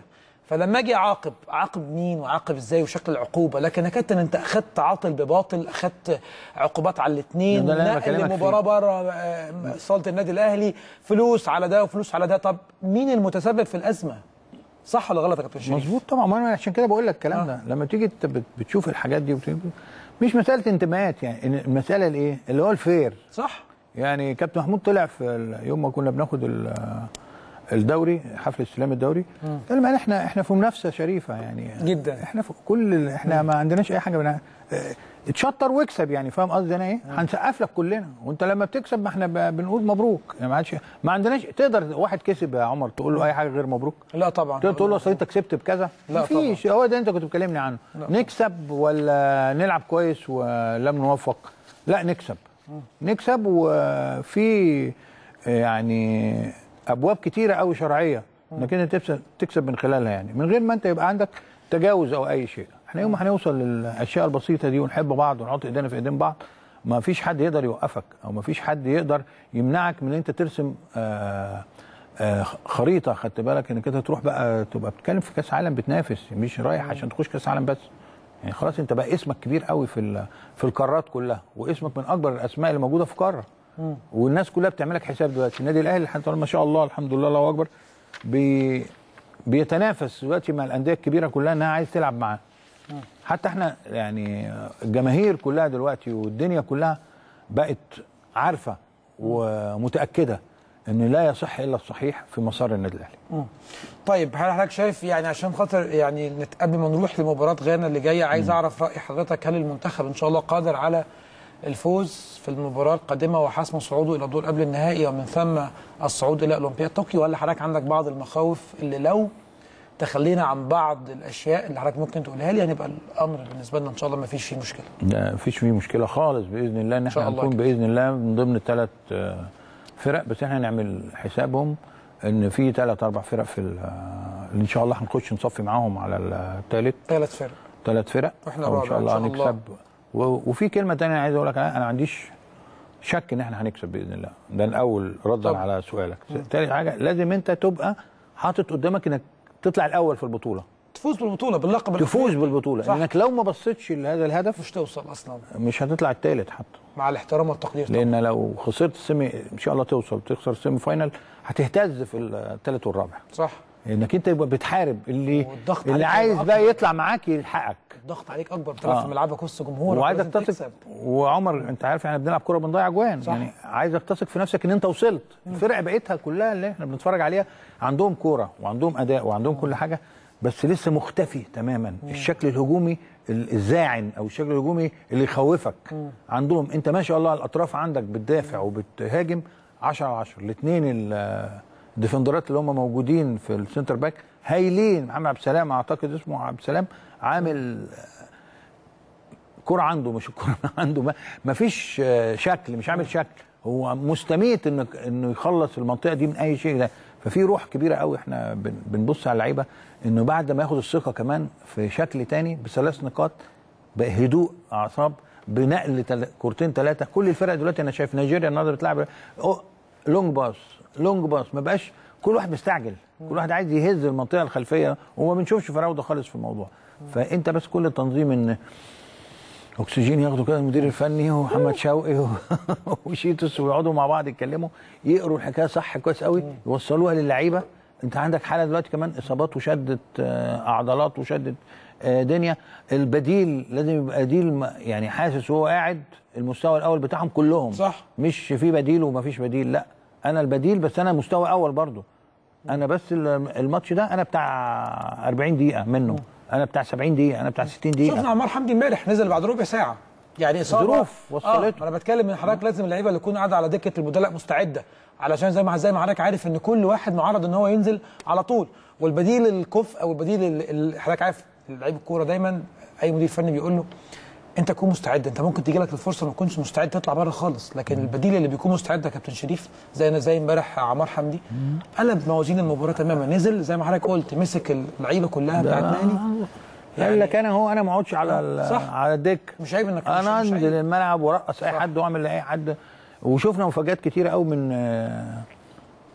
فلما اجي اعاقب اعاقب مين واعاقب ازاي وشكل العقوبه، لكن يا كابتن انت اخذت عاطل بباطل، اخذت عقوبات على الاثنين، نقل مباراه بره صاله النادي الاهلي، فلوس على ده وفلوس على ده. طب مين المتسبب في الازمه؟ صح ولا غلط يا كابتن شريف؟ مظبوط طبعا، ما انا عشان كده بقول لك الكلام آه. ده لما تيجي انت بتشوف الحاجات دي مش مساله انتماءات، يعني المساله الايه اللي هو الفير. صح. يعني كابتن محمود طلع في يوم ما كنا بناخد الدوري، حفل استلام الدوري، قال ما احنا احنا في منافسه شريفه يعني جدا، احنا في كل احنا ما عندناش اي حاجه بنا... اتشطر واكسب، يعني فاهم قصدي انا ايه؟ هنسقف لك كلنا، وانت لما بتكسب ما احنا بنقول مبروك، يعني ما عادش ما عندناش. تقدر واحد كسب يا عمر تقول له اي حاجه غير مبروك؟ لا طبعا. تقدر تقول له اصل انت كسبت بكذا؟ لا مفيش. هو ده انت كنت بتكلمني عنه، نكسب ولا نلعب كويس ولم نوفق؟ لا نكسب. نكسب، وفي يعني ابواب كتيره قوي شرعيه انك انت تكسب تكسب من خلالها، يعني من غير ما انت يبقى عندك تجاوز او اي شيء. احنا يوم ما هنوصل للاشياء البسيطه دي ونحب بعض ونحط ايدينا في ايدين بعض، ما فيش حد يقدر يوقفك، او ما فيش حد يقدر يمنعك من ان انت ترسم آآ آآ خريطه. خدت بالك انك انت تروح بقى تبقى بتتكلم في كاس عالم، بتنافس، مش رايح عشان تخش كاس عالم بس. يعني خلاص انت بقى اسمك كبير قوي في في القارات كلها، واسمك من اكبر الاسماء اللي موجوده في قاره، والناس كلها بتعملك حساب دلوقتي. النادي الاهلي حتى ما شاء الله الحمد لله الله اكبر بي بيتنافس دلوقتي مع الانديه الكبيره كلها انها عايز تلعب معاه. حتى احنا يعني الجماهير كلها دلوقتي والدنيا كلها بقت عارفه ومتاكده ان لا يصح الا الصحيح في مسار النادي الاهلي. طيب هل حضرتك شايف يعني عشان خاطر يعني قبل ما نروح لمباراه غانا اللي جايه، عايز اعرف راي حضرتك، هل المنتخب ان شاء الله قادر على الفوز في المباراه القادمه وحسم صعوده الى الدور قبل النهائي ومن ثم الصعود الى اولمبياد طوكيو، ولا حضرتك عندك بعض المخاوف اللي لو تخلينا عن بعض الاشياء اللي حضرتك ممكن تقولها لي هنبقى الامر بالنسبه لنا ان شاء الله ما فيش فيه مشكله؟ لا ما فيش فيه مشكله خالص باذن الله، ان احنا هنكون باذن الله من ضمن الثلاث فرق، بس احنا هنعمل حسابهم ان في ثلاث اربع فرق في اللي ان شاء الله هنخش نصفي معاهم على الثالث. ثلاث فرق ثلاث فرق واحنا رابع ان شاء الله هنكسب. وفي كلمه ثانيه عايز اقول لك، انا ما عنديش شك ان احنا هنكسب باذن الله. ده الاول ردا طب. على سؤالك. ثالث حاجه لازم انت تبقى حاطط قدامك انك تطلع الاول في البطوله، تفوز بالبطوله باللقب، تفوز بالبطوله صح. انك لو ما بصيتش لهذا الهدف مش توصل اصلا، مش هتطلع الثالث حتى مع الاحترام والتقدير. لان طبعا. لو خسرت السيمي ان شاء الله توصل، تخسر السيمي فاينل هتهتز في الثالث والرابع. صح. انك انت يبقى بتحارب اللي اللي عايز بقى يطلع معاك يلحقك. الضغط عليك اكبر، بتلعب آه. في ملعبك وسط جمهورك وعايزك تثق. وعمر انت عارف احنا بنلعب كوره بنضيع اجوان، يعني عايزك تثق في نفسك ان انت وصلت. الفرق بقيتها كلها اللي احنا بنتفرج عليها عندهم كوره وعندهم اداء وعندهم كل حاجه، بس لسه مختفي تماما مم. الشكل الهجومي الزاعن او الشكل الهجومي اللي يخوفك. مم. عندهم انت ما شاء الله الاطراف عندك بتدافع وبتهاجم عشرة على عشرة. الاثنين الديفندرات اللي هم موجودين في السنتر باك هايلين. محمد عبد السلام اعتقد اسمه عبد السلام عامل كرة عنده، مش الكرة عنده ما فيش شكل، مش عامل شكل، هو مستميت انه انه يخلص المنطقه دي من اي شيء. ده ففي روح كبيره قوي. احنا بنبص على اللعيبه انه بعد ما ياخد الثقه كمان في شكل تاني بثلاث نقاط بهدوء اعصاب بنقل تل... كورتين ثلاثه. كل الفرق دلوقتي انا شايف نيجيريا النهارده بتلعب لونج باص لونج باص، ما بقاش كل واحد مستعجل، كل واحد عايز يهز المنطقه الخلفيه وما بنشوفش فراوده خالص في الموضوع. فانت بس كل التنظيم ان اكسجين ياخدوا كده المدير الفني ومحمد شوقي وشيتوس ويقعدوا مع بعض يتكلموا يقروا الحكايه صح كويس قوي يوصلوها للعيبه. انت عندك حاله دلوقتي كمان اصابات وشده عضلات وشده دنيا. البديل لازم يبقى بديل يعني حاسس وهو قاعد المستوى الاول بتاعهم كلهم صح، مش في بديل وما فيش بديل. لا انا البديل بس انا مستوى اول برضو. انا بس الماتش ده انا بتاع أربعين دقيقه منه، انا بتاع سبعين دقيقه، انا بتاع ستين دقيقه. شفنا عمار حمدي امبارح نزل بعد ربع ساعه، يعني اصابه ظروف وصلته. آه انا بتكلم ان حضرتك لازم اللعيبه اللي تكون قاعده على دكه البدلاء مستعده، علشان زي ما زي ما حضرتك عارف ان كل واحد معرض ان هو ينزل على طول. والبديل الكفء او البديل اللي حضرتك عارف لعيب الكوره دايما اي مدير فني بيقول له انت تكون مستعد. انت ممكن تيجي لك الفرصه ما تكونش مستعد تطلع بره خالص، لكن البديل اللي بيكون مستعد يا كابتن شريف زي انا زي امبارح عمار حمدي قلب موازين المباراه تماما. نزل زي ما حضرتك قلت مسك اللعيبه كلها بتاعت ناني. قال لك انا هو انا ما اقعدش على صح. على الدك، مش عيب انك انا انزل الملعب ورقص اي حد واعمل لاي حد. وشفنا مفاجات كتيره قوي من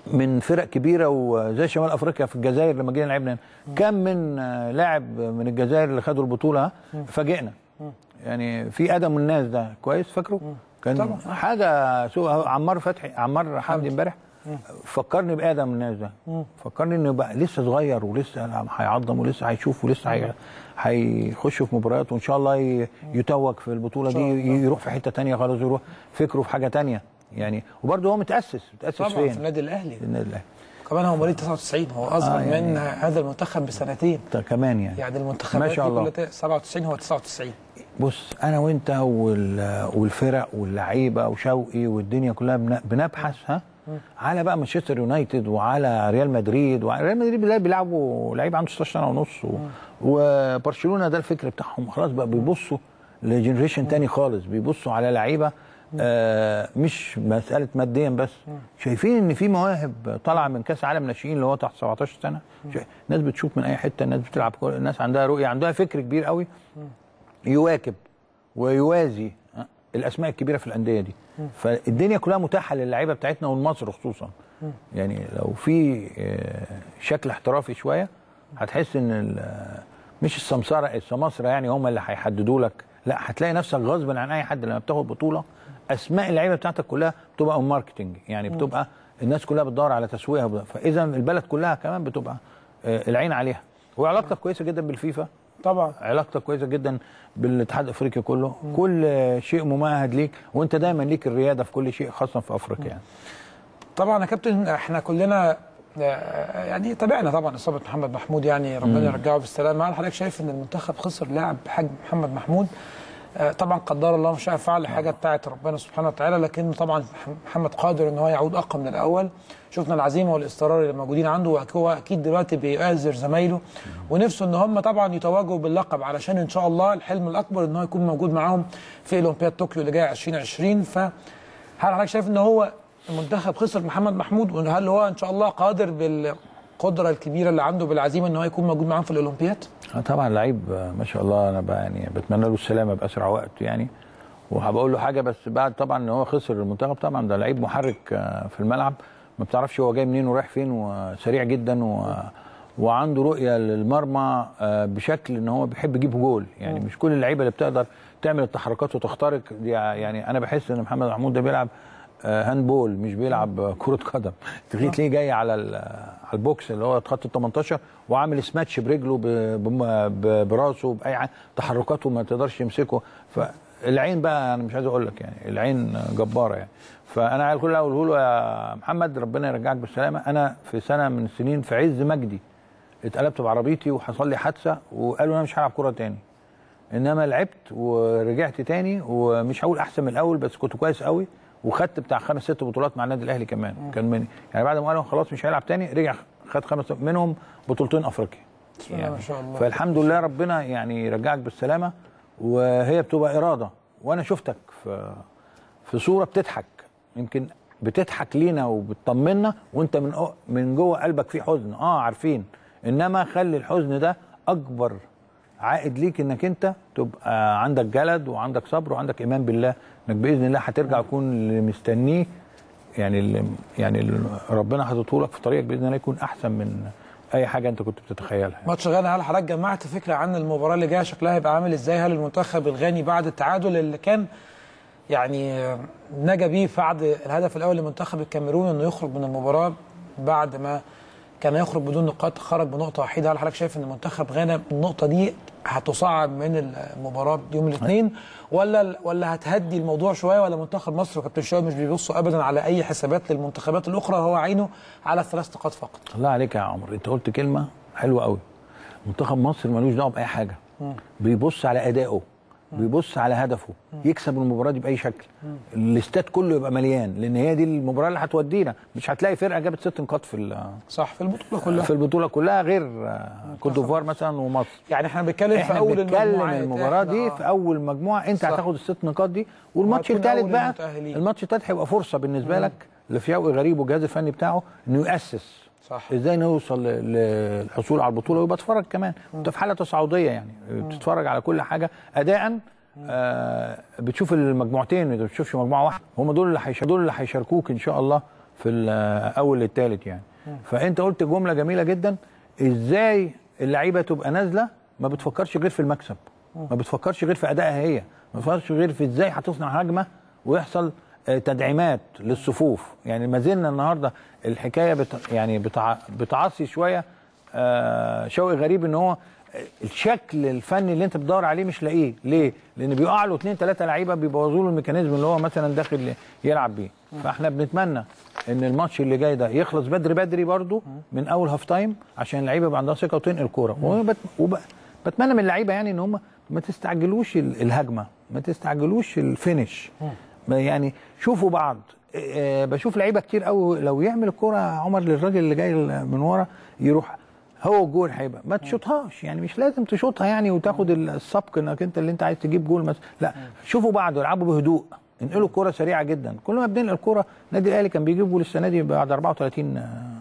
من فرق كبيره وزي شمال افريقيا في الجزائر لما جينا لعبنا، كم من لاعب من الجزائر اللي خدوا البطوله فاجئنا. يعني في ادم الناس ده كويس فاكره؟ كان طبعا. حاجه سوء. عمار فتحي عمار حمدي امبارح فكرني بادم الناس ده، فكرني انه بقى لسه صغير ولسه هيعظم ولسه هيشوف ولسه هيخش في مباريات وان شاء الله يتوج في البطوله دي، يروح في حته ثانيه خالص، يروح فكره في حاجه ثانيه يعني. وبرده هو متاسس متاسس طبعا فين؟ في النادي الاهلي. النادي الاهلي كمان هو مواليد تسعة وتسعين، هو اصغر آه يعني من هذا المنتخب بسنتين كمان يعني. يعني المنتخبات ما شاء الله سبعة وتسعين هو تسعة وتسعين. بص انا وانت والفرق واللعيبه وشوقي والدنيا كلها بنبحث ها على بقى مانشستر يونايتد وعلى ريال مدريد، وريال مدريد بيلعبوا لعيب عنده ستاشر سنه ونص، وبرشلونه ده الفكر بتاعهم خلاص بقى بيبصوا لجنريشن تاني خالص، بيبصوا على لعيبه آه مش مساله ماديا بس، شايفين ان في مواهب طالعه من كاس عالم ناشئين اللي هو تحت سبعتاشر سنه، الناس بتشوف من اي حته، الناس بتلعب كوره، الناس عندها رؤيه، عندها فكر كبير قوي يواكب ويوازي الاسماء الكبيره في الانديه دي. فالدنيا كلها متاحه للعيبه بتاعتنا والمصر خصوصا. يعني لو في شكل احترافي شويه هتحس ان مش السمسره السماسره يعني هم اللي هيحددوا لك، لا هتلاقي نفسك غصبا عن اي حد لما بتاخد بطوله اسماء اللعيبه بتاعتك كلها بتبقى ماركتنج، يعني بتبقى الناس كلها بتدور على تسويقها، فاذا البلد كلها كمان بتبقى العين عليها. وعلاقتك كويسه جدا بالفيفا طبعا، علاقتك كويسه جدا بالاتحاد الافريقي كله، م. كل شيء ممهد ليك، وانت دايما ليك الرياده في كل شيء خاصه في افريقيا يعني. طبعا يا كابتن احنا كلنا يعني تابعنا طبعا اصابه محمد محمود، يعني ربنا يرجعه بالسلامه. هل حضرتك شايف ان المنتخب خسر لاعب بحجم محمد محمود؟ طبعا قدر الله ما شاء فعل، حاجه بتاعت ربنا سبحانه وتعالى، لكن طبعا محمد قادر ان هو يعود اقوى من الاول. شفنا العزيمه والاصرار اللي موجودين عنده، وهو اكيد دلوقتي بيؤازر زمايله ونفسه ان هم طبعا يتواجدوا باللقب، علشان ان شاء الله الحلم الاكبر ان هو يكون موجود معاهم في اولمبياد طوكيو اللي جايه ألفين وعشرين. فهل حضرتك شايف ان هو المنتخب خسر محمد محمود، وهل هو ان شاء الله قادر بالقدره الكبيره اللي عنده بالعزيمه ان هو يكون موجود معاهم في الاولمبياد؟ طبعا لعيب ما شاء الله، انا بقى يعني بتمنى له السلامه باسرع وقت يعني، وهبقول له حاجه بس بعد طبعا ان هو خسر المنتخب، طبعا ده لعيب محرك في الملعب، ما بتعرفش هو جاي منين ورايح فين، وسريع جدا و... وعنده رؤيه للمرمى بشكل ان هو بيحب يجيب جول، يعني مش كل اللعيبه اللي بتقدر تعمل التحركات وتخترق، يعني انا بحس ان محمد محمود ده بيلعب هاند بول مش بيلعب كره قدم، تلاقيه جاي على على البوكس اللي هو خط ال تمنتاشر وعامل سماتش برجله براسه باي تحركاته ما تقدرش يمسكه. فالعين بقى انا مش عايز اقول لك يعني العين جباره يعني. فانا عايز كل اقوله له يا محمد ربنا يرجعك بالسلامه. انا في سنه من السنين في عز مجدي اتقلبت بعربيتي وحصل لي حادثه وقالوا انا مش هلعب كوره تاني، انما لعبت ورجعت تاني، ومش هقول احسن من الاول بس كنت كويس قوي، وخدت بتاع خمس ست بطولات مع النادي الاهلي كمان. م. كان من يعني بعد ما قالوا خلاص مش هيلعب تاني رجع خد خمس منهم بطولتين افريقيا يعني. ما شاء الله. فالحمد لله ربنا يعني يرجعك بالسلامه، وهي بتبقى اراده. وانا شفتك في في صوره بتضحك، يمكن بتضحك لينا وبتطمنا وانت من من جوه قلبك في حزن، اه عارفين، انما خلي الحزن ده اكبر عائد ليك انك انت تبقى عندك جلد وعندك صبر وعندك ايمان بالله انك باذن الله هترجع تكون اللي مستنيه، يعني اللي يعني اللي ربنا حاططه لك في طريقك باذن الله يكون احسن من اي حاجه انت كنت بتتخيلها. ماتش غانا، هل حضرتك جمعت فكره عن المباراه اللي جايه شكلها هيبقى عامل ازاي؟ هل المنتخب الغاني بعد التعادل اللي كان يعني نجا بيه بعد الهدف الاول لمنتخب الكاميرون انه يخرج من المباراه بعد ما كان يخرج بدون نقاط، خرج بنقطه وحيده، هل حضرتك شايف ان منتخب غانا النقطه دي هتصعب من المباراه يوم الاثنين، ولا ولا هتهدي الموضوع شويه، ولا منتخب مصر وكابتن شوقي مش بيبصوا ابدا على اي حسابات للمنتخبات الاخرى، هو عينه على الثلاث نقاط فقط؟ الله عليك يا عمر، انت قلت كلمه حلوه قوي. منتخب مصر ملوش دعوه باي حاجه، م. بيبص على ادائه، بيبص على هدفه، يكسب المباراه دي باي شكل، الاستاد كله يبقى مليان، لان هي دي المباراه اللي هتودينا. مش هتلاقي فرقه جابت ست نقاط في صح في البطوله كلها في البطوله كلها غير كوت ديفوار مثلا ومصر. يعني احنا بنتكلم في اول المجموعه، المباراه دي في اول مجموعه انت صح. هتاخد الست نقاط دي، والماتش الثالث بقى الماتش الثالث هيبقى فرصه بالنسبه مم. لك لفياوي غريب والجهاز الفني بتاعه انه ياسس صح. ازاي نوصل للحصول على البطوله، ويبقى تتفرج كمان انت في حاله تصاعديه يعني مم. بتتفرج على كل حاجه اداء. آه بتشوف المجموعتين، ما بتشوفش مجموعه واحده. هم دول اللي هيشاركوك دول اللي هيشاركوك ان شاء الله في الاول للثالث يعني. فانت قلت جمله جميله جدا، ازاي اللعيبه تبقى نازله ما بتفكرش غير في المكسب، ما بتفكرش غير في ادائها هي، ما بتفكرش غير في ازاي هتصنع هجمه ويحصل تدعيمات للصفوف. يعني ما زلنا النهارده الحكايه بت يعني بتع بتعصي شويه آه شوقي غريب، ان هو الشكل الفني اللي انت بتدور عليه مش لاقيه. ليه؟ لان بيقع له اثنين ثلاثه لعيبه بيبوظوا له الميكانيزم اللي هو مثلا داخل يلعب بيه. فاحنا بنتمنى ان الماتش اللي جاي ده يخلص بدري بدري برضو من اول هاف تايم، عشان اللعيبه يبقى عندها ثقه وتنقل كوره. وبتمنى من اللعيبه يعني ان هم ما تستعجلوش الهجمه، ما تستعجلوش الفينش، يعني شوفوا بعض. بشوف لعيبه كتير قوي لو يعمل الكوره عمر للراجل اللي جاي من ورا يروح هو الجول هيبقى، ما تشوطهاش يعني، مش لازم تشوطها يعني وتاخد السبق انك انت اللي انت عايز تجيب جول مثلا، لا شوفوا بعض والعبوا بهدوء، انقلوا الكوره سريعه جدا. كل ما بننقل الكوره، النادي الاهلي كان بيجيب جول السنه دي بعد أربعة وثلاثين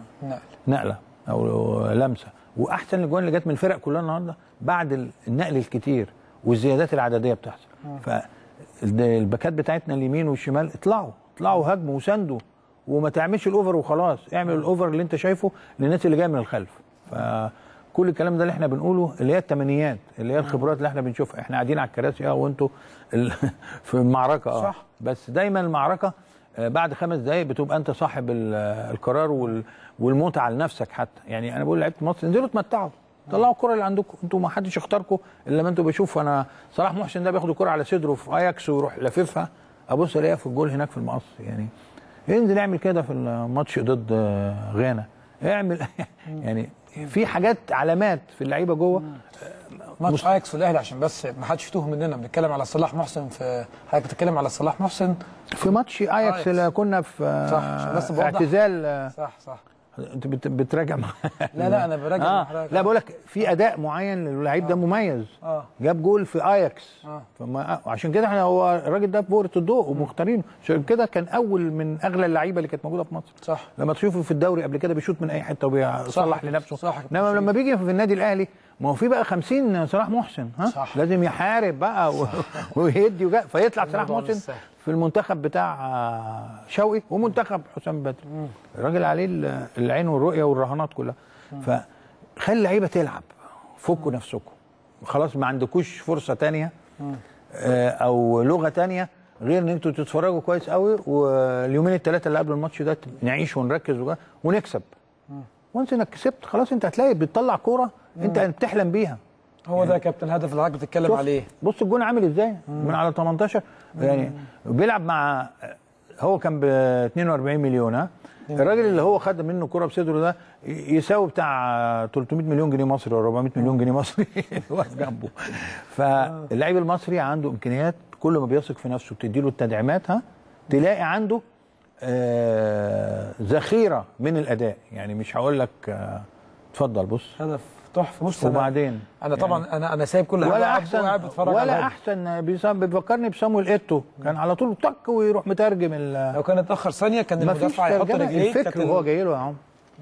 نقله او لمسه، واحسن الاجوان اللي جت من الفرق كلها النهارده بعد النقل الكتير والزيادات العدديه بتحصل. فالباكات بتاعتنا اليمين والشمال اطلعوا اطلعوا هاجموا وساندوا، وما تعملش الاوفر وخلاص، اعمل الاوفر اللي انت شايفه للناس اللي جايه من الخلف. فكل الكلام ده اللي احنا بنقوله اللي هي التمنيات، اللي هي الخبرات اللي احنا بنشوفها. احنا قاعدين على الكراسي اه وانتوا في المعركه اه صح. بس دايما المعركه بعد خمس دقائق بتبقى انت صاحب القرار والمتعه لنفسك حتى. يعني انا بقول لعيبه مصر انزلوا اتمتعوا، طلعوا الكره اللي عندكم، انتوا ما حدش اختاركم الا لما انتوا بشوف. انا صلاح محسن ده بياخد الكره على صدره في اياكس ويروح لاففها، ابص الاقيها في الجول هناك في المقص. يعني انزل اعمل كده في الماتش ضد غانا، اعمل يعني في حاجات علامات في اللعيبه جوه. ماتش اياكس والاهلي عشان بس ما حدش يتوه مننا، بنتكلم على صلاح محسن. في حضرتك بتتكلم على صلاح محسن في ماتش اياكس اللي كنا في صح بس اعتزال. صح صح انت بتراجع مع لا لا انا براجع آه. مع لا بقول لك في اداء معين للعيب آه. ده مميز آه. جاب جول في اياكس آه. فما عشان كده احنا هو الراجل ده بورة الضوء ومختارينه، عشان كده كان اول من اغلى اللعيبه اللي كانت موجوده في مصر. صح لما تشوفه في الدوري قبل كده بيشوط من اي حته وبيصلح لنفسه. صح انما لما بيجي في النادي الاهلي ما هو في بقى خمسين صلاح محسن ها صح. لازم يحارب بقى ويهدي وجا فيطلع صلاح محسن في المنتخب بتاع شوقي ومنتخب حسام بدري. الراجل عليه العين والرؤيه والرهانات كلها. فخلي اللعيبه تلعب، فكوا نفسكم خلاص، ما عندكوش فرصه ثانيه او لغه ثانيه غير ان انتوا تتفرجوا كويس قوي، واليومين الثلاثه اللي قبل الماتش ده نعيش ونركز ونكسب. وانس انك كسبت خلاص انت هتلاقي بتطلع كوره انت بتحلم بيها. هو ده يا كابتن الهدف اللي حضرتك بتتكلم عليه. بص الجون عامل ازاي من على تمنتاشر يعني بيلعب مع، هو كان ب اتنين واربعين مليون. ها الراجل اللي هو خد منه كرة بصدره ده يساوي بتاع تلتمية مليون جنيه مصري ولا اربعمية مليون جنيه مصري واقف جنبه. فاللاعب المصري عنده امكانيات، كل ما بيثق في نفسه بتدي له التدعيمات ها تلاقي عنده آه ذخيره من الاداء. يعني مش هقول لك آه اتفضل بص هدف تحفه. بص وبعدين انا طبعا يعني انا انا سايب كل حاجه ولا احسن وقاعد بتفرج ولا على احسن بيفكرني بسامويل ايتو، كان على طول طق ويروح مترجم. لو كان اتاخر ثانيه كان المدافع يحط رجليه الفكر وهو جاي له يا عم.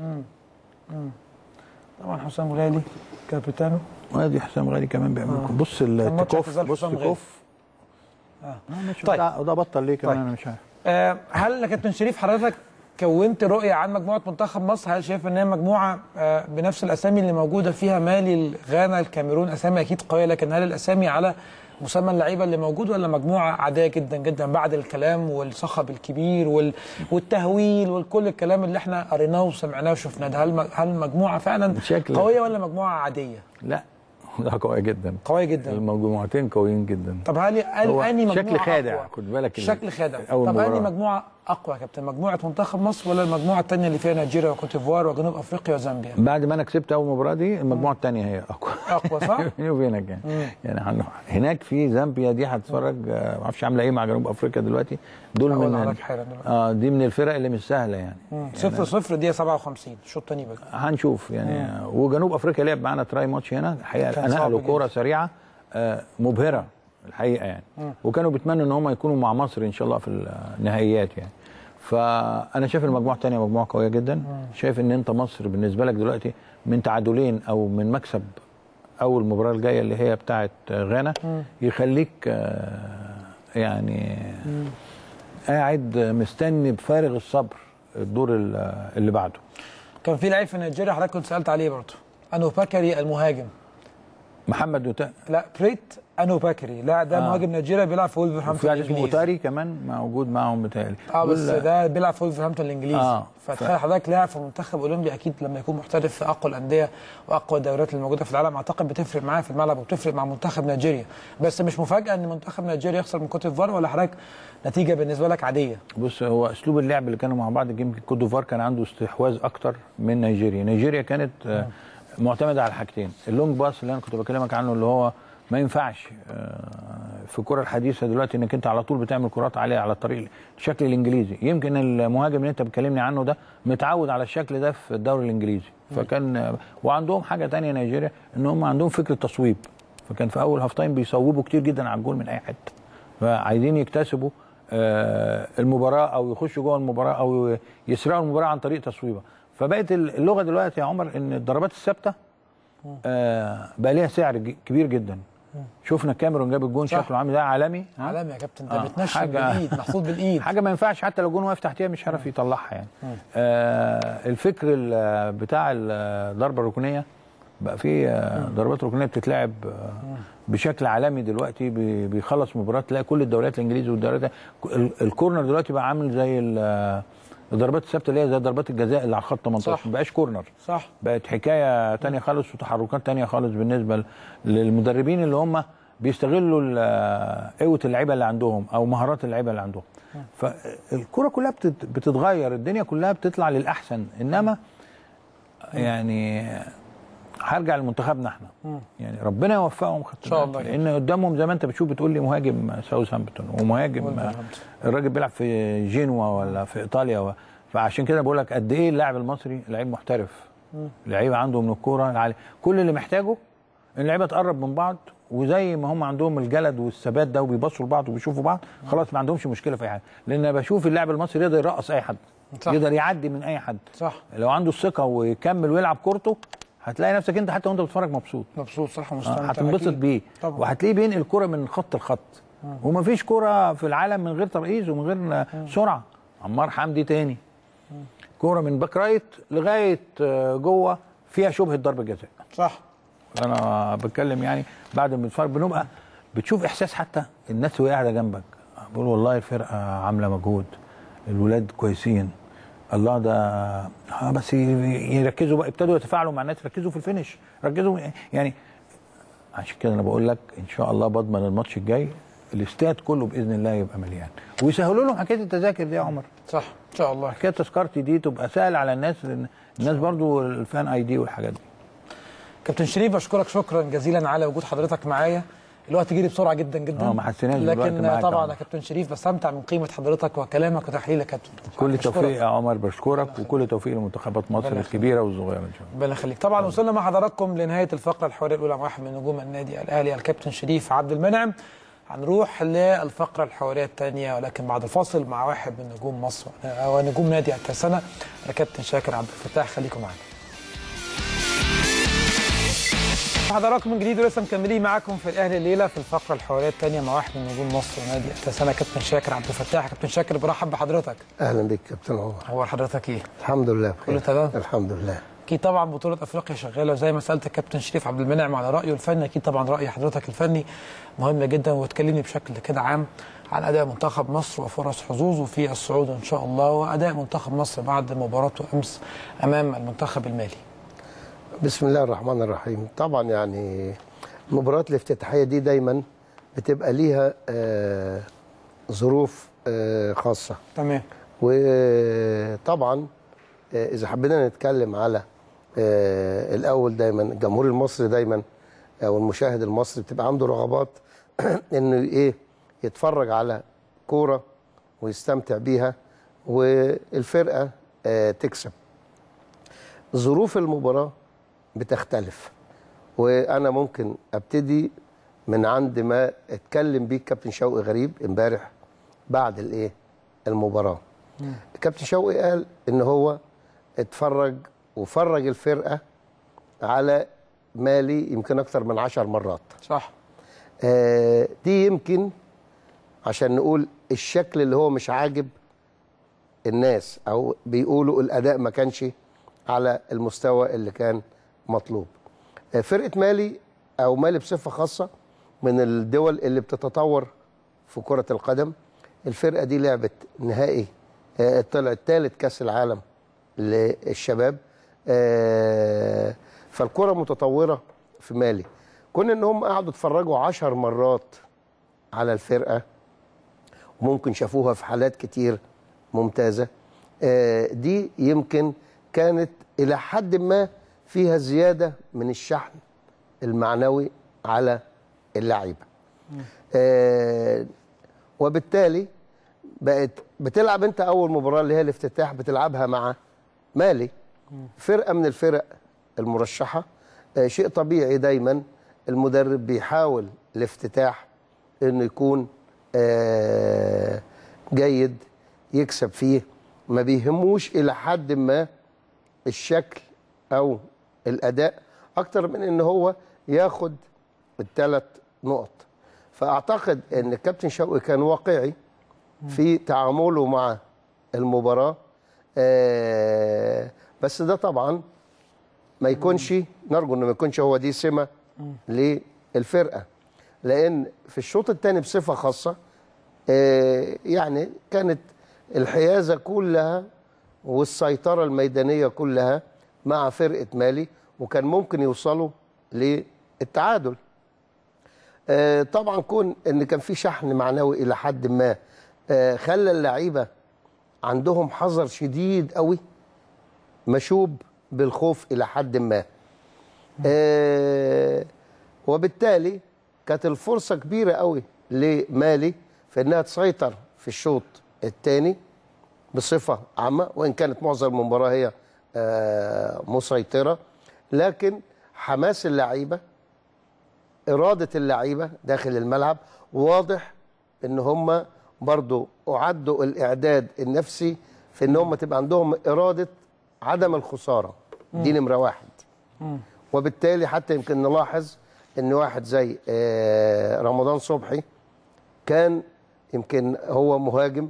طبعا حسام غالي كابيتانو، وادي حسام غالي كمان بيعمل آه. بص التكوف بص التكوف اه طيب ده بطل ليه كمان. طيب. انا مش عارف آه هل يا كابتن شريف حضرتك كونت رؤيه عن مجموعه منتخب مصر؟ هل شايف ان هي مجموعه آه بنفس الاسامي اللي موجوده فيها مالي غانا الكاميرون، اسامي اكيد قويه، لكن هل الاسامي على مسمى اللعيبه اللي موجود ولا مجموعه عاديه جدا جدا بعد الكلام والصخب الكبير وال... والتهويل وكل الكلام اللي احنا قريناه وسمعناه وشفناه ده؟ هل هل المجموعه فعلا قويه ولا مجموعه عاديه؟ لا لا قويه جدا قويه جدا، المجموعتين قويين جدا. طب هل انهي مجموعه شكل خادع؟ خد بالك شكل خادع. طب انهي مجموعه اقوى يا كابتن، مجموعه منتخب مصر ولا المجموعه الثانيه اللي فيها نيجيريا وكوتيفوار وجنوب افريقيا وزامبيا؟ بعد ما انا كسبت اول مباراه دي المجموعه الثانيه هي اقوى اقوى صح؟ بيني وبينك يعني مم. يعني هناك في زامبيا دي هتتفرج ما اعرفش عامله ايه مع جنوب افريقيا دلوقتي، دول من اه دي من الفرق اللي مش سهله يعني. صفر صفر دي سبعة وخمسين الشوط الثاني بقى هنشوف يعني. مم. وجنوب افريقيا لعب معانا تراي ماتش هنا الحقيقه، نقلوا كوره سريعه آه مبهره الحقيقه يعني. مم. وكانوا بيتمنوا ان هم يكونوا مع مصر ان شاء الله في النهائيات يعني. فانا شايف المجموعه الثانيه مجموعه قويه جدا. مم. شايف ان انت مصر بالنسبه لك دلوقتي من تعادلين او من مكسب اول المباراه الجايه اللي هي بتاعه غانا مم. يخليك آه يعني مم. قاعد مستني بفارغ الصبر الدور اللي بعده. كان في لعيب في نيجيريا حضرتك كنت سالت عليه برضه، انو باكري المهاجم. محمد نوتا لا بريت انو باكري، لا ده آه. مهاجم نيجيريا بيلعب في وولفرهامبتون الانجليزي. في موتاري كمان موجود معاهم بتهيألي. اه بس ده بيلعب في وولفرهامبتون الانجليزي. آه. فتخيل ف... حضرتك لاعب في منتخب اولمبي، اكيد لما يكون محترف في اقوى الانديه واقوى الدوريات الموجوده في العالم اعتقد بتفرق معاه في الملعب وبتفرق مع منتخب نيجيريا. بس مش مفاجاه ان منتخب نيجيريا يخسر من كوت ديفوار، ولا حضرتك نتيجه بالنسبه لك عاديه؟ بص، هو اسلوب اللعب اللي كانوا مع بعض، يمكن كوت ديفوار كان عنده استحواذ اكتر من نيجيريا. نيجيريا كانت آه. معتمده على حاجتين، اللونج باس اللي انا كنت بكلمك عنه اللي هو ما ينفعش في الكره الحديثه دلوقتي انك انت على طول بتعمل كرات عاليه على الطريق الشكل الانجليزي. يمكن المهاجم اللي انت بتكلمني عنه ده متعود على الشكل ده في الدوري الانجليزي، فكان وعندهم حاجه ثانيه نيجيريا ان هم عندهم فكره تصويب، فكان في اول هاف تايم بيصوبوا كتير جدا على الجول من اي حته، فعايزين يكتسبوا المباراه او يخشوا جوه المباراه او يسرقوا المباراه عن طريق تصويبها. فبقت اللغه دلوقتي يا عمر ان الضربات الثابته آه بقى ليها سعر كبير جدا. شفنا الكاميرون جاب الجون شكله عامل ده عالمي عالمي يا كابتن، ده آه بتنشن بالايد، محطوط بالايد، حاجه ما ينفعش حتى لو جون واقف تحتيها مش هيعرف يطلعها يعني. آه الفكر بتاع الضربه الركنيه بقى في آه ضربات ركنيه بتتلعب آه بشكل عالمي دلوقتي، بيخلص مباراه تلاقي كل الدوريات الانجليزي والدوريات الكورنر دلوقتي بقى عامل زي الضربات الثابته اللي هي زي ضربات الجزاء اللي على خط تمنتاشر، ما بقاش كورنر، صح، بقت حكايه ثانيه خالص وتحركات ثانيه خالص بالنسبه للمدربين اللي هم بيستغلوا قوه اللعيبه اللي عندهم او مهارات اللعيبه اللي عندهم. فالكره كلها بتتغير، الدنيا كلها بتطلع للاحسن. انما يعني هرجع لمنتخبنا احنا، يعني ربنا يوفقهم ان شاء الله، لان قدامهم زي ما انت بتشوف بتقول لي مهاجم ساوثهامبتون ومهاجم الراجل بيلعب في جينوا ولا في ايطاليا و... فعشان كده بقول لك قد ايه اللاعب المصري لعيب محترف، لعيب عنده من الكوره العاليه. كل اللي محتاجه ان اللعيبه تقرب من بعض، وزي ما هم عندهم الجلد والثبات ده وبيبصوا لبعض وبيشوفوا بعض، خلاص ما عندهمش مشكله في اي حاجه. لان انا بشوف اللاعب المصري يقدر يرقص اي حد، صح، يقدر يعدي من اي حد، صح، لو عنده الثقه ويكمل ويلعب كورته هتلاقي نفسك انت حتى وانت بتتفرج مبسوط مبسوط صح، ومستمتع، هتنبسط بيه، وهتلاقيه بينقل الكوره من خط لخط، ومفيش كوره في العالم من غير ترقيص ومن غير مم. سرعه. عمار حمدي تاني كوره من باك رايت لغايه جوه فيها شبهه ضربه جزاء، صح. انا بتكلم يعني بعد ما بتتفرج بنبقى بتشوف احساس، حتى الناس وهي قاعده جنبك بقول والله الفرقه عامله مجهود، الولاد كويسين، الله ده اه بس يركزوا بقى، ابتدوا يتفاعلوا مع الناس، ركزوا في الفينش، ركزوا يعني. عشان كده انا بقول لك ان شاء الله بضمن الماتش الجاي الاستاد كله باذن الله يبقى مليان، ويسهلوا لهم حكايه التذاكر دي يا عمر، صح ان شاء الله. حكايه تذكرتي دي تبقى سهل على الناس، لان الناس برضو الفان اي دي والحاجات دي. كابتن شريف بشكرك شكرا جزيلا على وجود حضرتك معايا. الوقت جري بسرعه جدا جدا، اه ما حسيناش بالوقت معاك، لكن طبعا يا كابتن شريف بستمتع من قيمه حضرتك وكلامك وتحليلك يا كابتن. كل التوفيق يا عمر، بشكرك، وكل التوفيق لمنتخبات مصر الكبيره والصغيره ان شاء الله. ربنا يخليك. طبعا وصلنا مع حضراتكم لنهايه الفقره الحواريه الاولى مع واحد من نجوم النادي الاهلي الكابتن شريف عبد المنعم. هنروح للفقره الحواريه الثانيه ولكن بعد الفاصل مع واحد من نجوم مصر او نجوم نادي الترسانه الكابتن شاكر عبد الفتاح. خليكم معانا. حضراتكم من جديد ولسه مكملين معاكم في الاهلي الليله في الفقره الحواريه الثانيه مع واحد من نجوم مصر ونادي الترسانه كابتن شاكر عبد الفتاح. كابتن شاكر برحب بحضرتك. اهلا بك كابتن عمر. هو حضرتك ايه؟ الحمد لله بخير. كله تمام؟ الحمد لله. اكيد طبعا بطوله افريقيا شغاله، وزي ما سالت الكابتن شريف عبد المنعم على رايه الفني، اكيد طبعا راي حضرتك الفني مهم جدا، وتكلمني بشكل كده عام عن اداء منتخب مصر وفرص حظوظه في الصعود ان شاء الله، واداء منتخب مصر بعد مباراته امس امام المنتخب المالي. بسم الله الرحمن الرحيم. طبعا يعني المباريات الافتتاحيه دي دايما بتبقى ليها آه ظروف آه خاصه. تمام. وطبعا آه اذا حبينا نتكلم على آه الاول، دايما الجمهور المصري دايما او المشاهد المصري بتبقى عنده رغبات انه ايه يتفرج على كوره ويستمتع بيها والفرقه آه تكسب. ظروف المباراه بتختلف، وانا ممكن ابتدي من عند ما اتكلم بيه الكابتن شوقي غريب امبارح بعد الايه المباراه. الكابتن شوقي قال ان هو اتفرج وفرج الفرقه على مالي يمكن اكتر من عشر مرات، صح. آه دي يمكن عشان نقول الشكل اللي هو مش عاجب الناس او بيقولوا الاداء ما كانش على المستوى اللي كان مطلوب. فرقه مالي او مالي بصفه خاصه من الدول اللي بتتطور في كره القدم. الفرقه دي لعبت نهائي، طلعت ثالث كاس العالم للشباب. فالكره متطوره في مالي. كون ان هم قعدوا اتفرجوا عشر مرات على الفرقه وممكن شافوها في حالات كتير ممتازه، دي يمكن كانت الى حد ما فيها زياده من الشحن المعنوي على اللعيبه. وبالتالي بقت بتلعب انت اول مباراه اللي هي الافتتاح بتلعبها مع مالي، فرقه من الفرق المرشحه. شيء طبيعي دايما المدرب بيحاول الافتتاح انه يكون جيد يكسب فيه، ما بيهموش الى حد ما الشكل او الاداء اكتر من ان هو ياخد الثلاث نقط. فاعتقد ان الكابتن شوقي كان واقعي في تعامله مع المباراه، بس ده طبعا ما يكونش، نرجو انه ما يكونش هو دي سمه للفرقه، لان في الشوط الثاني بصفه خاصه يعني كانت الحيازه كلها والسيطره الميدانيه كلها مع فرقه مالي، وكان ممكن يوصلوا للتعادل. طبعا كون ان كان في شحن معنوي الى حد ما خلى اللعيبه عندهم حذر شديد قوي مشوب بالخوف الى حد ما، وبالتالي كانت الفرصه كبيره قوي لمالي في انها تسيطر في الشوط الثاني بصفه عامه، وان كانت معظم المباراه هي مسيطره، لكن حماس اللعيبه، اراده اللعيبه داخل الملعب، واضح ان هم برضو اعدوا الاعداد النفسي في ان هم تبقى عندهم اراده عدم الخساره، دي نمره واحد. وبالتالي حتى يمكن نلاحظ ان واحد زي رمضان صبحي كان يمكن هو مهاجم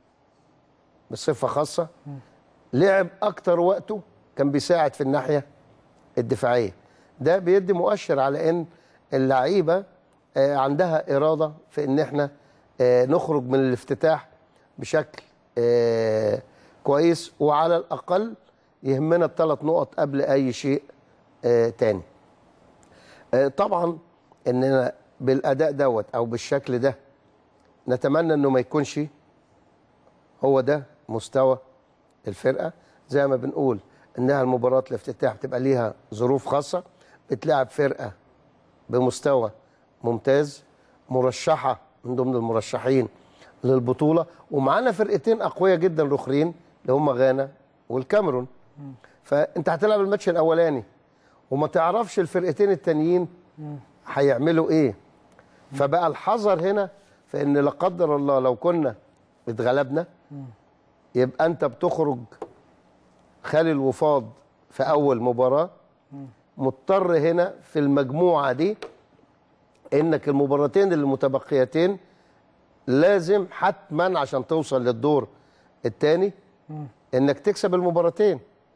بصفه خاصه، لعب اكتر وقته كان بيساعد في الناحيه الدفاعيه. ده بيدي مؤشر على ان اللعيبه عندها اراده في ان احنا نخرج من الافتتاح بشكل كويس، وعلى الاقل يهمنا الثلاث نقط قبل اي شيء تاني. طبعا اننا بالاداء دوت او بالشكل ده نتمنى انه ما يكونش هو ده مستوى الفرقه. زي ما بنقول انها المباراه الافتتاح بتبقى ليها ظروف خاصه، بتلعب فرقه بمستوى ممتاز مرشحه من ضمن المرشحين للبطوله، ومعانا فرقتين اقوياء جدا اخرين اللي هم غانا والكاميرون. فانت هتلعب الماتش الاولاني وما تعرفش الفرقتين التانيين هيعملوا ايه، فبقى الحذر هنا في ان لا قدر الله لو كنا اتغلبنا يبقى انت بتخرج خالي الوفاض في اول مباراه، مضطر هنا في المجموعه دي انك المباراتين المتبقيتين لازم حتما عشان توصل للدور الثاني انك تكسب المباراتين.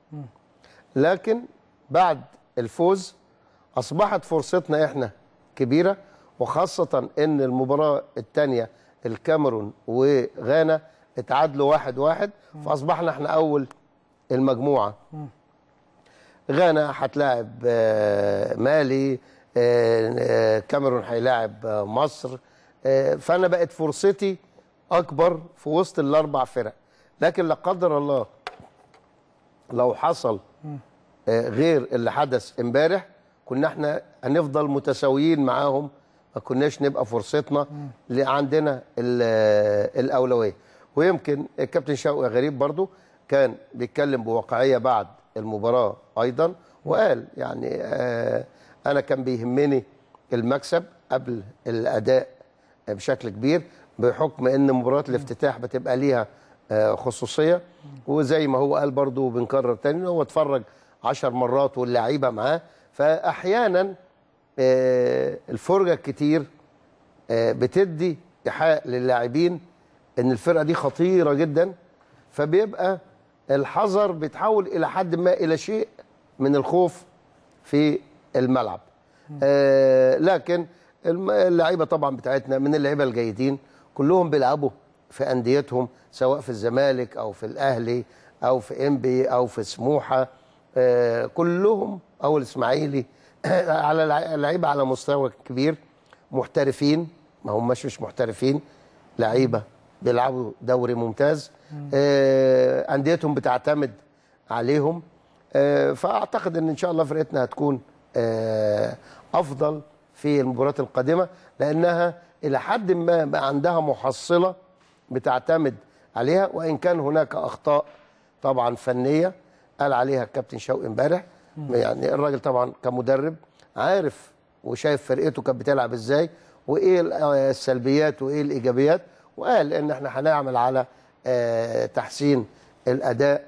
لكن بعد الفوز اصبحت فرصتنا احنا كبيره، وخاصه ان المباراه الثانيه الكاميرون وغانا اتعادلوا واحد واحد، فاصبحنا احنا اول المجموعه. غانا هتلاعب مالي، كاميرون هيلاعب مصر، فانا بقت فرصتي اكبر في وسط الاربع فرق. لكن لا قدر الله لو حصل غير اللي حدث امبارح كنا احنا هنفضل متساويين معاهم، ما كناش نبقى فرصتنا اللي عندنا الاولويه. ويمكن الكابتن شوقي غريب برضو كان بيتكلم بواقعيه بعد المباراه ايضا، وقال يعني آه انا كان بيهمني المكسب قبل الاداء بشكل كبير، بحكم ان مباراه الافتتاح بتبقى ليها آه خصوصيه. وزي ما هو قال برضو بنكرر تاني ان هو اتفرج عشر مرات واللعيبه معاه، فاحيانا آه الفرجه الكتير آه بتدي ايحاء للاعبين ان الفرقه دي خطيره جدا، فبيبقى الحذر بيتحول الى حد ما الى شيء من الخوف في الملعب. آه لكن اللعيبه طبعا بتاعتنا من اللعيبه الجيدين، كلهم بيلعبوا في انديتهم، سواء في الزمالك او في الاهلي او في انبي او في سموحه، آه كلهم او الاسماعيلي على لعيبه على مستوى كبير، محترفين، ما هماش مش محترفين، لعيبه بيلعبوا دوري ممتاز، آه انديتهم بتعتمد عليهم. آه فاعتقد ان ان شاء الله فرقتنا هتكون آه افضل في المباريات القادمه، لانها الى حد ما بقى عندها محصله بتعتمد عليها، وان كان هناك اخطاء طبعا فنيه قال عليها الكابتن شوقي امبارح. يعني الراجل طبعا كمدرب عارف وشايف فرقته كانت بتلعب ازاي وايه السلبيات وايه الايجابيات، وقال ان احنا هنعمل على تحسين الاداء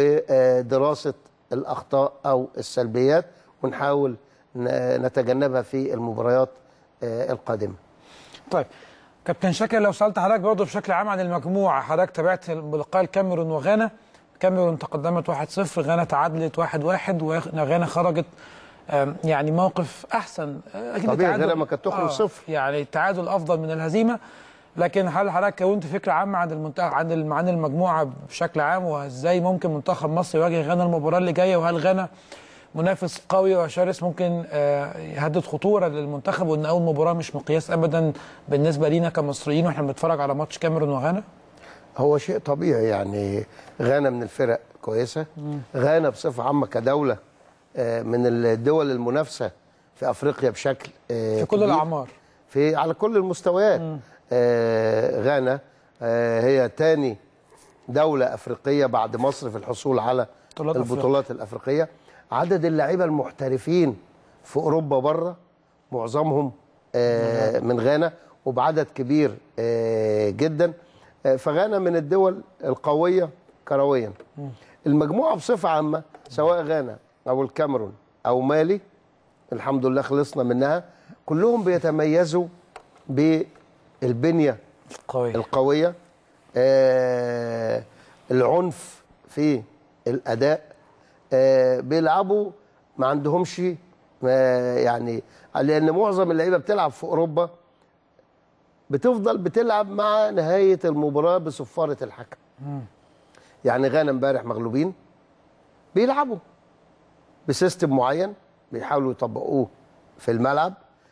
ودراسه الاخطاء او السلبيات، ونحاول نتجنبها في المباريات القادمه. طيب كابتن شاكر، لو سالت حضرتك برضه بشكل عام عن المجموعه، حضرتك تابعت لقاء الكاميرون وغانا. الكاميرون تقدمت واحد صفر، غانا تعادلت واحد واحد، وغانا خرجت يعني موقف احسن. اكيد طبيعي غانا ما كانت تخرج صفر، يعني التعادل افضل من الهزيمه. لكن هل حضرتك كونت فكره عامه عن المنتخب عن عن المجموعه بشكل عام، وازاي ممكن منتخب مصر يواجه غانا المباراه اللي جايه؟ وهل غانا منافس قوي وشرس ممكن يهدد خطوره للمنتخب، وان اول مباراه مش مقياس ابدا بالنسبه لينا كمصريين واحنا بنتفرج على ماتش كاميرون وغانا؟ هو شيء طبيعي، يعني غانا من الفرق كويسه. غانا بصفه عامه كدوله من الدول المنافسه في افريقيا بشكل في كل الاعمار، في على كل المستويات. آه غانا آه هي ثاني دوله افريقيه بعد مصر في الحصول على البطولات أفريقيا. الافريقيه. عدد اللاعيبه المحترفين في اوروبا بره معظمهم آه من غانا، وبعدد كبير آه جدا. آه فغانا من الدول القويه كرويا. المجموعه بصفه عامه سواء غانا او الكاميرون او مالي، الحمد لله خلصنا منها، كلهم بيتميزوا بالبنيه القويه القويه، آه العنف في الاداء، آه بيلعبوا ما عندهمش آه يعني، لان معظم اللعيبه بتلعب في اوروبا بتفضل بتلعب مع نهايه المباراه بصفاره الحكم. يعني غانا امبارح مغلوبين، بيلعبوا بسيستم معين بيحاولوا يطبقوه في الملعب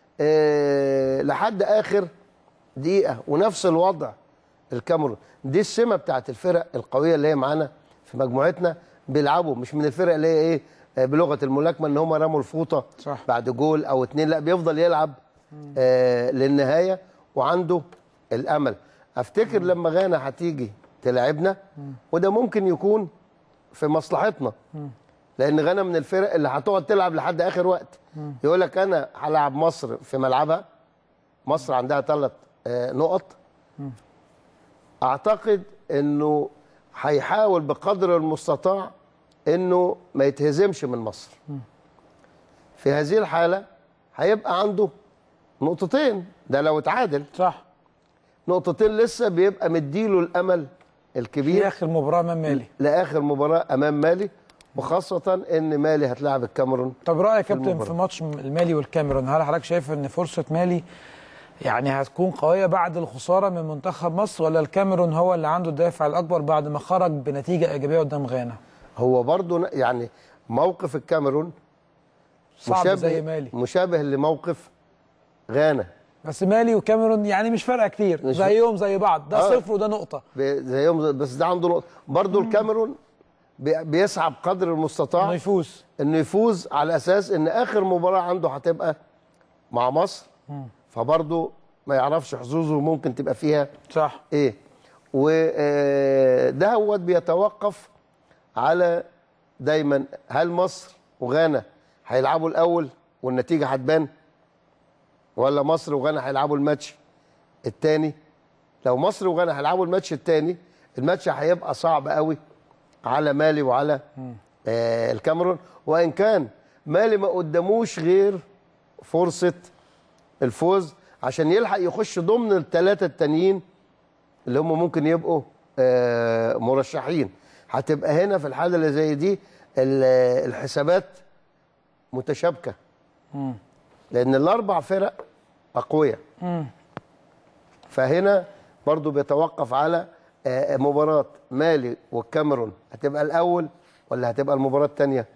أه لحد اخر دقيقه، ونفس الوضع الكاميرون. دي السمه بتاعت الفرق القويه اللي هي معانا في مجموعتنا، بيلعبوا مش من الفرق اللي هي ايه بلغه الملاكمه ان هم رموا الفوطه صح بعد جول او اتنين، لا بيفضل يلعب أه للنهايه وعنده الامل. افتكر مم. لما غانا هتيجي تلعبنا، وده ممكن يكون في مصلحتنا، مم. لان غانا من الفرق اللي هتقعد تلعب لحد اخر وقت. يقول لك انا هلعب مصر في ملعبها، مصر عندها ثلاث آه نقط. مم. اعتقد انه هيحاول بقدر المستطاع انه ما يتهزمش من مصر. مم. في هذه الحاله هيبقى عنده نقطتين، ده لو اتعادل صح، نقطتين لسه بيبقى مديله الامل الكبير لاخر مباراه امام مالي، لاخر مباراه امام مالي، وخاصة ان مالي هتلاعب الكاميرون. طب رأيك يا كابتن في ماتش المالي والكاميرون، هل حضرتك شايف ان فرصة مالي يعني هتكون قوية بعد الخسارة من منتخب مصر، ولا الكاميرون هو اللي عنده الدافع الأكبر بعد ما خرج بنتيجة إيجابية قدام غانا؟ هو برضو يعني موقف الكاميرون صعب مشابه زي مالي، مشابه لموقف غانا، بس مالي وكاميرون يعني مش فارقة كتير، زيهم زي بعض، ده آه. صفر وده نقطة زيهم، بس ده عنده نقطة برضو. الكاميرون بيسعى بقدر المستطاع انه يفوز انه يفوز على اساس ان اخر مباراه عنده هتبقى مع مصر، مم. فبرضه ما يعرفش حظوظه ممكن تبقى فيها صح ايه. وده هو بيتوقف على دايما هل مصر وغانا هيلعبوا الاول والنتيجه هتبان، ولا مصر وغانا هيلعبوا الماتش الثاني. لو مصر وغانا هيلعبوا الماتش الثاني، الماتش هيبقى صعب قوي على مالي وعلى آه الكاميرون، وان كان مالي ما قدموش غير فرصه الفوز عشان يلحق يخش ضمن الثلاثه التانيين اللي هم ممكن يبقوا آه مرشحين. هتبقى هنا في الحاله اللي زي دي الحسابات متشابكه، لان الاربع فرق اقوياء. فهنا برضو بيتوقف على آه مباراه مالي والكاميرون، هتبقى الاول ولا هتبقى المباراه الثانيه؟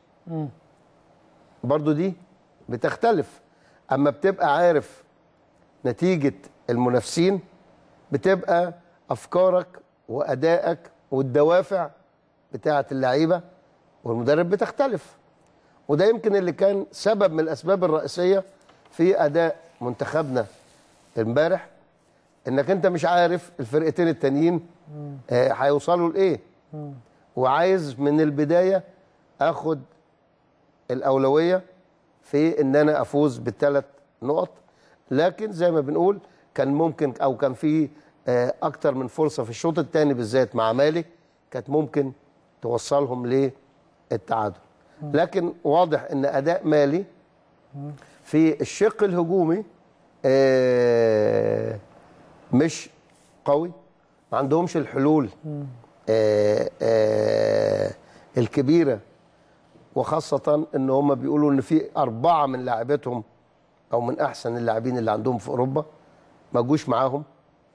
برضو دي بتختلف. اما بتبقى عارف نتيجه المنافسين، بتبقى افكارك وادائك والدوافع بتاعه اللعيبه والمدرب بتختلف. وده يمكن اللي كان سبب من الاسباب الرئيسيه في اداء منتخبنا امبارح، انك انت مش عارف الفرقتين التانيين هيوصلوا آه لايه، وعايز من البدايه اخد الاولويه في ان انا افوز بالثلاث نقط. لكن زي ما بنقول كان ممكن او كان في آه اكتر من فرصه في الشوط الثاني بالذات مع مالي كانت ممكن توصلهم للتعادل. لكن واضح ان اداء مالي في الشق الهجومي آه مش قوي، ما عندهمش الحلول آه آه الكبيره، وخاصه ان هم بيقولوا ان في اربعه من لاعبتهم او من احسن اللاعبين اللي عندهم في اوروبا ما جوش معاهم،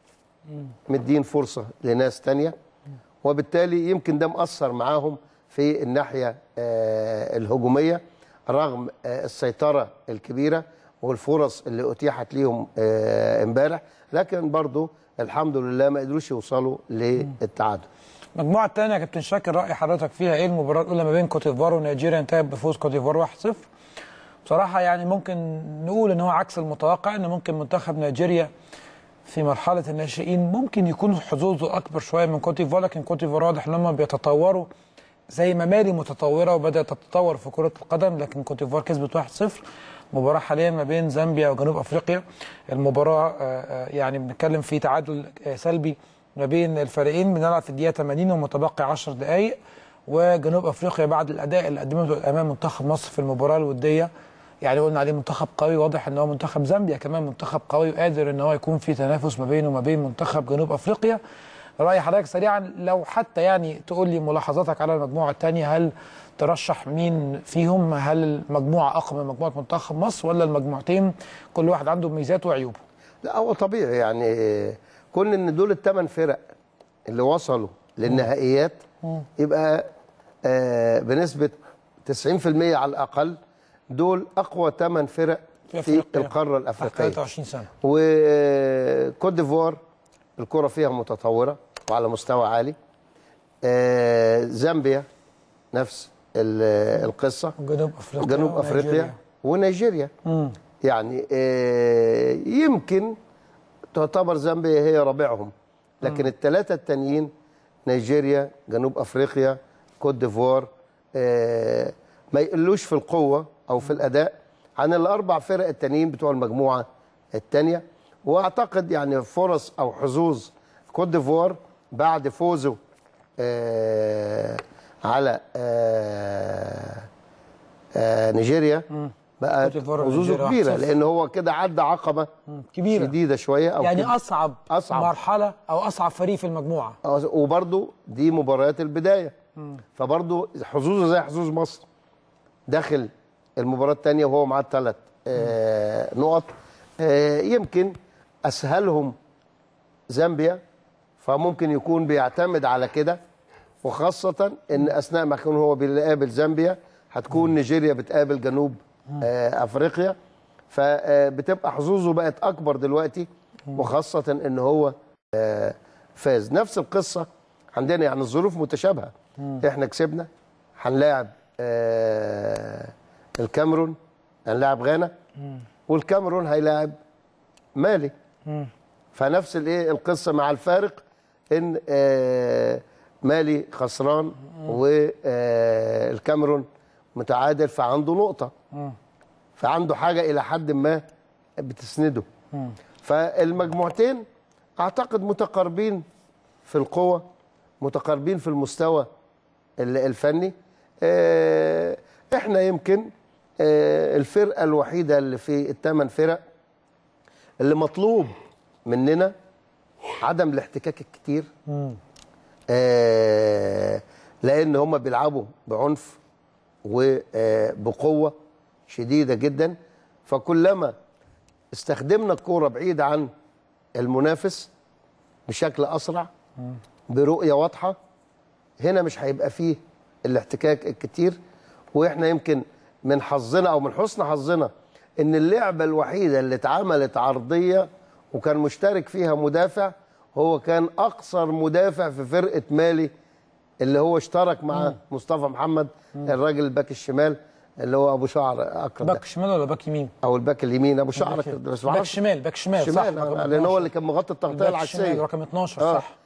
مدين فرصه لناس تانية، وبالتالي يمكن ده مأثر معاهم في الناحيه آه الهجوميه، رغم آه السيطره الكبيره والفرص اللي اتيحت ليهم امبارح. آه لكن برضو الحمد لله ما قدروش يوصلوا للتعادل. المجموعه الثانيه يا كابتن شاكر، راي حضرتك فيها ايه؟ المباراه الاولى ما بين كوت ديفوار ونيجيريا انتهت بفوز كوت ديفوار واحد صفر. بصراحه يعني ممكن نقول ان هو عكس المتوقع، ان ممكن منتخب نيجيريا في مرحله الناشئين ممكن يكون حظوظه اكبر شويه من كوت ديفوار، لكن كوت ديفوار واضح ان هم بيتطوروا زي ما مالي متطوره وبدات تتطور في كره القدم، لكن كوت ديفوار كسبت واحد صفر. مباراه حاليا ما بين زامبيا وجنوب افريقيا، المباراه يعني بنتكلم في تعادل سلبي ما بين الفريقين، بنلعب في الدقيقه ثمانين ومتبقي عشر دقائق، وجنوب افريقيا بعد الاداء اللي قدمته امام منتخب مصر في المباراه الوديه يعني قلنا عليه منتخب قوي، واضح ان هو منتخب زامبيا كمان منتخب قوي وقادر ان هو يكون في تنافس ما بينه وما بين منتخب جنوب افريقيا. راي حضرتك سريعا لو حتى يعني تقول لي ملاحظاتك على المجموعه الثانيه، هل ترشح مين فيهم؟ هل المجموعه اقوى من مجموعه منتخب مصر ولا المجموعتين كل واحد عنده ميزاته وعيوبه؟ لا هو طبيعي يعني كون ان دول الثمان فرق اللي وصلوا للنهائيات يبقى آه بنسبه تسعين في المية على الاقل دول اقوى ثمان فرق في, في القاره الافريقيه ثلاثة وعشرين سنه. وكوت ديفوار الكره فيها متطوره وعلى مستوى عالي. آه زامبيا نفس القصه، جنوب افريقيا جنوب افريقيا ونيجيريا. يعني آه يمكن تعتبر زامبيا هي رابعهم، لكن الثلاثه التانيين نيجيريا، جنوب افريقيا، كوت ديفوار آه ما يقلوش في القوه او في الاداء عن الاربع فرق التانيين بتوع المجموعه الثانيه. واعتقد يعني فرص او حظوظ كوت ديفوار بعد فوزه آه على آه آه نيجيريا بقى حظوظه كبيره، لان هو كده عدى عقبه كبيره شديده شويه او يعني أصعب, اصعب مرحله او اصعب فريق في المجموعه، وبرده دي مباريات البدايه. فبرده حظوظه زي حظوظ مصر، داخل المباراه الثانيه وهو معاه ثلاث آه نقط. آه يمكن اسهلهم زامبيا، فممكن يكون بيعتمد على كده، وخاصه ان اثناء ما يكون هو بيقابل زامبيا هتكون نيجيريا بتقابل جنوب آه افريقيا، فبتبقى حظوظه بقت اكبر دلوقتي، وخاصه ان هو آه فاز. نفس القصه عندنا، يعني الظروف متشابهه. احنا كسبنا، هنلاعب آه الكاميرون، هنلاعب غانا، والكاميرون هيلاعب مالي. فنفس الايه القصه، مع الفارق ان آه مالي خسران والكاميرون متعادل، فعنده نقطه، فعنده حاجه الى حد ما بتسنده. فالمجموعتين اعتقد متقاربين في القوه، متقاربين في المستوى الفني. آه احنا يمكن آه الفرقه الوحيده اللي في الثمان فرق اللي مطلوب مننا عدم الاحتكاك الكتير آه لان هم بيلعبوا بعنف وبقوه شديده جدا، فكلما استخدمنا الكوره بعيد عن المنافس بشكل اسرع برؤيه واضحه، هنا مش هيبقى فيه الاحتكاك الكتير. واحنا يمكن من حظنا او من حسن حظنا ان اللعبه الوحيده اللي اتعملت عرضيه وكان مشترك فيها مدافع هو كان اقصر مدافع في فرقه مالي، اللي هو اشترك مع مصطفى محمد الراجل الباك الشمال اللي هو ابو شعر اكرم. باك شمال ولا باك يمين؟ او الباك اليمين ابو شعر بس باك شمال. باك شمال صح، لان هو اللي كان مغطي التغطيه العكسيه رقم اتناشر آه. صح.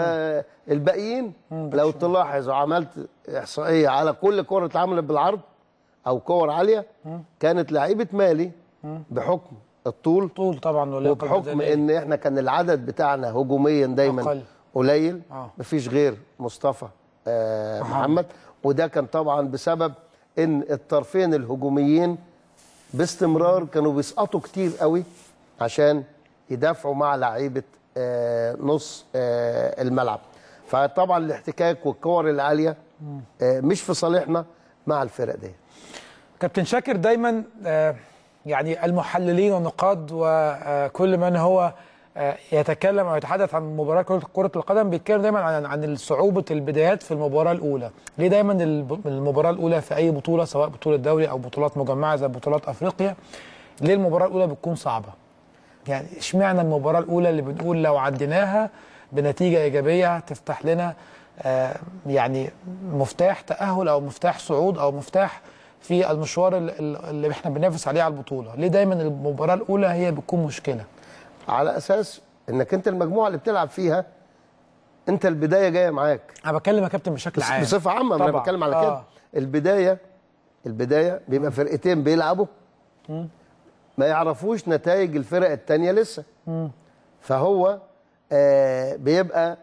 فالباقيين لو تلاحظ وعملت احصائيه على كل كره اتعملت بالعرض او كور عاليه كانت لعيبه مالي بحكم الطول طول طبعا وبحكم ان احنا كان العدد بتاعنا هجوميا دايما أقل. قليل آه. مفيش غير مصطفى آه محمد، وده كان طبعا بسبب ان الطرفين الهجوميين باستمرار كانوا بيسقطوا كتير قوي عشان يدافعوا مع لعيبه آه نص آه الملعب. فطبعا الاحتكاك والكور العاليه آه مش في صالحنا مع الفرق دي. كابتن شاكر دايما آه يعني المحللين والنقاد وكل من هو يتكلم او يتحدث عن مباراه كره القدم بيتكلم دايما عن عن صعوبه البدايات في المباراه الاولى. ليه دايما المباراه الاولى في اي بطوله سواء بطوله دوري او بطولات مجمعه زي بطولات افريقيا، ليه المباراه الاولى بتكون صعبه؟ يعني اشمعنى المباراه الاولى اللي بنقول لو عديناها بنتيجه ايجابيه تفتح لنا آه يعني مفتاح تاهل او مفتاح صعود او مفتاح في المشوار اللي احنا بننافس عليه على البطوله؟ ليه دايما المباراه الاولى هي بتكون مشكله؟ على اساس انك انت المجموعه اللي بتلعب فيها انت البدايه جايه معاك. انا بتكلم يا كابتن بشكل عام بصفه عامه، انا بتكلم على آه. كده. البدايه البدايه بيبقى فرقتين بيلعبوا م. ما يعرفوش نتائج الفرق الثانيه لسه. م. فهو آه بيبقى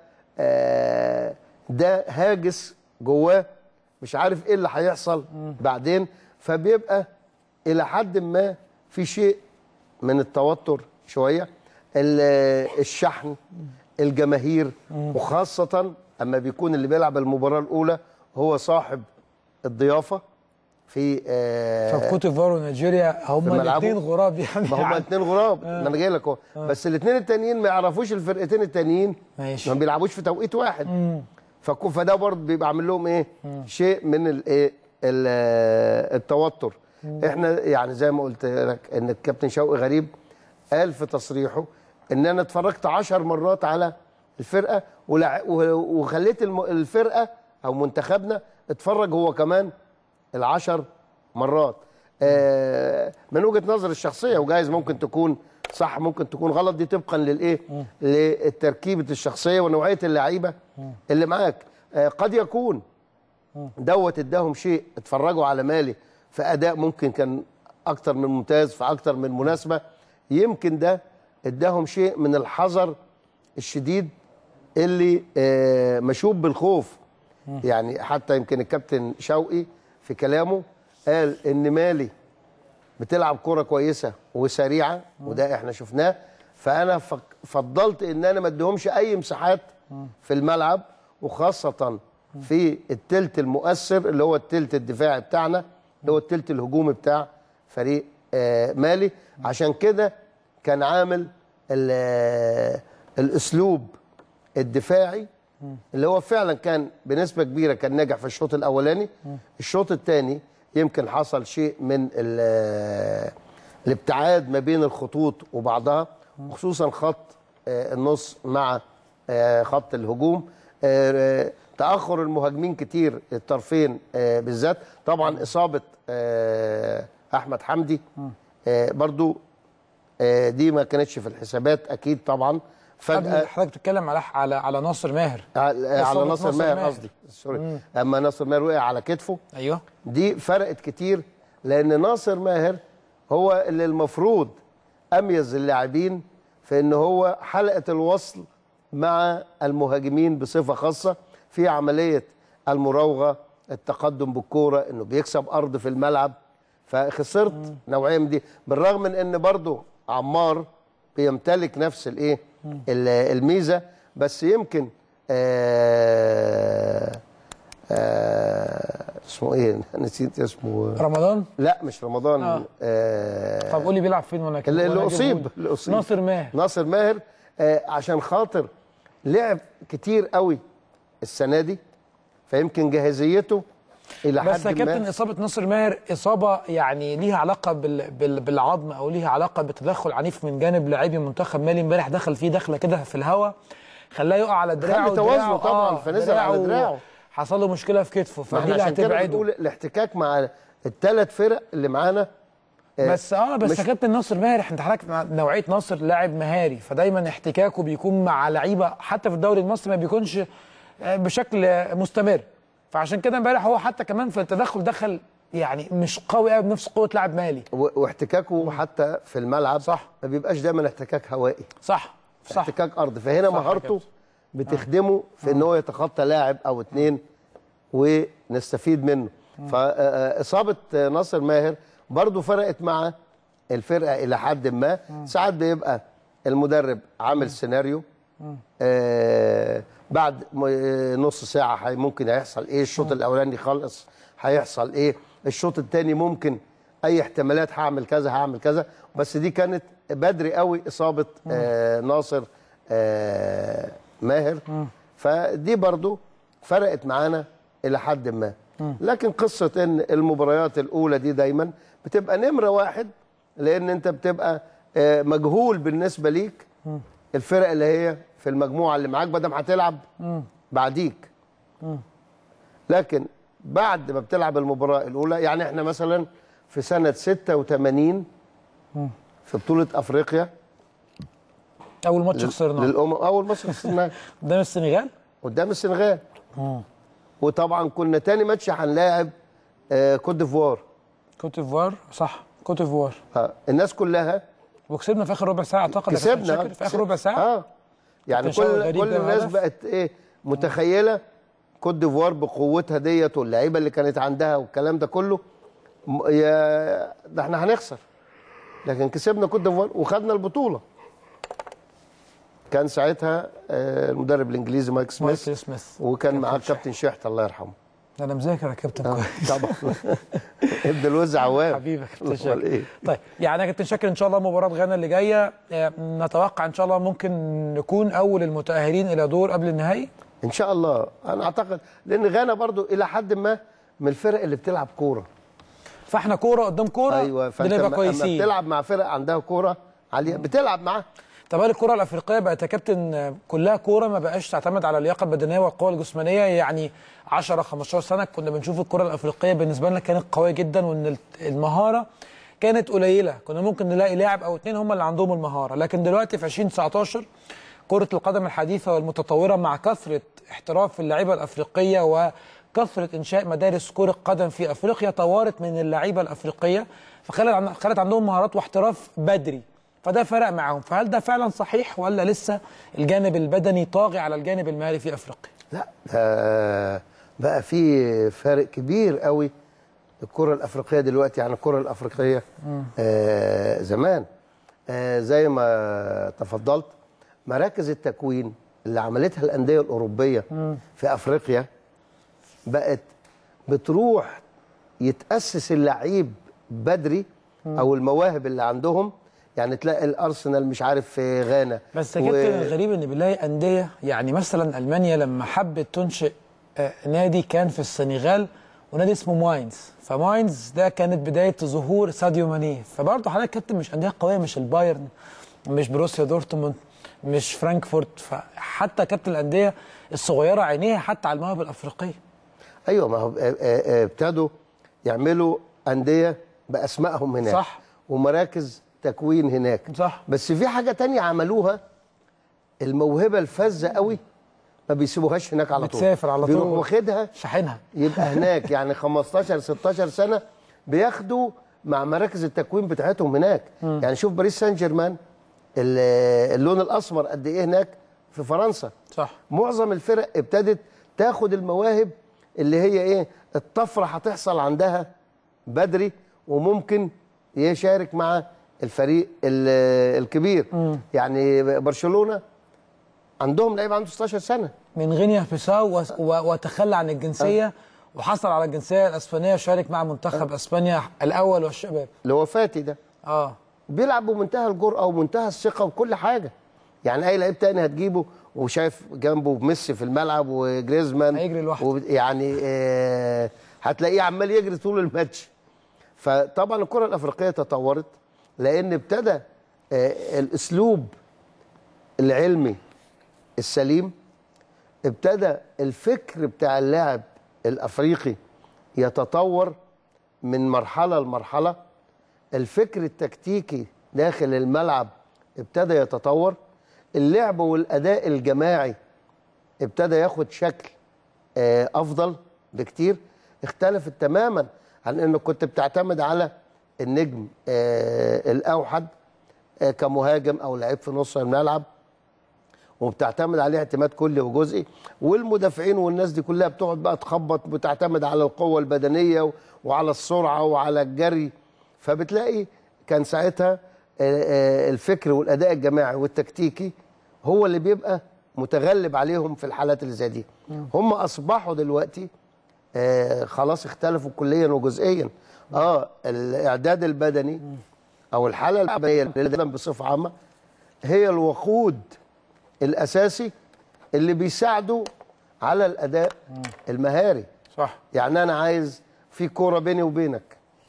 آه ده هاجس جواه مش عارف ايه اللي هيحصل بعدين، فبيبقى الى حد ما في شيء من التوتر شويه، الشحن، الجماهير، وخاصه اما بيكون اللي بيلعب المباراه الاولى هو صاحب الضيافه في آه كوت ديفوار ونيجيريا هما الاثنين غراب يعني. ما هما الاثنين غراب آه. ما انا جاي لك اهو آه. بس الاثنين التانيين ما يعرفوش الفرقتين التانيين ما بيلعبوش في توقيت واحد. مم. فده برضه بيبقى عامل لهم ايه؟ مم. شيء من الايه؟ التوتر. مم. احنا يعني زي ما قلت لك ان الكابتن شوقي غريب قال في تصريحه ان انا اتفرجت عشر مرات على الفرقه وخليت الفرقه او منتخبنا اتفرج هو كمان العشر مرات. آه من وجهه نظر الشخصيه، وجايز ممكن تكون صح ممكن تكون غلط، دي طبقا للايه؟ للتركيبه الشخصيه ونوعيه اللعيبه اللي معاك. آه قد يكون دوت اداهم شيء، اتفرجوا على مالي في اداء ممكن كان اكتر من ممتاز في اكتر من مناسبه، يمكن ده اداهم شيء من الحذر الشديد اللي آه مشوب بالخوف. يعني حتى يمكن الكابتن شوقي في كلامه قال ان مالي بتلعب كرة كويسة وسريعة وده احنا شفناه، فانا فضلت ان انا ما اديهمش اي مساحات في الملعب، وخاصة في التلت المؤثر اللي هو التلت الدفاعي بتاعنا اللي هو التلت الهجومي بتاع فريق آه مالي. عشان كده كان عامل الاسلوب الدفاعي اللي هو فعلا كان بنسبة كبيرة كان ناجح في الشوط الاولاني. الشوط الثاني يمكن حصل شيء من الابتعاد ما بين الخطوط وبعضها، وخصوصا خط النص مع خط الهجوم، تأخر المهاجمين كتير الطرفين بالذات. طبعا إصابة أحمد حمدي برضو دي ما كانتش في الحسابات أكيد طبعا. فجأة حضرتك بتتكلم على على على ناصر ماهر، على ناصر ماهر قصدي سوري، اما ناصر ماهر وقع على كتفه. ايوه دي فرقت كتير، لان ناصر ماهر هو اللي المفروض اميز اللاعبين في ان هو حلقه الوصل مع المهاجمين بصفه خاصه في عمليه المراوغه، التقدم بالكوره، انه بيكسب ارض في الملعب. فخسرت مم. نوعيه من دي، بالرغم من ان برضه عمار بيمتلك نفس الايه الميزه، بس يمكن آه آه اسمه ايه؟ نسيت اسمه. رمضان؟ لا مش رمضان. آه. آه طب قول لي بيلعب فين وانا اللي, اللي اصيب اللي اصيب ناصر ماهر. ناصر ماهر آه عشان خاطر لعب كتير قوي السنه دي، فيمكن جاهزيته الى حد ما. بس يا كابتن اصابه ناصر ماهر اصابه يعني ليها علاقه بال... بال... بالعظم، او ليها علاقه بتدخل عنيف من جانب لاعبي منتخب مالي. امبارح دخل فيه دخله كده في الهواء خلاه يقع على دراعه، خلى توازنه طبعا، فنزل على دراعه، حصل له مشكله في كتفه، فدي اللي عشان كده هتبعده. بنقول الاحتكاك مع الثلاث فرق اللي معانا. آه بس اه بس يا كابتن ناصر ماهر، انت حضرتك نوعيه ناصر لاعب مهاري، فدايما احتكاكه بيكون مع لعيبه حتى في الدوري المصري ما بيكونش بشكل مستمر، فعشان كده امبارح هو حتى كمان في التدخل دخل يعني مش قوي قوي بنفس قوه لاعب مالي، واحتكاكه حتى في الملعب صح ما بيبقاش دايما احتكاك هوائي، صح صح احتكاك ارضي، فهنا مهارته بتخدمه في ان هو يتخطى لاعب او اتنين ونستفيد منه. فاصابه ناصر ماهر برضو فرقت مع الفرقه الى حد ما. ساعات بيبقى المدرب عامل سيناريو آه بعد نص ساعه ممكن هيحصل ايه، الشوط الاولاني خلص هيحصل ايه، الشوط الثاني ممكن اي احتمالات هعمل كذا هعمل كذا. بس دي كانت بدري قوي اصابه آه ناصر آه ماهر، فدي برضو فرقت معانا الى حد ما. لكن قصه ان المباريات الاولى دي دايما بتبقى نمره واحد، لان انت بتبقى آه مجهول بالنسبه ليك الفرق اللي هي في المجموعه اللي معاك بدل ما هتلعب بعديك. لكن بعد ما بتلعب المباراه الاولى، يعني احنا مثلا في سنه ستة وثمانين في بطوله افريقيا اول ماتش خسرناه للامم، اول ماتش خسرناه قدام السنغال قدام السنغال. وطبعا كنا تاني ماتش هنلاعب آه كوت ديفوار. كوت ديفوار صح، كوت ديفوار. آه الناس كلها وكسبنا في اخر ربع ساعه اعتقد. كسبنا في اخر ربع ساعه اه يعني كل كل الناس بقت ايه متخيله كوت ديفوار بقوتها ديت واللعيبه اللي كانت عندها والكلام ده كله، يا ده احنا هنخسر، لكن كسبنا كوت ديفوار وخدنا البطوله. كان ساعتها المدرب الانجليزي مايك سميث, مايك سميث. وكان معاه الكابتن شحت الله يرحمه. انا مذاكر يا كابتن كويس طبعا. ابن الوز عوام حبيبي يا كابتن شاكر. إيه؟ طيب يعني يا كابتن شاكر ان شاء الله مباراه غانا اللي جايه نتوقع ان شاء الله ممكن نكون اول المتاهلين الى دور قبل النهائي ان شاء الله. انا اعتقد لان غانا برضو الى حد ما من الفرق اللي بتلعب كوره، فاحنا كوره قدام كوره. ايوه، فانت كويسين بتلعب مع فرق عندها كوره عاليه بتلعب معاها. طب هل الكره الافريقيه بقت يا كابتن كلها كوره ما بقاش تعتمد على اللياقه البدنيه والقوه الجسمانيه؟ يعني عشرة خمستاشر سنه كنا بنشوف الكره الافريقيه بالنسبه لنا كانت قويه جدا، وان المهاره كانت قليله، كنا ممكن نلاقي لاعب او اثنين هم اللي عندهم المهاره. لكن دلوقتي في ألفين وتسعتاشر كره القدم الحديثه والمتطوره مع كثره احتراف اللعيبه الافريقيه وكثره انشاء مدارس كره قدم في افريقيا طورت من اللعيبه الافريقيه، فخلت عندهم مهارات واحتراف بدري، فده فرق معاهم. فهل ده فعلا صحيح ولا لسه الجانب البدني طاغي على الجانب المالي في افريقيا؟ لا ده بقى في فرق كبير قوي الكره الافريقيه دلوقتي عن الكره الافريقيه آه زمان. آه زي ما تفضلت مراكز التكوين اللي عملتها الانديه الاوروبيه مم. في افريقيا بقت بتروح يتاسس اللعيب بدري مم. او المواهب اللي عندهم. يعني تلاقي الارسنال مش عارف في غانا. بس يا كابتن و... الغريب ان بنلاقي انديه، يعني مثلا المانيا لما حبت تنشئ آه نادي كان في السنغال ونادي اسمه ماينز، فماينز ده كانت بدايه ظهور ساديو ماني. فبرضه حضرتك كابتن مش انديه قويه، مش البايرن، مش بروسيا دورتموند، مش فرانكفورت، فحتى كابتن الانديه الصغيره عينيها حتى على المواهب الافريقيه. ايوه، ما هو ابتدوا يعملوا انديه باسمائهم هناك، صح، ومراكز تكوين هناك، صح. بس في حاجه تانية عملوها، الموهبه الفذه قوي ما بيسيبوهاش هناك على طول، بتسافر على طول، بيروح واخدها شاحنها يبقى هناك. يعني خمستاشر ستاشر سنه بياخدوا مع مراكز التكوين بتاعتهم هناك. م. يعني شوف باريس سان جيرمان اللون الاسمر قد ايه هناك في فرنسا، صح. معظم الفرق ابتدت تاخد المواهب اللي هي ايه الطفره هتحصل عندها بدري، وممكن يشارك مع الفريق الكبير. م. يعني برشلونه عندهم لعيب عنده ستاشر سنه من غينيا بيساو وتخلى عن الجنسيه أه. وحصل على الجنسيه الاسبانيه وشارك مع منتخب أه. اسبانيا الاول والشباب اللي هو فاتي ده اه بيلعب بمنتهى الجرأه ومنتهى الثقه وكل حاجه. يعني اي لعيب تاني هتجيبه وشايف جنبه ميسي في الملعب وجريزمان هيجري لوحده يعني آه هتلاقيه عمال يجري طول الماتش. فطبعا الكره الافريقيه تطورت لان ابتدى آه الاسلوب العلمي السليم، ابتدى الفكر بتاع اللاعب الافريقي يتطور من مرحله لمرحله، الفكر التكتيكي داخل الملعب ابتدى يتطور، اللعب والاداء الجماعي ابتدى ياخد شكل آه افضل بكتير. اختلفت تماما عن انك كنت بتعتمد على النجم آه الاوحد آه كمهاجم او لعيب في نص الملعب وبتعتمد عليه اعتماد كلي وجزئي، والمدافعين والناس دي كلها بتقعد بقى تخبط، بتعتمد على القوه البدنيه وعلى السرعه وعلى الجري. فبتلاقي كان ساعتها الفكر والاداء الجماعي والتكتيكي هو اللي بيبقى متغلب عليهم في الحالات اللي زي دي. هم اصبحوا دلوقتي آه خلاص اختلفوا كليا وجزئيا. اه الاعداد البدني او الحاله البدنيه بصفه عامه هي الوقود الاساسي اللي بيساعدوا على الاداء المهاري. صح. يعني انا عايز في كوره بيني وبينك،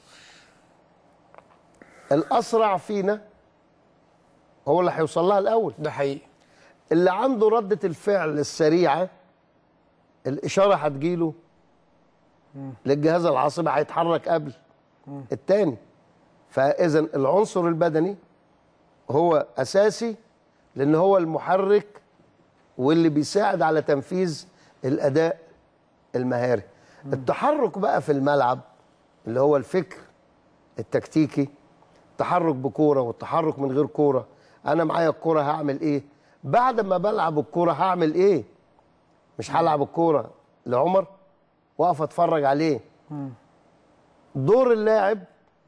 الاسرع فينا هو اللي هيوصل لها الاول. ده حقيقي. اللي عنده رده الفعل السريعه الاشاره هتجيله للجهاز العصبي هيتحرك قبل مم. التاني. فاذا العنصر البدني هو اساسي لان هو المحرك واللي بيساعد على تنفيذ الاداء المهاري. مم. التحرك بقى في الملعب اللي هو الفكر التكتيكي، التحرك بكوره والتحرك من غير كوره. انا معايا الكوره هعمل ايه؟ بعد ما بلعب الكوره هعمل ايه؟ مش هلعب الكوره لعمر واقف اتفرج عليه. مم. دور اللاعب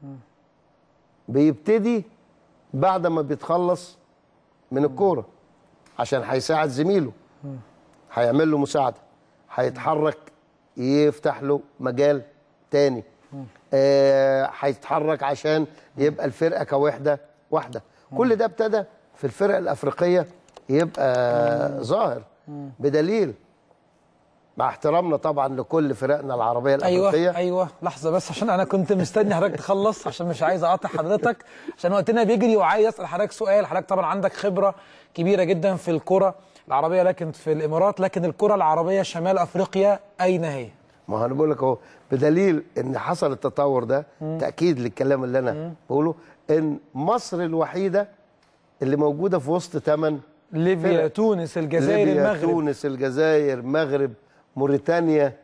بيبتدي بعد ما بيتخلص من الكوره عشان هيساعد زميله، هيعمل له مساعده، هيتحرك يفتح له مجال تاني، هيتحرك آه عشان يبقى الفرقه كوحده واحده. كل ده ابتدى في الفرق الافريقيه يبقى مم. ظاهر مم. بدليل مع احترامنا طبعا لكل فرقنا العربيه الافريقيه. ايوه ايوه لحظه بس عشان انا كنت مستني حضرتك تخلص عشان مش عايز اقاطع حضرتك عشان وقتنا بيجري، وعايز اسال حضرتك سؤال. حضرتك طبعا عندك خبره كبيره جدا في الكره العربيه لكن في الامارات، لكن الكره العربيه شمال افريقيا اين هي؟ ما انا بقول لك اهو بدليل ان حصل التطور ده مم. تاكيد للكلام اللي انا مم. بقوله، ان مصر الوحيده اللي موجوده في وسط ثمان ليبيا، تونس، الجزائر، ليبيا، المغرب. تونس، الجزائر، مغرب، موريتانيا.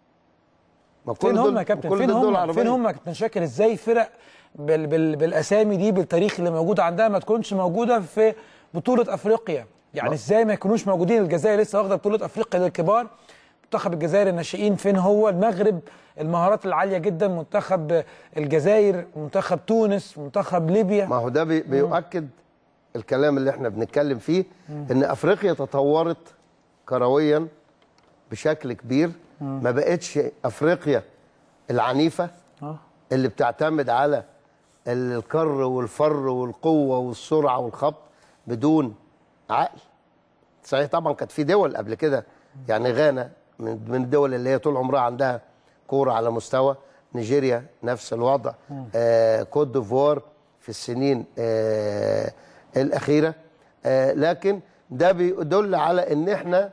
ما كل فين هم يا كابتن؟ فين هم؟ فين هم يا كابتن شاكر؟ ازاي فرق بال بال بالاسامي دي بالتاريخ اللي موجود عندها ما تكونش موجوده في بطوله افريقيا؟ يعني ازاي ما يكونوش موجودين؟ الجزائر لسه واخده بطوله افريقيا للكبار، منتخب الجزائر الناشئين فين هو؟ المغرب المهارات العاليه جدا، منتخب الجزائر، منتخب تونس، منتخب ليبيا. ما هو ده بي بيؤكد الكلام اللي احنا بنتكلم فيه، مم. ان افريقيا تطورت كرويا بشكل كبير. مم. ما بقتش افريقيا العنيفه أه. اللي بتعتمد على الكر والفر والقوه والسرعه والخبط بدون عقل. صحيح طبعا كانت في دول قبل كده، يعني غانا من من الدول اللي هي طول عمرها عندها كوره على مستوى، نيجيريا نفس الوضع، آه كوت ديفوار في السنين آه الاخيره. آه لكن ده بيدل على ان احنا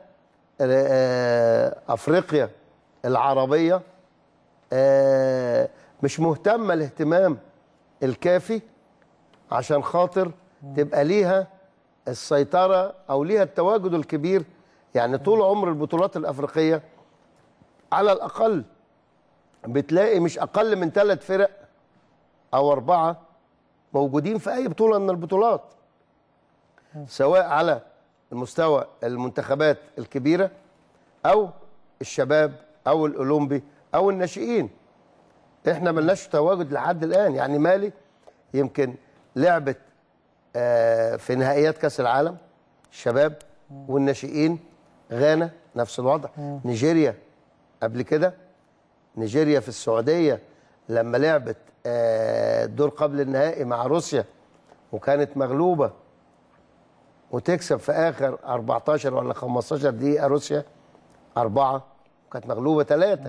آه افريقيا العربيه آه مش مهتمه الاهتمام الكافي عشان خاطر تبقى ليها السيطره او ليها التواجد الكبير. يعني طول عمر البطولات الافريقيه على الاقل بتلاقي مش اقل من ثلاث فرق او اربعه موجودين في اي بطوله من البطولات، سواء على المستوى المنتخبات الكبيره او الشباب او الاولمبي او الناشئين. احنا ملناش تواجد لحد الان. يعني مالي يمكن لعبت في نهائيات كاس العالم الشباب والناشئين، غانا نفس الوضع. مم. نيجيريا قبل كده، نيجيريا في السعوديه لما لعبت الدور قبل النهائي مع روسيا وكانت مغلوبه وتكسب في اخر أربعتاشر ولا خمستاشر دقيقه روسيا اربعه وكانت مغلوبه ثلاثه.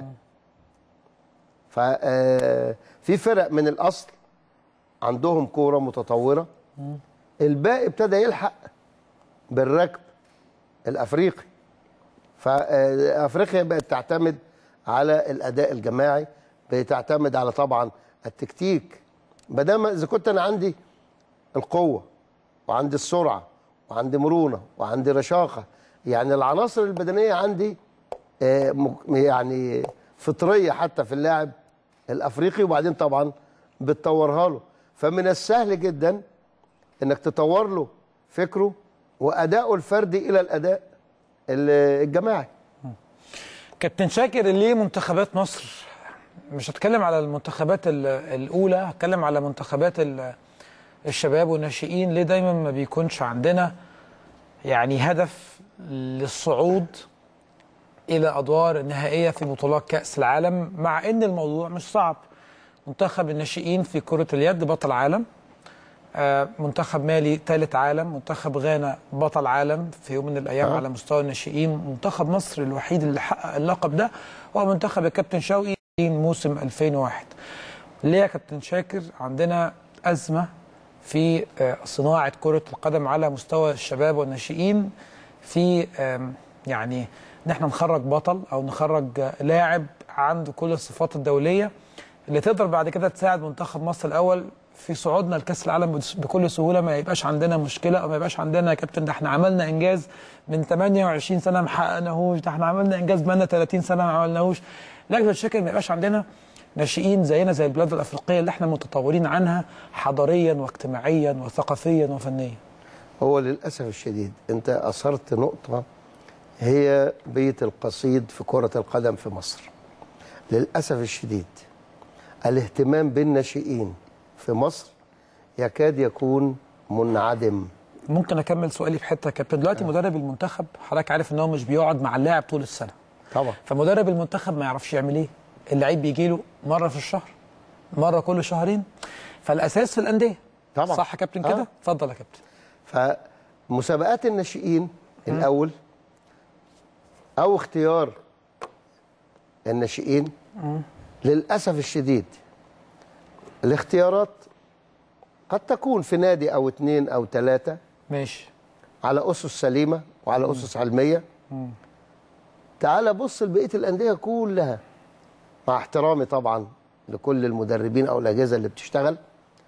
ففي فرق من الاصل عندهم كوره متطوره، الباقي ابتدى يلحق بالركب الافريقي. فافريقيا بقت تعتمد على الاداء الجماعي، بتعتمد على طبعا التكتيك. بدل اذا كنت انا عندي القوه وعندي السرعه وعندي مرونه وعندي رشاقه، يعني العناصر البدنيه عندي يعني فطريه حتى في اللاعب الافريقي، وبعدين طبعا بتطورها له. فمن السهل جدا انك تطور له فكره واداؤه الفردي الى الاداء الجماعي. كابتن شاكر، ليه منتخبات مصر، مش هتكلم على المنتخبات الاولى، هتكلم على منتخبات الشباب والناشئين، ليه دايما ما بيكونش عندنا يعني هدف للصعود الى ادوار النهائيه في بطولات كاس العالم، مع ان الموضوع مش صعب؟ منتخب الناشئين في كره اليد بطل عالم، منتخب مالي ثالث عالم، منتخب غانا بطل عالم في يوم من الايام أه. على مستوى الناشئين. منتخب مصر الوحيد اللي حقق اللقب ده هو منتخب الكابتن شوقي موسم ألفين وواحد. ليه يا كابتن شاكر عندنا ازمه في صناعه كره القدم على مستوى الشباب والناشئين، في يعني ان احنا نخرج بطل او نخرج لاعب عنده كل الصفات الدوليه اللي تقدر بعد كده تساعد منتخب مصر الاول في صعودنا لكاس العالم بكل سهوله؟ ما يبقاش عندنا مشكله او ما يبقاش عندنا يا كابتن ده احنا عملنا انجاز من ثمانية وعشرين سنه ما حققناهوش، ده احنا عملنا انجاز بقالنا ثلاثين سنه ما عملناهوش. لكن الشكل ما يبقاش عندنا ناشئين زينا زي البلاد الافريقيه اللي احنا متطورين عنها حضاريا واجتماعيا وثقافيا وفنيا. هو للاسف الشديد انت اثرت نقطه هي بيت القصيد في كره القدم في مصر. للاسف الشديد الاهتمام بالناشئين في مصر يكاد يكون منعدم. ممكن اكمل سؤالي في حته يا كابتن؟ دلوقتي أه. مدرب المنتخب حضرتك عارف ان هو مش بيقعد مع اللاعب طول السنه طبعا، فمدرب المنتخب ما يعرفش يعمل ايه. اللعيب بيجي له مره في الشهر، مره كل شهرين، فالاساس في الانديه طبعا. صح يا كابتن كده؟ أه. اتفضل يا كابتن. فمسابقات الناشئين الاول او اختيار الناشئين م. للاسف الشديد الاختيارات قد تكون في نادي او اثنين او ثلاثه ماشي على اسس سليمه وعلى اسس علميه. مم. تعال بص لبقيه الانديه كلها، مع احترامي طبعا لكل المدربين او الاجهزه اللي بتشتغل.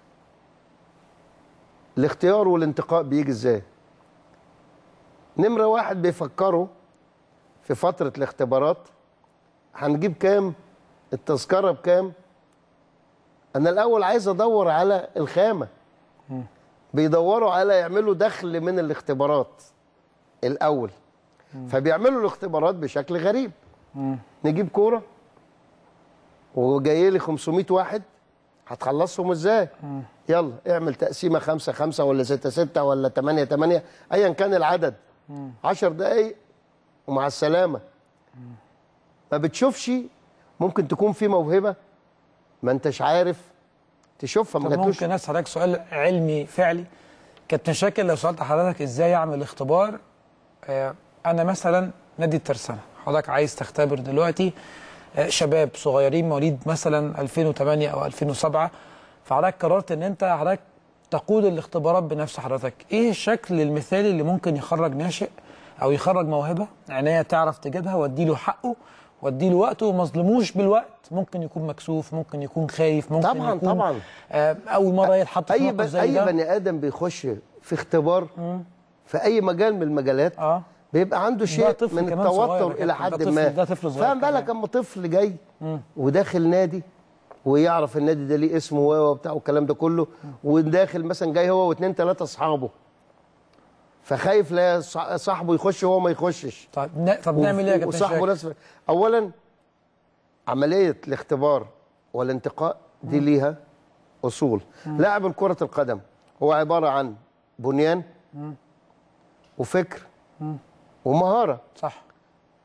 الاختيار والانتقاء بيجي ازاي؟ نمره واحد بيفكروا في فتره الاختبارات هنجيب كام، التذكره بكام. أنا الأول عايز أدور على الخامة. م. بيدوروا على يعملوا دخل من الاختبارات الأول. م. فبيعملوا الاختبارات بشكل غريب. م. نجيب كورة وجاي لي خمسمية واحد، هتخلصهم ازاي؟ م. يلا اعمل تقسيمة خمسة خمسة ولا ستة ستة ولا تمانية تمانية أيا كان العدد. م. عشر دقايق ومع السلامة. م. ما بتشوفش ممكن تكون في موهبة ما انتش عارف تشوفها. ما جاتلوش. ممكن اسالك سؤال علمي فعلي كابتن شاكر؟ لو سالت حضرتك ازاي اعمل اختبار، آه انا مثلا نادي الترسانه، حضرتك عايز تختبر دلوقتي آه شباب صغيرين مواليد مثلا ألفين وثمانية او ألفين وسبعة، فحضرتك قررت ان انت حضرتك تقود الاختبارات بنفس حضرتك، ايه الشكل المثالي اللي ممكن يخرج ناشئ او يخرج موهبه عنايه تعرف تجيبها واديله حقه واديله وقته وما اظلموش بالوقت؟ ممكن يكون مكسوف، ممكن يكون خايف، ممكن طبعا يكون طبعا آه اول مره يتحط في موقف زي ده. اي بني ادم بيخش في اختبار مم. في اي مجال من المجالات آه. بيبقى عنده شيء من التوتر الى حد ما. ده طفل صغير. فاهم بالك اما طفل جاي مم. وداخل نادي ويعرف النادي ده ليه اسمه وبتاع والكلام ده كله، وداخل مثلا جاي هو واثنين ثلاثه اصحابه، فخايف لا صاحبه يخش وهو ما يخشش. طب طب نعمل ايه يا كابتن شاكر؟ ناس اولا عمليه الاختبار والانتقاء دي ليها اصول. مم. لاعب كره القدم هو عباره عن بنيان مم. وفكر مم. ومهاره. صح.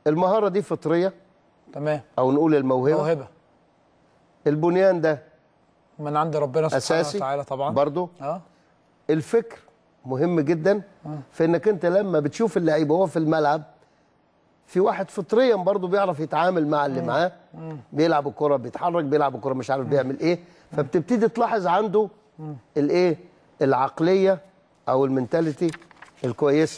المهاره دي فطريه، تمام، او نقول الموهبه، موهبه. البنيان ده من عند ربنا سبحانه أساسي وتعالى طبعا برضه. اه الفكر مهم جدا آه. في انك انت لما بتشوف اللعيب وهو في الملعب، في واحد فطريا برضه بيعرف يتعامل مع اللي معاه، بيلعب الكره بيتحرك، بيلعب الكره مش عارف بيعمل ايه، فبتبتدي تلاحظ عنده الايه العقليه او المنتاليتي الكويسه.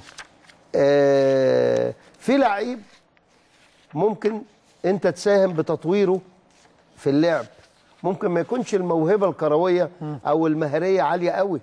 آه في لعيب ممكن انت تساهم بتطويره في اللعب، ممكن ما يكونش الموهبه الكرويه او المهاريه عاليه قوي،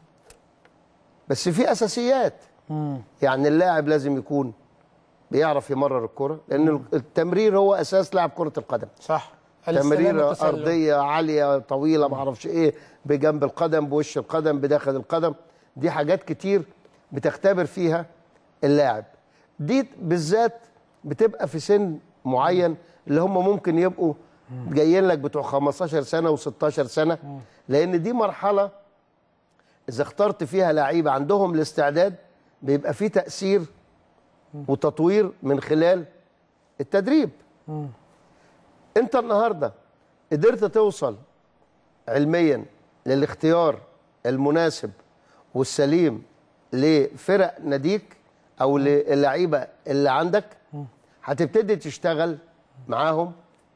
بس في اساسيات. يعني اللاعب لازم يكون بيعرف يمرر الكره، لان التمرير هو اساس لاعب كره القدم. صح، تمريره ارضيه عاليه طويله ما اعرفش ايه، بجنب القدم، بوش القدم، بداخل القدم، دي حاجات كتير بتختبر فيها اللاعب. دي بالذات بتبقى في سن معين، اللي هم ممكن يبقوا جايين لك بتوع خمستاشر سنه وستاشر سنه، لان دي مرحله اذا اخترت فيها لعيبه عندهم الاستعداد بيبقى في تاثير وتطوير من خلال التدريب. انت النهارده قدرت توصل علميا للاختيار المناسب والسليم لفرق ناديك او للعيبه اللي عندك، هتبتدي تشتغل معاهم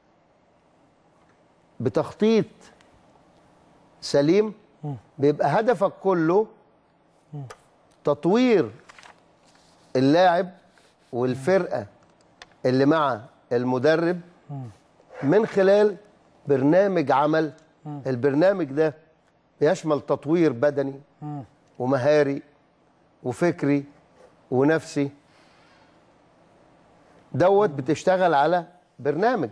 بتخطيط سليم، بيبقى هدفك كله تطوير اللاعب والفرقه اللي مع المدرب من خلال برنامج عمل. البرنامج ده بيشمل تطوير بدني ومهاري وفكري ونفسي، دوت بتشتغل على برنامج.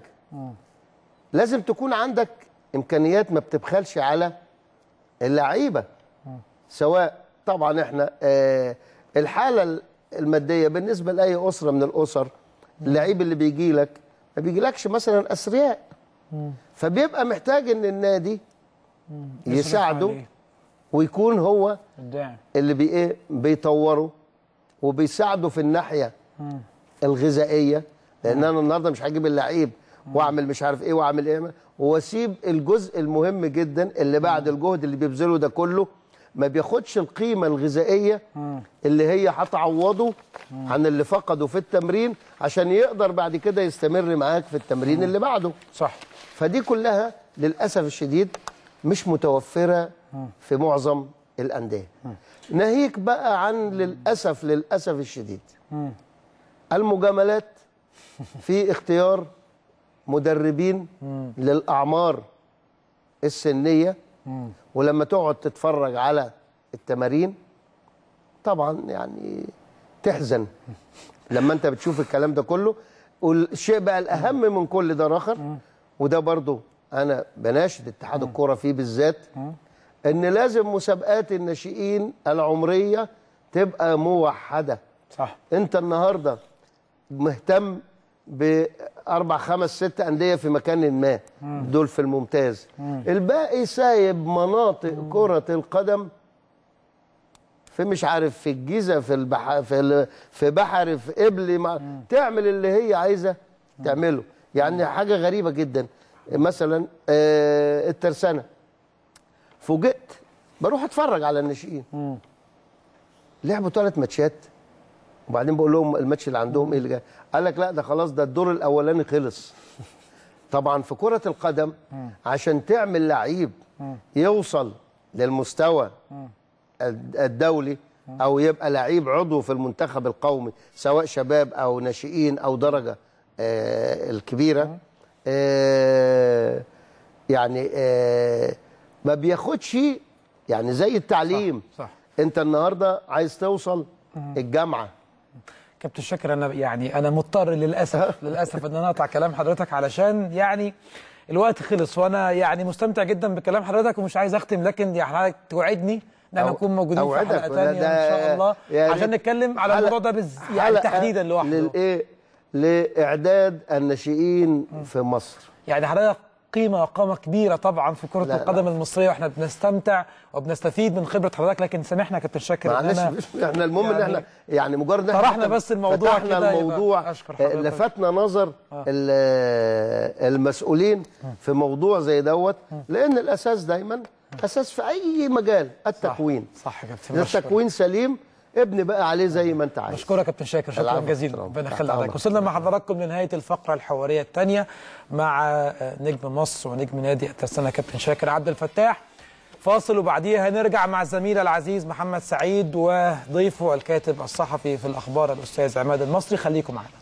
لازم تكون عندك امكانيات ما بتبخلش على اللعيبه، سواء طبعا احنا آه الحاله الماديه بالنسبه لاي اسره من الاسر، اللعيب اللي بيجي لك ما بيجيلكش مثلا اثرياء، فبيبقى محتاج ان النادي يساعده ويكون هو اللي بي ايه بيطوره وبيساعده في الناحيه الغذائيه، لان انا النهارده مش هجيب اللعيب واعمل مش عارف ايه واعمل ايه واسيب الجزء المهم جدا اللي بعد الجهد اللي بيبذله ده كله ما بياخدش القيمه الغذائيه اللي هي هتعوضه عن اللي فقده في التمرين عشان يقدر بعد كده يستمر معاك في التمرين اللي بعده. صح. فدي كلها للاسف الشديد مش متوفره في معظم الانديه. ناهيك بقى عن للاسف للاسف الشديد المجاملات في اختيار مدربين للاعمار السنيه، ولما تقعد تتفرج على التمارين طبعا يعني تحزن لما انت بتشوف الكلام ده كله. والشيء بقى الاهم من كل ده اخر، وده برضو انا بناشد اتحاد الكوره فيه بالذات، ان لازم مسابقات الناشئين العمريه تبقى موحده. صح. انت النهارده مهتم باربع خمس ست انديه في مكان ما، دول في الممتاز، الباقي سايب مناطق كره القدم في مش عارف في الجيزه في البح... في ال... في بحر في قبلي ما... تعمل اللي هي عايزه تعمله. يعني حاجه غريبه جدا، مثلا آه الترسانه، فوجئت بروح اتفرج على الناشئين لعبوا ثلاث ماتشات وبعدين بقول لهم الماتش اللي عندهم ايه اللي جاي، قال لك لا ده خلاص ده الدور الاولاني خلص. طبعا في كره القدم عشان تعمل لعيب يوصل للمستوى الدولي او يبقى لعيب عضو في المنتخب القومي سواء شباب او ناشئين او درجه آه الكبيره، آه يعني آه ما بياخدش يعني زي التعليم. صح. صح. انت النهارده عايز توصل الجامعه. كابتن شاكر، انا يعني انا مضطر للاسف للاسف ان انا اقطع كلام حضرتك علشان يعني الوقت خلص، وانا يعني مستمتع جدا بكلام حضرتك ومش عايز اختم، لكن يعني حضرتك توعدني ان احنا نكون موجودين في حلقه ثانيه ان شاء الله يعني عشان نتكلم على الموضوع ده بز... يعني تحديدا لوحده. للايه؟ لاعداد الناشئين في مصر. يعني حضرتك قيمه وقامه كبيره طبعا في كره القدم المصريه، واحنا بنستمتع وبنستفيد من خبره حضرتك. لكن سامحنا يا كابتن شاكر، معلش احنا المهم يعني ان احنا يعني مجرد ان طرحنا بس الموضوع كده، الموضوع لفتنا نظر آه. المسؤولين في موضوع زي دوت، لان الاساس دايما اساس في اي مجال التكوين. صح, صح يا كابتن، التكوين سليم ابني بقى عليه زي ما انت عايز. بشكرك يا كابتن شاكر، شكرا جزيلا، ربنا يخلي عليك. وصلنا مع حضراتكم لنهايه الفقره الحواريه الثانيه مع نجم مصر ونجم نادي الترسانة كابتن شاكر عبد الفتاح. فاصل وبعديها هنرجع مع الزميل العزيز محمد سعيد وضيفه الكاتب الصحفي في الاخبار الاستاذ عماد المصري. خليكم معنا.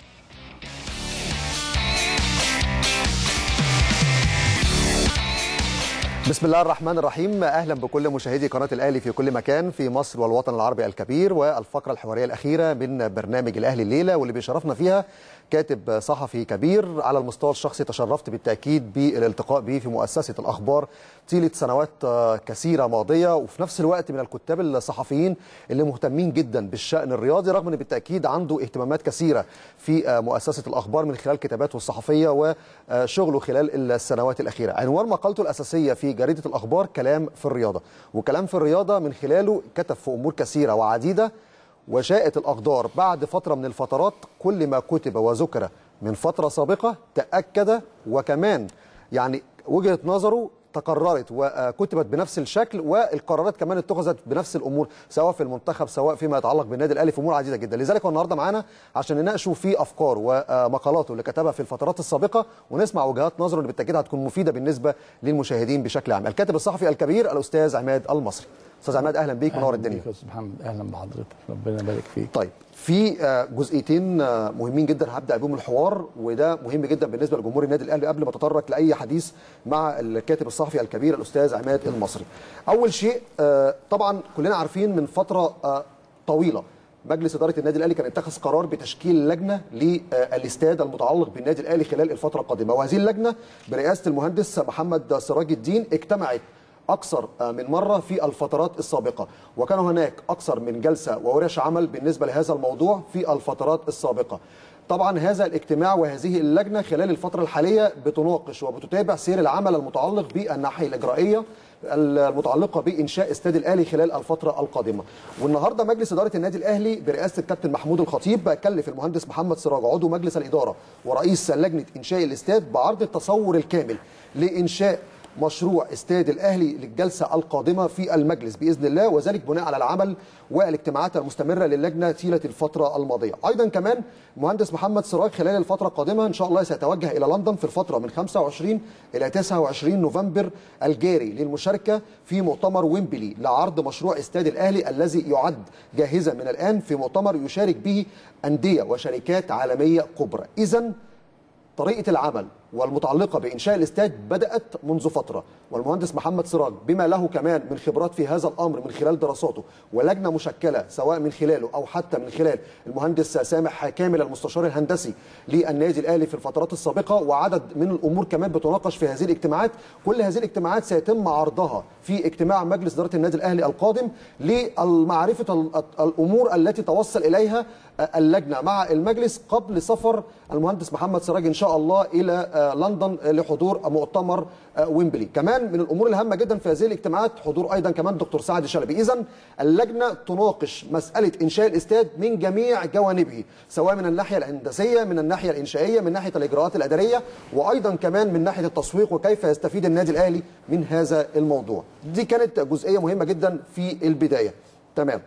بسم الله الرحمن الرحيم. اهلا بكل مشاهدي قناه الاهلي في كل مكان في مصر والوطن العربي الكبير، والفقره الحواريه الاخيره من برنامج الاهلي الليله، واللي بيشرفنا فيها كاتب صحفي كبير. على المستوى الشخصي تشرفت بالتاكيد بالالتقاء به في مؤسسه الاخبار طيله سنوات كثيره ماضيه، وفي نفس الوقت من الكتاب الصحفيين اللي مهتمين جدا بالشان الرياضي، رغم ان بالتاكيد عنده اهتمامات كثيره في مؤسسه الاخبار من خلال كتاباته الصحفيه وشغله خلال السنوات الاخيره. عنوان مقالته الاساسيه في جريده الاخبار كلام في الرياضه، وكلام في الرياضه من خلاله كتب في امور كثيره وعديده، وشاءت الأقدار بعد فترة من الفترات كل ما كتب وذكر من فترة سابقة تأكد، وكمان يعني وجهة نظره تكررت وكتبت بنفس الشكل، والقرارات كمان اتخذت بنفس الامور، سواء في المنتخب سواء فيما يتعلق بالنادي الاهلي، في امور عديده جدا. لذلك هو النهارده معانا عشان نناقشوا في افكار ومقالاته اللي كتبها في الفترات السابقه، ونسمع وجهات نظره اللي بالتاكيد هتكون مفيده بالنسبه للمشاهدين بشكل عام. الكاتب الصحفي الكبير الاستاذ عماد المصري. استاذ عماد اهلا بيك، منور الدنيا. استاذ محمد اهلا بحضرتك، ربنا يبارك فيك. طيب، في جزئيتين مهمين جدا هبدا بهم الحوار، وده مهم جدا بالنسبه لجمهور النادي الاهلي قبل ما اتطرق لاي حديث مع الكاتب الصحفي الكبير الاستاذ عماد المصري. اول شيء طبعا كلنا عارفين من فتره طويله مجلس اداره النادي الاهلي كان اتخذ قرار بتشكيل لجنه للاستاد المتعلق بالنادي الاهلي خلال الفتره القادمه، وهذه اللجنه برئاسه المهندس محمد سراج الدين اجتمعت أكثر من مرة في الفترات السابقة، وكان هناك أكثر من جلسة وورش عمل بالنسبة لهذا الموضوع في الفترات السابقة. طبعا هذا الاجتماع وهذه اللجنة خلال الفترة الحالية بتناقش وبتتابع سير العمل المتعلق بالناحية الإجرائية المتعلقة بإنشاء استاد الأهلي خلال الفترة القادمة. والنهاردة مجلس إدارة النادي الأهلي برئاسة الكابتن محمود الخطيب كلف المهندس محمد سراج عضو مجلس الإدارة ورئيس لجنة إنشاء الاستاد بعرض التصور الكامل لإنشاء مشروع استاد الاهلي للجلسه القادمه في المجلس باذن الله، وذلك بناء على العمل والاجتماعات المستمره للجنه طيله الفتره الماضيه. ايضا كمان المهندس محمد سراج خلال الفتره القادمه ان شاء الله سيتوجه الى لندن في الفتره من خمسة وعشرين الى تسعة وعشرين نوفمبر الجاري للمشاركه في مؤتمر ويمبلي لعرض مشروع استاد الاهلي الذي يعد جاهزا من الان في مؤتمر يشارك به انديه وشركات عالميه كبرى. اذا طريقة العمل والمتعلقة بإنشاء الاستاد بدأت منذ فترة، والمهندس محمد سراج بما له كمان من خبرات في هذا الأمر من خلال دراساته ولجنة مشكلة سواء من خلاله أو حتى من خلال المهندس سامح كامل المستشار الهندسي للنادي الأهلي في الفترات السابقة، وعدد من الأمور كمان بتناقش في هذه الاجتماعات. كل هذه الاجتماعات سيتم عرضها في اجتماع مجلس إدارة النادي الأهلي القادم لمعرفة الأمور التي توصل إليها اللجنة مع المجلس قبل سفر المهندس محمد سراج إن شاء الله إلى لندن لحضور مؤتمر ويمبلي. كمان من الامور الهامه جدا في هذه الاجتماعات حضور ايضا كمان دكتور سعد شلبي. اذا اللجنه تناقش مساله انشاء الاستاد من جميع جوانبه، سواء من الناحيه الهندسيه، من الناحيه الانشائيه، من ناحيه الاجراءات الاداريه، وايضا كمان من ناحيه التسويق وكيف يستفيد النادي الاهلي من هذا الموضوع. دي كانت جزئيه مهمه جدا في البدايه. تمام.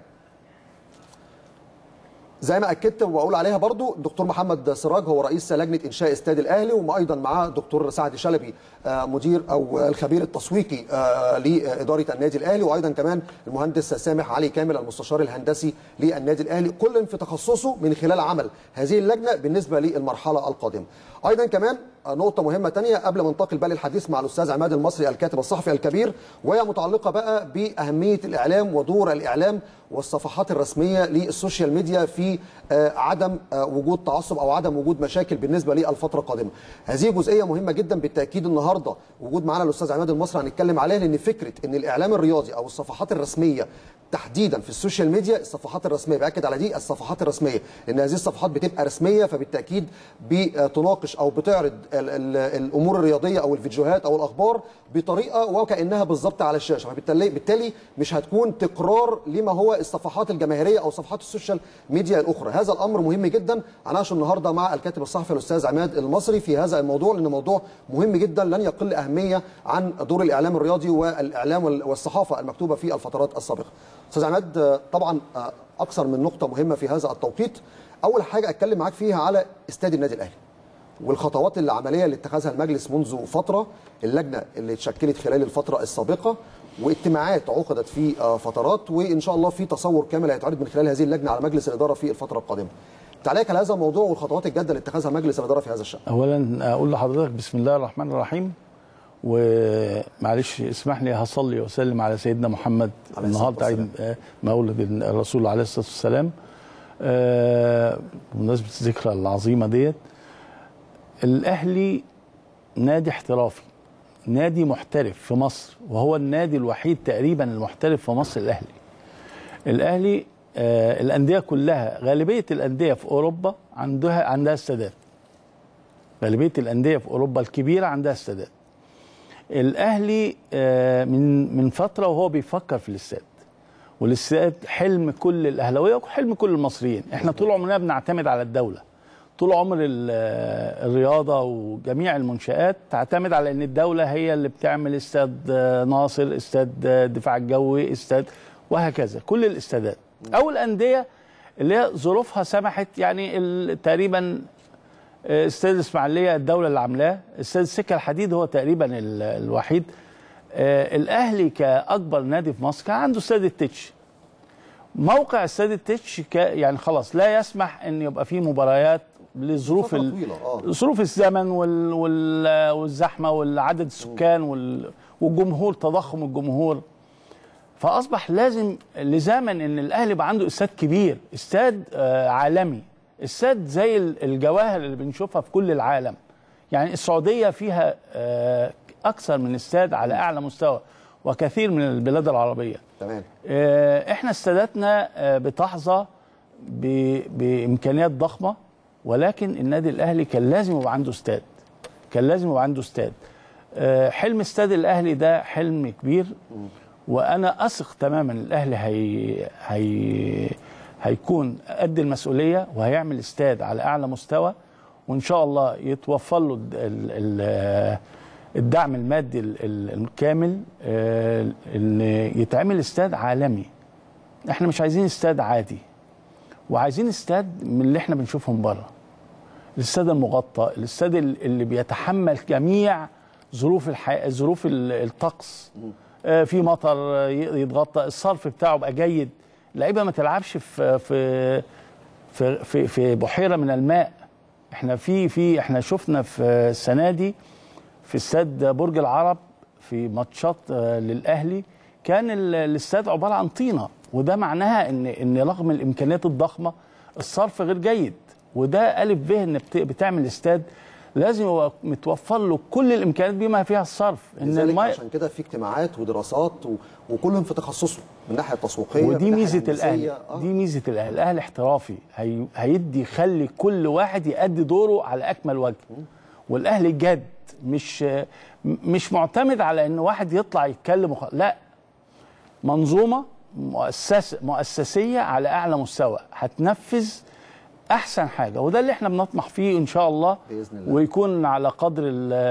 زي ما اكدت وبقول عليها برضو الدكتور محمد سراج هو رئيس لجنه انشاء استاد الاهلي، وايضا معاه دكتور سعد شلبي مدير او الخبير التسويقي لاداره النادي الاهلي، وايضا كمان المهندس سامح علي كامل المستشار الهندسي للنادي الاهلي، كل في تخصصه من خلال عمل هذه اللجنه بالنسبه للمرحله القادمه. ايضا كمان نقطة مهمة تانية قبل ما ننتقل بقى للحديث مع الأستاذ عماد المصري الكاتب الصحفي الكبير، وهي متعلقة بقى بأهمية الإعلام ودور الإعلام والصفحات الرسمية للسوشيال ميديا في عدم وجود تعصب أو عدم وجود مشاكل بالنسبة للفترة القادمة. هذه جزئية مهمة جدا بالتأكيد النهاردة وجود معنا الأستاذ عماد المصري هنتكلم عليها، لأن فكرة أن الإعلام الرياضي أو الصفحات الرسمية تحديدا في السوشيال ميديا، الصفحات الرسميه باكد على دي الصفحات الرسميه، لان هذه الصفحات بتبقى رسميه فبالتاكيد بتناقش او بتعرض ال ال الامور الرياضيه او الفيديوهات او الاخبار بطريقه وكانها بالظبط على الشاشه، فبالتالي بالتالي مش هتكون تكرار لما هو الصفحات الجماهيريه او صفحات السوشيال ميديا الاخرى. هذا الامر مهم جدا. هنناقش النهارده مع الكاتب الصحفي الاستاذ عماد المصري في هذا الموضوع، لان موضوع مهم جدا لن يقل اهميه عن دور الاعلام الرياضي والاعلام والصحافه المكتوبه في الفترات السابقه. استاذ عماد، طبعا اكثر من نقطه مهمه في هذا التوقيت. اول حاجه اتكلم معاك فيها على استاد النادي الاهلي والخطوات العمليه اللي اتخذها المجلس منذ فتره، اللجنه اللي اتشكلت خلال الفتره السابقه، واجتماعات عقدت في فترات، وان شاء الله في تصور كامل هيتعرض من خلال هذه اللجنه على مجلس الاداره في الفتره القادمه. تعليقك على هذا الموضوع والخطوات الجاده اللي اتخذها مجلس الاداره في هذا الشان. اولا اقول لحضرتك بسم الله الرحمن الرحيم، ومعلش اسمح لي هصلي واسلم على سيدنا محمد النهارده عيد مولد الرسول عليه الصلاه والسلام. آه بمناسبه الذكرى العظيمه ديت، الاهلي نادي احترافي، نادي محترف في مصر، وهو النادي الوحيد تقريبا المحترف في مصر. الاهلي الاهلي آه الانديه كلها، غالبيه الانديه في اوروبا عندها عندها استادات، غالبيه الانديه في اوروبا الكبيره عندها استادات. الاهلي آه من من فتره وهو بيفكر في الاستاد، والاستاد حلم كل الاهلاويه وحلم كل المصريين. احنا طول عمرنا بنعتمد على الدوله، طول عمر الرياضه وجميع المنشآت تعتمد على ان الدوله هي اللي بتعمل استاد ناصر، استاد الدفاع الجوي، استاد وهكذا، كل الاستادات او الانديه اللي هي ظروفها سمحت. يعني تقريبا استاد الاسماعيليه الدوله اللي عاملاه، استاد السكه الحديد هو تقريبا الوحيد. الاهلي كاكبر نادي في مصر كان عنده استاد التتش. موقع استاد التتش يعني خلاص لا يسمح ان يبقى فيه مباريات لظروف ظروف الزمن وال وال والزحمه والعدد السكان وال والجمهور، تضخم الجمهور. فاصبح لازم لزاما ان الاهلي يبقى عنده استاد كبير، استاد آه عالمي، استاد زي الجواهر اللي بنشوفها في كل العالم. يعني السعوديه فيها آه اكثر من استاد على اعلى مستوى، وكثير من البلاد العربيه. تمام. آه احنا استاداتنا آه بتحظى بامكانيات ضخمه، ولكن النادي الاهلي كان لازم يبقى عنده استاد، كان لازم يبقى عنده استاد. آه حلم استاد الاهلي ده حلم كبير، وانا اثق تماما الاهلي هي هي هيكون قد المسؤوليه وهيعمل استاد على اعلى مستوى، وان شاء الله يتوفر له الدعم المادي الكامل ان يتعمل استاد عالمي. احنا مش عايزين استاد عادي، وعايزين استاد من اللي احنا بنشوفهم بره، الاستاد المغطى، الاستاد اللي بيتحمل جميع ظروف الحياه، ظروف الطقس. في مطر يتغطى، الصرف بتاعه بقى جيد، اللعيبه ما تلعبش في في في في, في بحيره من الماء. احنا في في احنا شفنا في السنه دي في استاد برج العرب في ماتشات للاهلي كان الاستاد عباره عن طينه، وده معناها ان ان رغم الامكانيات الضخمه الصرف غير جيد، وده الف ب ان بتعمل استاد لازم يبقى متوفر له كل الامكانيات بما فيها الصرف. ان الماء عشان كده في اجتماعات ودراسات و... وكلهم في تخصصه من الناحيه التسويقيه، ودي ميزه الاهلي. آه. دي ميزه الاهلي، الاهلي احترافي، هي... هيدي يخلي كل واحد يؤدي دوره على اكمل وجه. والاهلي جد، مش مش معتمد على ان واحد يطلع يتكلم وخ... لا، منظومه مؤسسه مؤسسيه على اعلى مستوى هتنفذ احسن حاجه، وده اللي احنا بنطمح فيه ان شاء الله باذن الله، ويكون على قدر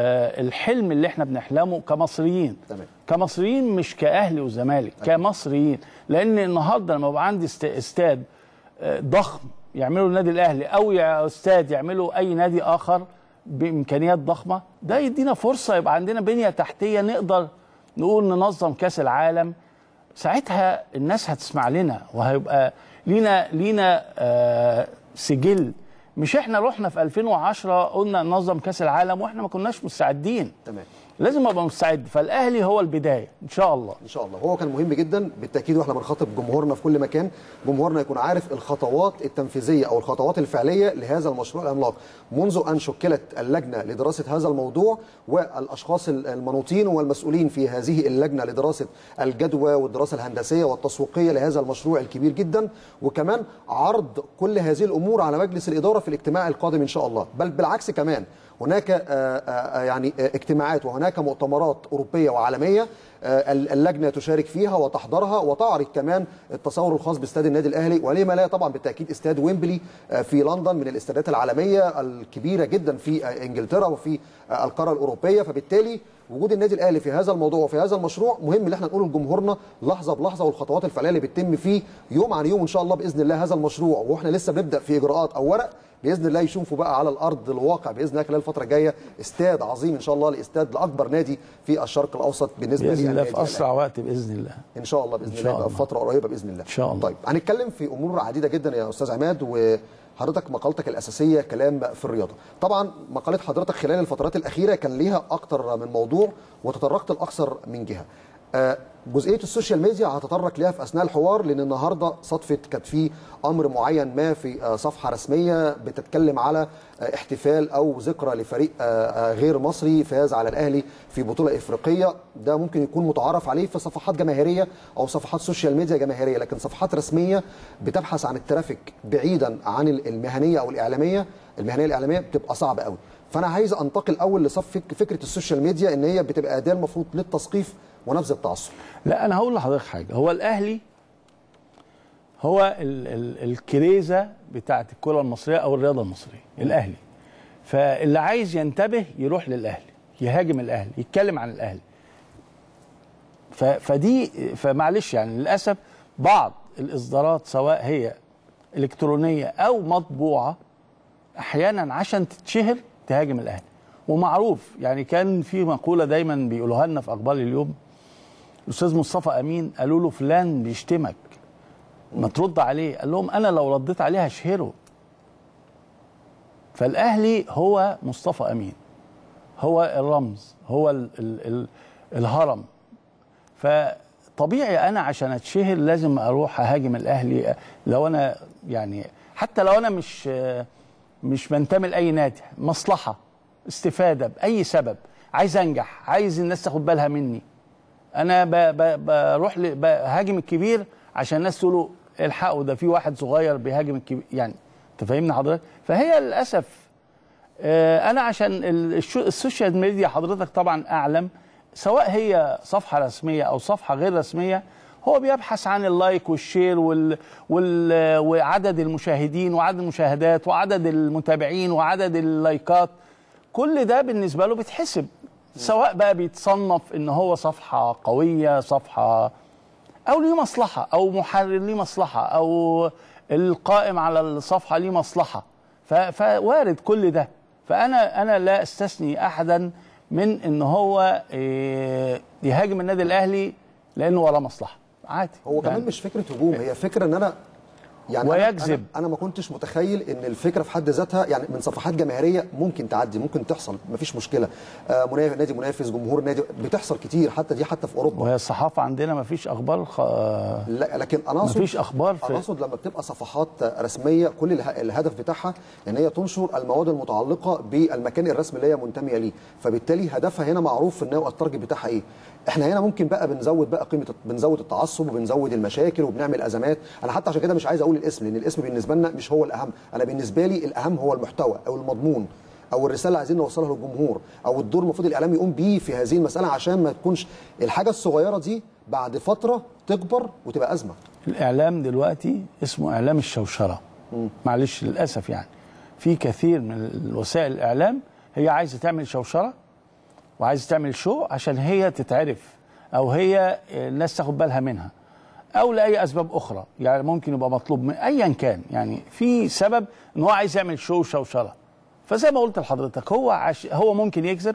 الحلم اللي احنا بنحلمه كمصريين. تمام. كمصريين مش كاهلي وزمالك، كمصريين. لان النهارده لما يبقى عندي استاد ضخم يعمله النادي الاهلي، او استاد يعمله اي نادي اخر بامكانيات ضخمه، ده يدينا فرصه يبقى عندنا بنيه تحتيه نقدر نقول ننظم كاس العالم. ساعتها الناس هتسمع لنا، وهيبقى لينا لينا آه سجل. مش احنا رحنا في ألفين وعشرة قلنا ننظم كاس العالم واحنا ما كناش مستعدين. تمام. لازم ابقى مستعد، فالاهلي هو البدايه ان شاء الله. ان شاء الله. هو كان مهم جدا بالتاكيد، واحنا بنخاطب جمهورنا في كل مكان، جمهورنا يكون عارف الخطوات التنفيذيه او الخطوات الفعليه لهذا المشروع العملاق منذ ان شكلت اللجنه لدراسه هذا الموضوع، والاشخاص المنوطين والمسؤولين في هذه اللجنه لدراسه الجدوى والدراسه الهندسيه والتسويقيه لهذا المشروع الكبير جدا، وكمان عرض كل هذه الامور على مجلس الاداره في الاجتماع القادم ان شاء الله. بل بالعكس كمان هناك يعني اجتماعات وهناك مؤتمرات اوروبيه وعالميه اللجنه تشارك فيها وتحضرها وتعرض كمان التصور الخاص باستاد النادي الاهلي، ولما لا طبعا بالتاكيد استاد ويمبلي في لندن من الاستادات العالميه الكبيره جدا في انجلترا وفي القاره الاوروبيه. فبالتالي وجود النادي الاهلي في هذا الموضوع وفي هذا المشروع مهم ان احنا نقوله لجمهورنا لحظه بلحظه، والخطوات الفعليه اللي بتتم فيه يوم عن يوم ان شاء الله باذن الله. هذا المشروع واحنا لسه بنبدا في اجراءات او ورق، باذن الله يشوفوا بقى على الارض الواقع باذن الله خلال الفتره الجايه استاد عظيم ان شاء الله، لاستاد لاكبر نادي في الشرق الاوسط بالنسبه باذن الله في اسرع وقت باذن الله ان شاء الله باذن الله في فتره قريبه باذن الله ان شاء الله. طيب هنتكلم في امور عديده جدا يا استاذ عماد، وحضرتك مقالتك الاساسيه كلام في الرياضه. طبعا مقاله حضرتك خلال الفترات الاخيره كان ليها اكتر من موضوع وتطرقت لاكثر من جهه. جزئيه السوشيال ميديا هتطرق ليها في اثناء الحوار، لان النهارده صدفت كانت في امر معين ما في صفحه رسميه بتتكلم على احتفال او ذكرى لفريق غير مصري فاز على الاهلي في بطوله افريقيه. ده ممكن يكون متعارف عليه في صفحات جماهيريه او صفحات سوشيال ميديا جماهيريه، لكن صفحات رسميه بتبحث عن الترافيك بعيدا عن المهنيه او الاعلاميه، المهنيه الاعلاميه بتبقى صعبه قوي. فانا عايز انتقل اول لصف فكره السوشيال ميديا ان هي بتبقى اداه المفروض للتثقيف ونبذ التعصب. لا انا هقول لحضرتك حاجه، هو الاهلي هو ال ال الكريزه بتاعت الكره المصريه او الرياضه المصريه، الاهلي. فاللي عايز ينتبه يروح للاهلي، يهاجم الاهلي، يتكلم عن الاهلي. فدي فمعلش يعني للاسف بعض الاصدارات سواء هي الكترونيه او مطبوعه احيانا عشان تتشهر تهاجم الاهلي. ومعروف يعني كان في مقوله دايما بيقولوها لنا في اخبار اليوم، الاستاذ مصطفى امين قالوا له فلان بيشتمك ما ترد عليه، قال لهم انا لو رديت عليه هشهره. فالاهلي هو مصطفى امين، هو الرمز، هو ال ال ال الهرم. فطبيعي انا عشان اتشهر لازم اروح اهاجم الاهلي، لو انا يعني حتى لو انا مش مش بنتمي لاي نادي، مصلحه، استفاده، باي سبب، عايز انجح، عايز الناس تاخد بالها مني، انا بروح بهاجم الكبير عشان الناس تقولوا الحقوا ده في واحد صغير بيهاجم الكبير. يعني انت فاهمني حضرتك؟ فهي للاسف انا عشان السوشيال ميديا حضرتك طبعا اعلم، سواء هي صفحه رسميه او صفحه غير رسميه، هو بيبحث عن اللايك والشير وال... وال... وعدد المشاهدين وعدد المشاهدات وعدد المتابعين وعدد اللايكات. كل ده بالنسبه له بيتحسب، سواء بقى بيتصنف ان هو صفحه قويه، صفحه او ليه مصلحه، او محرر ليه مصلحه، او القائم على الصفحه ليه مصلحه. ف... فوارد كل ده. فانا انا لا استثني احدا من ان هو يهاجم النادي الاهلي لانه وراه مصلحه، عادي. هو يعني كمان مش فكره هجوم، هي فكره ان انا يعني ويجذب. أنا, أنا ما كنتش متخيل ان الفكره في حد ذاتها يعني من صفحات جماهيريه ممكن تعدي، ممكن تحصل، مفيش مشكله. آه منافس نادي منافس، جمهور نادي، بتحصل كتير، حتى دي حتى في اوروبا. وهي الصحافه عندنا مفيش اخبار خ... لا لكن انا اقصد مفيش اخبار في... انا اقصد لما بتبقى صفحات رسميه كل الهدف بتاعها ان هي تنشر المواد المتعلقه بالمكان الرسمي اللي هي منتميه ليه، فبالتالي هدفها هنا معروف ان هو التارجت بتاعها ايه. احنا هنا ممكن بقى بنزود بقى قيمه، بنزود التعصب وبنزود المشاكل وبنعمل ازمات. انا حتى عشان كده مش عايز اقول الاسم، لان الاسم بالنسبه لنا مش هو الاهم. انا بالنسبه لي الاهم هو المحتوى او المضمون او الرساله اللي عايزين نوصلها للجمهور، او الدور المفروض الاعلام يقوم بيه في هذه المساله، عشان ما تكونش الحاجه الصغيره دي بعد فتره تكبر وتبقى ازمه. الاعلام دلوقتي اسمه اعلام الشوشره. م. معلش للاسف يعني في كثير من وسائل الاعلام هي عايزه تعمل شوشره وعايزه تعمل شو عشان هي تتعرف، او هي الناس تاخد بالها منها، او لاي اسباب اخرى. يعني ممكن يبقى مطلوب من ايا كان، يعني في سبب ان هو عايز يعمل شو وشوشره. فزي ما قلت لحضرتك هو عش... هو ممكن يكذب،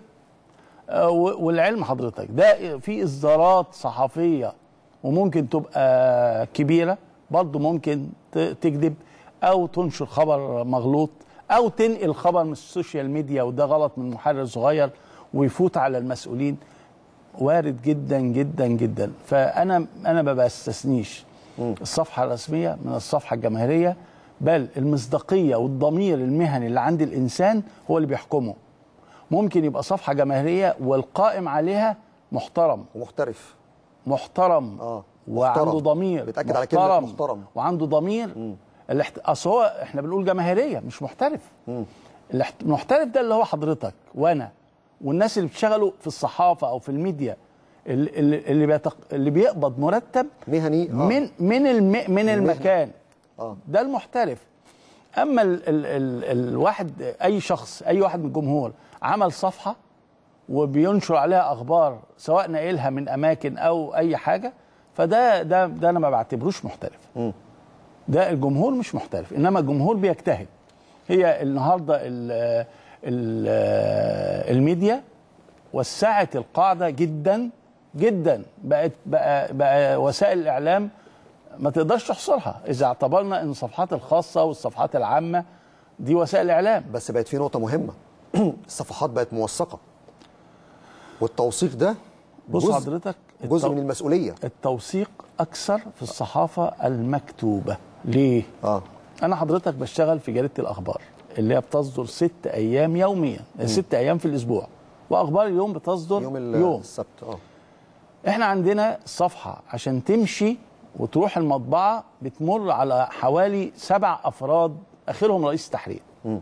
والعلم حضرتك ده في اصدارات صحفيه وممكن تبقى كبيره برضه ممكن تكذب او تنشر خبر مغلوط او تنقل خبر من السوشيال ميديا وده غلط من محرر صغير ويفوت على المسؤولين. وارد جدا جدا جدا. فانا انا ما بستثنيش الصفحه الرسميه من الصفحه الجماهيريه، بل المصداقيه والضمير المهني اللي عند الانسان هو اللي بيحكمه. ممكن يبقى صفحه جماهيريه والقائم عليها محترم ومحترف محترم اه وعنده ضمير، بتاكد على كلمه محترم وعنده ضمير. الاحت... اصل هو احنا بنقول جماهيريه مش محترف. مم. المحترف ده اللي هو حضرتك وانا والناس اللي بتشتغلوا في الصحافه او في الميديا، اللي اللي, بيتق... اللي بيقبض مرتب مهني آه. من من الم... من المكان آه. ده المحترف. اما ال... ال... ال... الواحد، اي شخص، اي واحد من الجمهور عمل صفحه وبينشر عليها اخبار سواء ناقلها من اماكن او اي حاجه، فده ده ده انا ما بعتبروش محترف. م. ده الجمهور مش محترف، انما الجمهور بيجتهد. هي النهارده ال ال الميديا وسعت القاعده جدا جدا، بقت بقى, بقى وسائل الاعلام ما تقدرش تحصرها اذا اعتبرنا ان الصفحات الخاصه والصفحات العامه دي وسائل اعلام. بس بقت في نقطه مهمه الصفحات بقت موثقه، والتوثيق ده بص حضرتك جزء من المسؤوليه. التوثيق اكثر في الصحافه المكتوبه. ليه؟ اه انا حضرتك بشتغل في جريده الاخبار اللي هي بتصدر ست ايام يوميا، م. ست ايام في الاسبوع، واخبار اليوم بتصدر يوم, يوم. السبت. اه احنا عندنا الصفحه عشان تمشي وتروح المطبعه بتمر على حوالي سبع افراد اخرهم رئيس التحرير. م.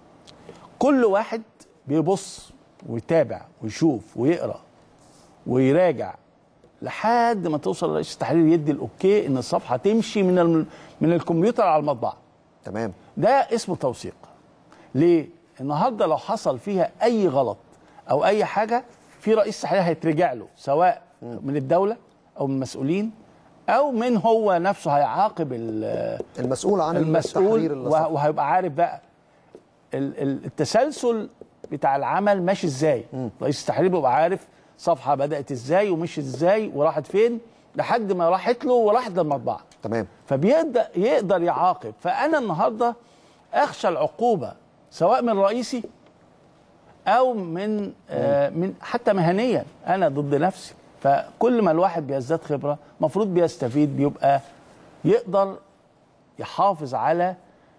كل واحد بيبص ويتابع ويشوف ويقرا ويراجع لحد ما توصل رئيس التحرير يدي الاوكي ان الصفحه تمشي من من الكمبيوتر على المطبعه. تمام. ده اسمه توثيق. ليه؟ النهارده لو حصل فيها اي غلط او اي حاجه، في رئيس تحرير هيترجع له، سواء من الدوله او من المسؤولين او من هو نفسه، هيعاقب المسؤول عن المسؤول وهيبقى عارف بقى التسلسل بتاع العمل ماشي ازاي. م. رئيس التحرير بيبقى عارف صفحه بدات ازاي ومشيت ازاي وراحت فين لحد ما راحت له وراحت للمطبعه. تمام. فبيقدر يقدر يعاقب. فانا النهارده اخشى العقوبه سواء من رئيسي او من آه من حتى مهنيا انا ضد نفسي. فكل ما الواحد بيزداد خبره المفروض بيستفيد، بيبقى يقدر يحافظ على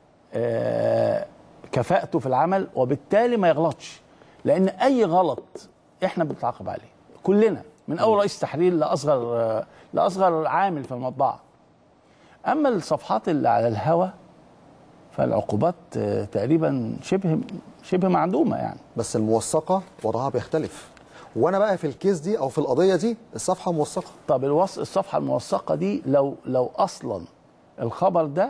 آه كفاءته في العمل وبالتالي ما يغلطش، لان اي غلط احنا بنتعاقب عليه كلنا من اول رئيس تحرير لاصغر لاصغر عامل في المطبعه. اما الصفحات اللي على الهوا فالعقوبات تقريبا شبه شبه معدومه يعني. بس الموثقه وضعها بيختلف، وانا بقى في الكيس دي او في القضيه دي الصفحه موثقه. طب الوص... الصفحه الموثقه دي لو لو اصلا الخبر ده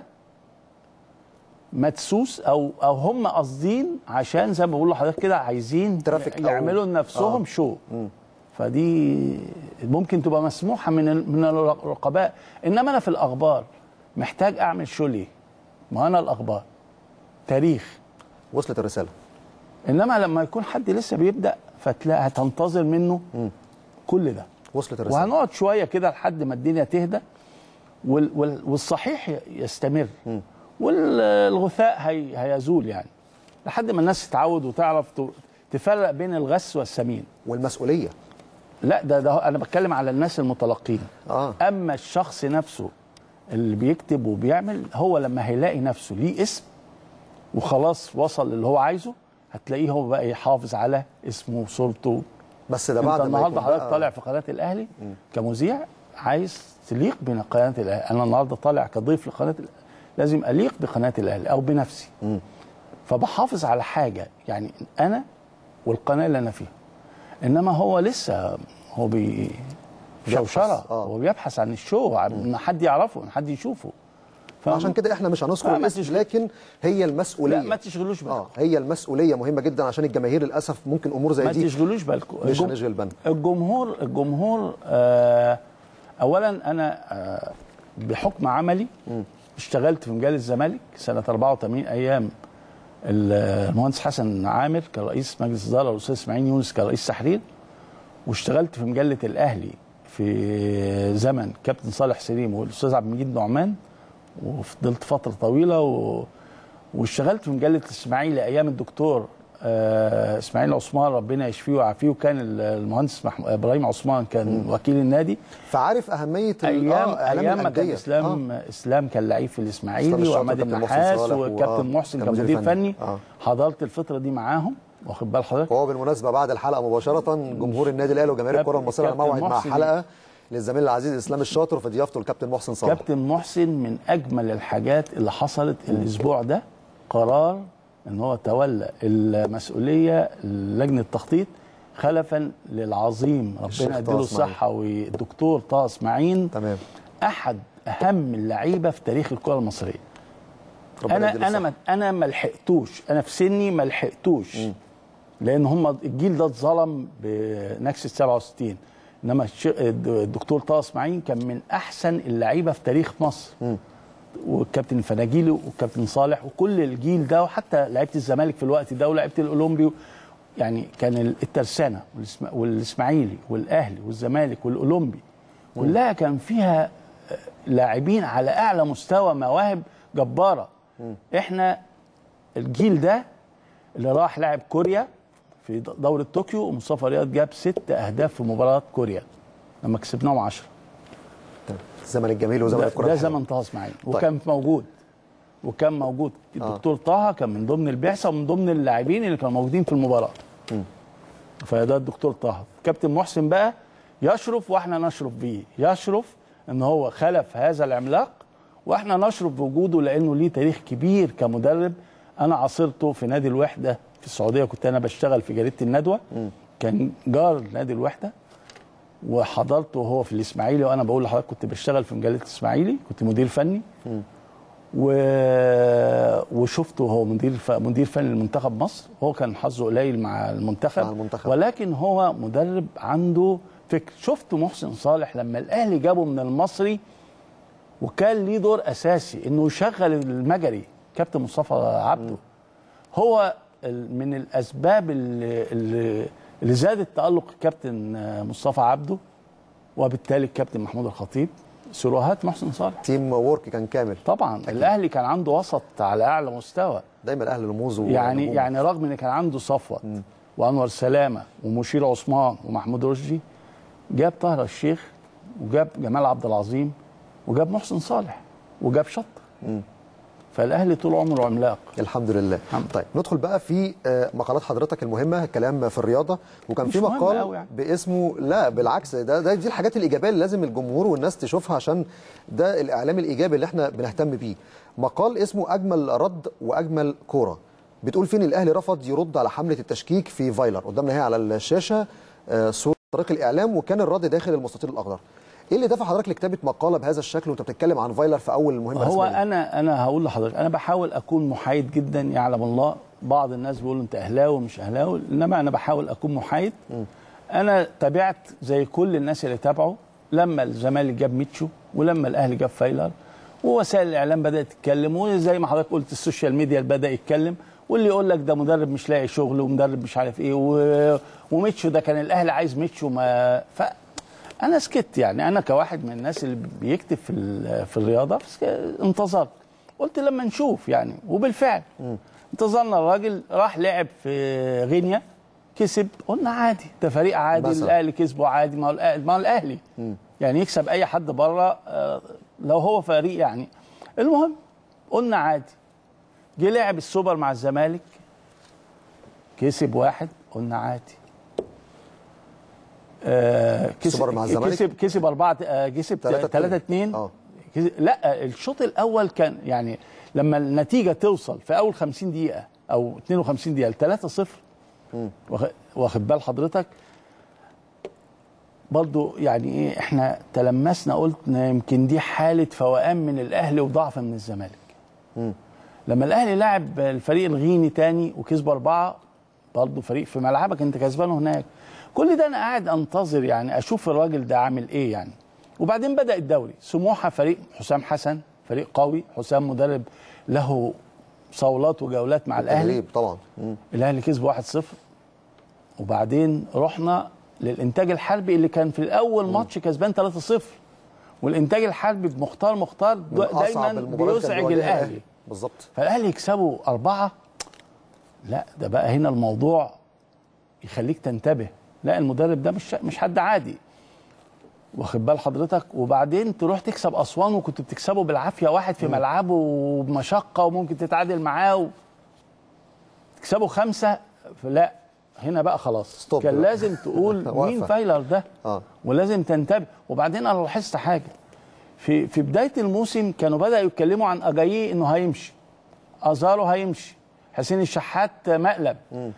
مدسوس او او هم قاصدين عشان زي ما بقول لحضرتك كده عايزين يعملوا لنفسهم آه. شو م. فدي ممكن تبقى مسموحه من من الرقباء. انما انا في الاخبار محتاج اعمل شو ليه؟ ما انا الاخبار تاريخ وصلت الرساله. انما لما يكون حد لسه بيبدا فتلاقي هتنتظر منه م. كل ده. وصلت الرساله. وهنقعد شويه كده لحد ما الدنيا تهدى وال وال والصحيح يستمر م. والغثاء هي هيزول يعني لحد ما الناس تتعود وتعرف تفرق بين الغث والسمين. والمسؤوليه لا ده ده انا بتكلم على الناس المتلقين. آه. اما الشخص نفسه اللي بيكتب وبيعمل، هو لما هيلاقي نفسه ليه اسم وخلاص وصل اللي هو عايزه، هتلاقيه هو بقى يحافظ على اسمه وصورته. بس ده بعد ما النهارده حضرتك طالع في قناه الاهلي م. كمذيع عايز تليق بقناه الاهلي. انا النهارده طالع كضيف لقناه الاهلي، لازم أليق بقناة الأهلي أو بنفسي. م. فبحافظ على حاجة يعني أنا والقناة اللي أنا فيها. إنما هو لسه هو بشوشرة، هو بيبحث عن الشو، عن حد يعرفه، عن حد يشوفه. عشان كده احنا مش هنذكر الاسم، لكن هي المسؤوليه. لا ما تشغلوش بالكم. اه هي المسؤوليه مهمه جدا عشان الجماهير للاسف ممكن امور زي ما دي ما تشغلوش بالكم. مش هنشغل بالنا. الجمهور الجمهور آه اولا انا آه بحكم عملي م. اشتغلت في مجال الزمالك سنه أربعة وثمانين ايام المهندس حسن عامر كرئيس مجلس اداره والاستاذ اسماعيل يونس كرئيس تحرير، واشتغلت في مجله الاهلي في زمن كابتن صالح سليم والاستاذ عبد المجيد نعمان، وفضلت فتره طويله و... واشتغلت في مجله الاسماعيلي ايام الدكتور آه اسماعيل عثمان ربنا يشفيه ويعافيه، وكان المهندس مح... ابراهيم عثمان كان م. وكيل النادي. فعارف اهميه ايام آه ايام ما كان اسلام آه. اسلام كان لعيب في الاسماعيلي، وعماد النحاس وكابتن محسن كان مدير فني. آه. حضرت الفتره دي معاهم، واخد بال حضرتك. وهو بالمناسبه بعد الحلقه مباشره جمهور النادي الاهلي وجماهير الكره المصريه على موعد مع حلقه للزميل العزيز اسلام الشاطر في ضيافته الكابتن محسن صالح. كابتن محسن من اجمل الحاجات اللي حصلت الاسبوع ده قرار ان هو تولى المسؤوليه لجنه التخطيط خلفا للعظيم ربنا يديله الصحه والدكتور طه اسماعيل. تمام. احد اهم اللعيبه في تاريخ الكره المصريه. انا انا ما انا ما لحقتوش، انا في سني ما لحقتوش، لان هم الجيل ده اتظلم بنكسه سبعة وستين، انما الدكتور طه اسماعيل كان من احسن اللعيبه في تاريخ مصر. م. والكابتن الفناجيلي والكابتن صالح وكل الجيل ده، وحتى لعيبه الزمالك في الوقت ده ولعيبه الاولمبي، يعني كان الترسانه والاسماعيلي والاهلي والزمالك والاولمبي كلها كان فيها لاعبين على اعلى مستوى، مواهب جباره. م. احنا الجيل ده اللي راح لعب كوريا في دورة طوكيو، ومصطفى رياض جاب ست اهداف في مباراة كوريا لما كسبناهم عشرة. الزمن الجميل وزمن الكرة ده زمن طه اسماعيل. طيب. وكان موجود وكان موجود الدكتور آه. طه كان من ضمن البعثة ومن ضمن اللاعبين اللي كانوا موجودين في المباراة. م. فده الدكتور طه. كابتن محسن بقى يشرف واحنا نشرف بيه، يشرف ان هو خلف هذا العملاق واحنا نشرف بوجوده، لانه ليه تاريخ كبير كمدرب. انا عاصرته في نادي الوحده في السعوديه، كنت انا بشتغل في جريده الندوه. م. كان جار نادي الوحده، وحضرته وهو في الاسماعيلي، وانا بقول لحضرتك كنت بشتغل في مجله الاسماعيلي، كنت مدير فني. م. و... وشفته وهو مدير ف... مدير فني لمنتخب مصر. هو كان حظه قليل مع المنتخب. مع المنتخب، ولكن هو مدرب عنده فكر. شفت محسن صالح لما الاهلي جابه من المصري، وكان ليه دور اساسي انه يشغل المجري كابتن مصطفى عبده. م. هو من الاسباب اللي, اللي زادت تالق كابتن مصطفى عبده، وبالتالي الكابتن محمود الخطيب، سيروهات محسن صالح. تيم وورك كان كامل طبعا. أكيد. الاهلي كان عنده وسط على اعلى مستوى. دايما الاهلي رموز يعني ونجوم. يعني رغم ان كان عنده صفوت وانور سلامه ومشير عثمان ومحمود رشدي، جاب طاهر الشيخ وجاب جمال عبد العظيم وجاب محسن صالح وجاب شط. م. فالاهلي طول عمره عملاق الحمد لله. الحمد. طيب ندخل بقى في مقالات حضرتك المهمه، الكلام في الرياضه، وكان في مقال يعني. باسمه، لا بالعكس، ده, ده دي الحاجات الايجابيه اللي لازم الجمهور والناس تشوفها، عشان ده الاعلام الايجابي اللي احنا بنهتم بيه. مقال اسمه اجمل رد واجمل كوره. بتقول فين الاهلي رفض يرد على حمله التشكيك في فايلر. قدامنا هي على الشاشه صوره طريق الاعلام، وكان الرد داخل المستطيل الاخضر. ايه اللي دفع حضرتك لكتابه مقاله بهذا الشكل وانت بتتكلم عن فايلر في اول مهمه هو رسمية؟ انا انا هقول لحضرتك، انا بحاول اكون محايد جدا، يعلم الله. بعض الناس بيقولوا انت اهلاوي مش اهلاوي، انما انا بحاول اكون محايد. م. انا تابعت زي كل الناس اللي تابعوا لما الزمالك جاب ميتشو ولما الاهلي جاب فايلر، ووسائل الاعلام بدات تتكلم، وزي ما حضرتك قلت السوشيال ميديا بدا يتكلم، واللي يقول لك ده مدرب مش لاقي شغل ومدرب مش عارف ايه، و... وميتشو ده كان الاهلي عايز ميتشو. ما ف انا سكت. يعني انا كواحد من الناس اللي بيكتب في في الرياضه انتظرت، قلت لما نشوف يعني. وبالفعل م. انتظرنا. الراجل راح لعب في غينيا كسب، قلنا عادي، ده فريق عادي، الاهلي كسبه عادي، ما هو الاهلي ما هو الاهلي يعني يكسب اي حد بره لو هو فريق يعني. المهم قلنا عادي. جه لعب السوبر مع الزمالك كسب واحد، قلنا عادي. آه كسب مع الزمالك كسب كسب أربعة آه كسب ثلاثة اثنين. اه لا الشوط الاول كان يعني لما النتيجه توصل في اول خمسين دقيقه او اثنين وخمسين دقيقه ثلاثة صفر، واخد بال حضرتك برضو يعني ايه، احنا تلمسنا قلنا يمكن دي حاله فوقان من الاهلي وضعف من الزمالك. م. لما الاهلي لعب الفريق الغيني تاني وكسب اربعه، برضو فريق في ملعبك انت كسبانه هناك. كل ده انا قاعد انتظر يعني اشوف الراجل ده عامل ايه يعني. وبعدين بدا الدوري. سموحه فريق حسام حسن، فريق قوي، حسام مدرب له صولات وجولات مع الاهلي طبعا. الاهلي كسب واحد صفر. وبعدين رحنا للانتاج الحربي اللي كان في الاول ماتش كسبان ثلاثة صفر، والانتاج الحربي بمختار مختار دايما بيزعج الاهلي بالظبط. فالاهلي يكسبوا اربعه، لا ده بقى هنا الموضوع يخليك تنتبه. لا المدرب ده مش مش حد عادي، واخد بال حضرتك. وبعدين تروح تكسب اسوان وكنت بتكسبه بالعافيه، واحد في ملعبه وبمشقه وممكن تتعادل معاه و... تكسبه خمسه. لا هنا بقى خلاص كان لازم تقول مين فايلر ده. آه. ولازم تنتبه. وبعدين انا لاحظت حاجه في في بدايه الموسم، كانوا بداوا يتكلموا عن اجاييه انه هيمشي، ازارو هيمشي، حسين الشحات مقلب. م.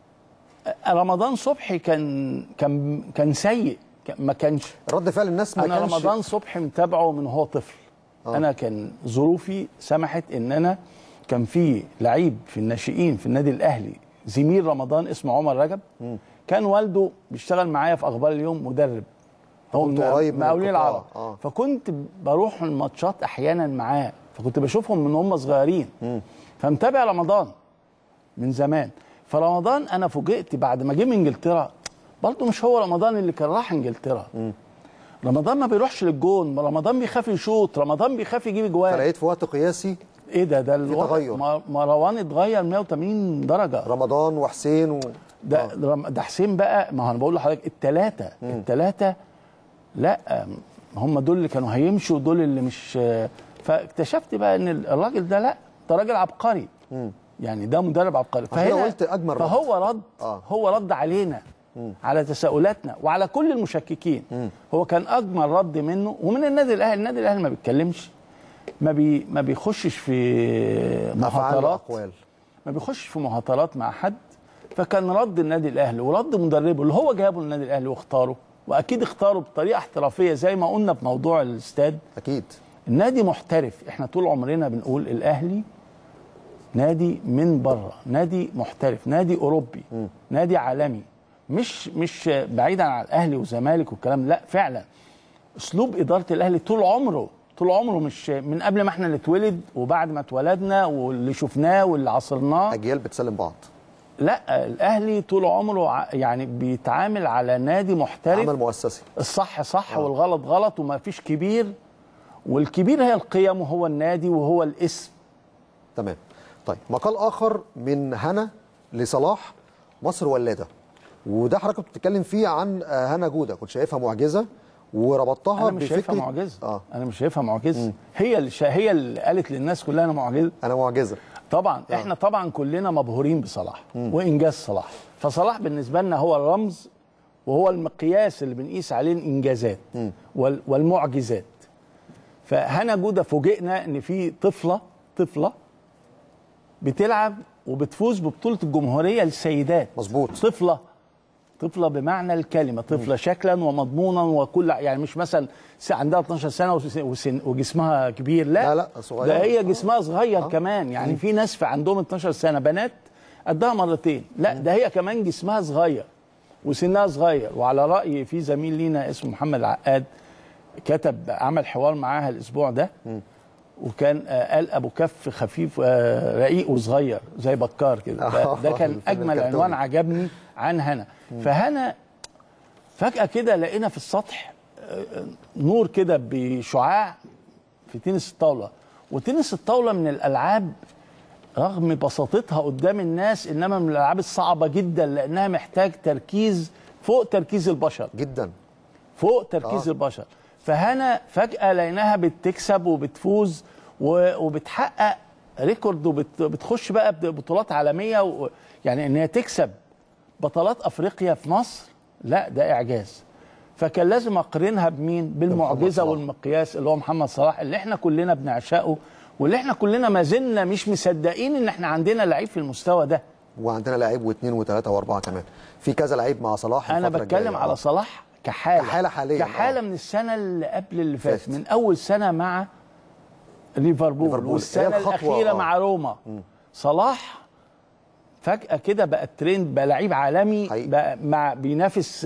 رمضان صبحي كان كان كان سيء، ما كانش رد فعل الناس ما انا كانش. رمضان صبحي متابعه من هو طفل. آه. انا كان ظروفي سمحت ان انا كان في لعيب في الناشئين في النادي الاهلي زميل رمضان اسمه عمر رجب. م. كان والده بيشتغل معايا في اخبار اليوم مدرب، هو مقاولين العرب. آه. فكنت بروح الماتشات احيانا معاه، فكنت بشوفهم من هم صغيرين. م. فمتابع رمضان من زمان. فرمضان انا فوجئت بعد ما جه من انجلترا برضه مش هو رمضان اللي كان راح انجلترا. م. رمضان ما بيروحش للجون، رمضان بيخاف يشوط، رمضان بيخاف يجيب جوان. فلقيت في وقت قياسي ايه ده ده في تغير. مروان اتغير مية وتمانين درجه، رمضان وحسين و... ده آه. ده حسين بقى، ما هو انا بقول لحضرتك الثلاثه الثلاثه لا هم دول اللي كانوا هيمشوا ودول اللي مش. فاكتشفت بقى ان الراجل ده لا ده راجل عبقري. م. يعني ده مدرب عبقري. فهنا قلت اجمل رد. فهو رد آه. هو رد علينا، م. على تساؤلاتنا وعلى كل المشككين. م. هو كان اجمل رد منه ومن النادي الاهلي. النادي الاهلي ما بيتكلمش، ما بي ما بيخشش في مهاترات، ما بيخشش في مهاترات مع حد. فكان رد النادي الاهلي ورد مدربه اللي هو جابه للنادي الاهلي واختاره، واكيد اختاره بطريقه احترافيه زي ما قلنا في موضوع الاستاد. اكيد النادي محترف. احنا طول عمرنا بنقول الاهلي نادي من بره، نادي محترف، نادي اوروبي، م. نادي عالمي، مش مش بعيدا عن الاهلي والزمالك والكلام. لا فعلا اسلوب اداره الاهلي طول عمره طول عمره مش من قبل ما احنا نتولد وبعد ما اتولدنا واللي شفناه واللي عصرناه، اجيال بتسلم بعض. لا الاهلي طول عمره يعني بيتعامل على نادي محترف، عمل مؤسسي، الصح صح آه. والغلط غلط، وما فيش كبير، والكبير هي القيم وهو النادي وهو الاسم. تمام. طيب مقال اخر من هنا لصلاح، مصر ولاده، وده حضرتك كنت بتتكلم فيه عن هنا جوده، كنت شايفها معجزه وربطتها انا مش شايفها معجزه. آه. انا مش شايفها معجزه. هي اللي شا... هي اللي قالت للناس كلها انا معجزه. انا معجزه طبعا. آه. احنا طبعا كلنا مبهورين بصلاح م. وانجاز صلاح. فصلاح بالنسبه لنا هو الرمز وهو المقياس اللي بنقيس عليه الانجازات وال... والمعجزات. فهنا جوده فوجئنا ان في طفله طفله بتلعب وبتفوز ببطوله الجمهوريه للسيدات. مظبوط. طفله طفله بمعنى الكلمه، طفله شكلا ومضمونا وكل، يعني مش مثلا عندها اتناشر سنه وجسمها كبير، لا لا لا صغير، ده هي جسمها صغير آه. كمان. يعني في ناس في عندهم اتناشر سنه بنات قدها مرتين، لا ده هي كمان جسمها صغير وسنها صغير. وعلى راي في زميل لينا اسمه محمد عقاد كتب عمل حوار معاها الاسبوع ده، وكان قال ابو كف خفيف رقيق وصغير زي بكار كده. ده كان اجمل عنوان عجبني عن هنا. فهنا فجأة كده لقينا في السطح نور كده بشعاع في تنس الطاولة. وتنس الطاولة من الألعاب رغم بساطتها قدام الناس إنما من الألعاب الصعبة جدا، لأنها محتاج تركيز فوق تركيز البشر جدا، فوق تركيز آه. البشر. فهنا فجأة لقيناها بتكسب وبتفوز وبتحقق ريكورد وبتخش بقى بطولات عالمية، يعني إن هي تكسب بطولات افريقيا في مصر، لا ده اعجاز. فكان لازم اقارنها بمين؟ بالمعجزه والمقياس اللي هو محمد صلاح، اللي احنا كلنا بنعشقه واللي احنا كلنا ما زلنا مش مصدقين ان احنا عندنا لعيب في المستوى ده. وعندنا لعيب واثنين وثلاثه واربعه كمان، في كذا لعيب مع صلاح. انا بتكلم على صلاح كحاله كحاله حاليا كحاله آه. من السنه اللي قبل اللي فاتت، من اول سنه مع ليفربول والسنه الاخيره آه. مع روما. م. صلاح فجأة كده بقى الترند، بقى لعيب عالمي حقيقي. بقى مع بينافس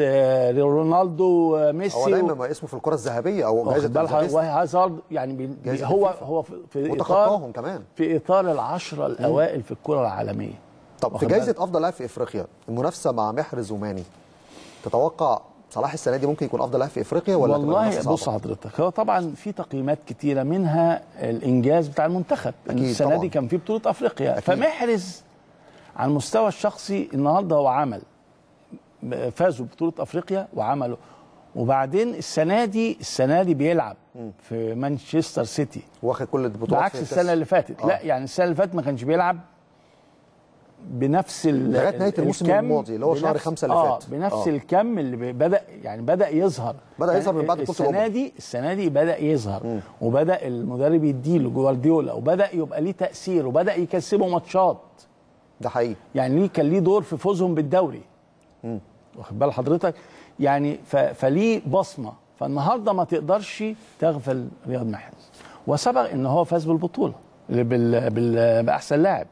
رونالدو ميسي. هو دايما ما اسمه في الكرة الذهبية او جائزة وهازارد، يعني بي بي هو هو في, في اطار كمان في اطار العشرة الاوائل في الكرة العالمية. طب في جائزة افضل لاعب في افريقيا، المنافسة مع محرز وماني، تتوقع صلاح السنة دي ممكن يكون افضل لاعب في افريقيا ولا؟ والله بص حضرتك، هو طبعا في تقييمات كتيرة منها الانجاز بتاع المنتخب. السنة طبعًا. دي كان في بطولة افريقيا أكيد. فمحرز على المستوى الشخصي النهارده هو عمل فازوا ببطوله افريقيا وعملوا، وبعدين السنه دي السنه دي بيلعب في مانشستر سيتي واخد كل البطولات بعكس السنه اللي فاتت. آه. لا يعني السنه اللي فاتت ما كانش بيلعب بنفس لغايه نهايه الموسم الماضي اللي هو شهر خمسة اللي آه فات بنفس آه. الكم اللي بدا يعني بدا يظهر بدا يظهر من بعد بطوله السنه دي السنه دي بدا يظهر م. وبدا المدرب يديله جوارديولا وبدا يبقى ليه تاثير وبدا يكسبه ماتشات. ده حقيقي. يعني ليه كان ليه دور في فوزهم بالدوري. امم واخد بال حضرتك؟ يعني فليه بصمه، فالنهارده ما تقدرش تغفل رياض محرز، وسبق ان هو فاز بالبطوله بال بال باحسن لاعب.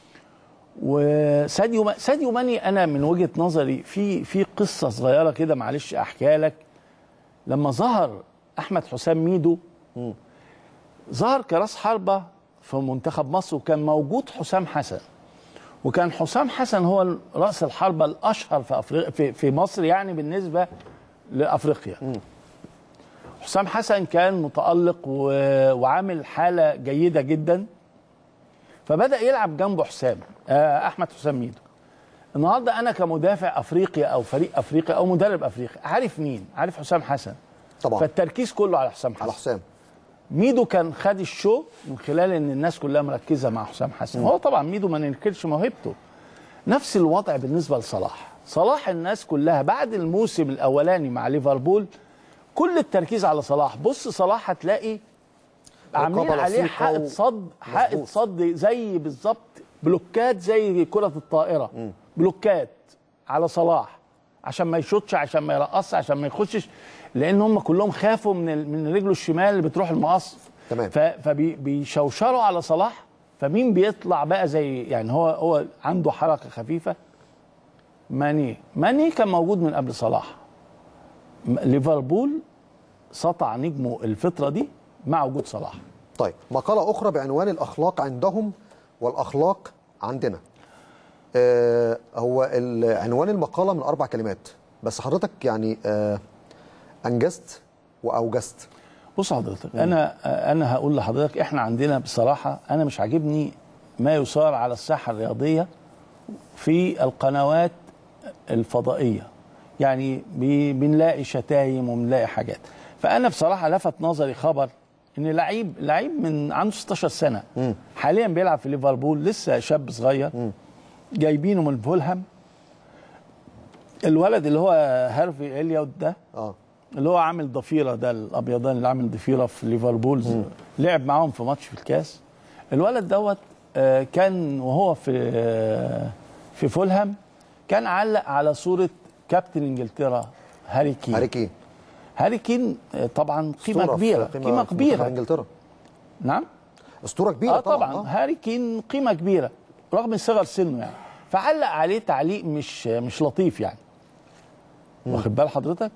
وساديو ساديو ماني، انا من وجهه نظري في في قصه صغيره كده معلش احكيها لك. لما ظهر احمد حسام ميدو م. ظهر كراس حربه في منتخب مصر، وكان موجود حسام حسن، وكان حسام حسن هو راس الحربه الاشهر في افريقيا في, في مصر يعني بالنسبه لافريقيا. م. حسام حسن كان متالق وعامل حاله جيده جدا، فبدأ يلعب جنبه حسام احمد حسام ميدو. النهارده انا كمدافع افريقي او فريق افريقي او مدرب افريقي عارف مين؟ عارف حسام حسن طبعا، فالتركيز كله على حسام حسن. على حسام. ميدو كان خد الشو من خلال ان الناس كلها مركزه مع حسام حسن. هو طبعا ميدو ما ننكرش موهبته. نفس الوضع بالنسبه لصلاح. صلاح الناس كلها بعد الموسم الاولاني مع ليفربول كل التركيز على صلاح. بص صلاح هتلاقي عاملين عليه حائط صد، حائط صد زي بالظبط بلوكات زي كرة الطائرة. م. بلوكات على صلاح عشان ما يشوطش، عشان ما يرقصش، عشان ما يخشش، لان هم كلهم خافوا من من رجله الشمال اللي بتروح المقص. تمام. فبيشوشروا على صلاح. فمين بيطلع بقى زي يعني هو هو عنده حركة خفيفة؟ ماني. ماني كان موجود من قبل صلاح. ليفربول سطع نجمه الفترة دي مع وجود صلاح. طيب مقالة أخرى بعنوان الأخلاق عندهم والأخلاق عندنا. آه هو عنوان المقالة من أربع كلمات، بس حضرتك يعني آه أنجزت وأوجزت. بص حضرتك، أنا آه أنا هقول لحضرتك إحنا عندنا بصراحة أنا مش عاجبني ما يثار على الساحة الرياضية في القنوات الفضائية. يعني بنلاقي شتايم وبنلاقي حاجات. فأنا بصراحة لفت نظري خبر إن لعيب لعيب من عنده ستاشر سنة م. حاليا بيلعب في ليفربول، لسه شاب صغير م. جايبينه من فولهام. الولد اللي هو هارفي إليوت ده اه اللي هو عامل ضفيرة، ده الأبيضان اللي عامل ضفيرة في ليفربول م. لعب معاهم في ماتش في الكاس. الولد دوت آه كان وهو في آه في فولهام كان علق على صورة كابتن إنجلترا هاري كين. هاري كين هاري كين طبعا قيمه كبيره، قيمه, قيمة كبيره في انجلترا. نعم، اسطوره كبيره آه طبعا. طبعا آه. هاري كين قيمه كبيره رغم صغر سنه يعني. فعلق عليه تعليق مش مش لطيف يعني، واخد بال حضرتك؟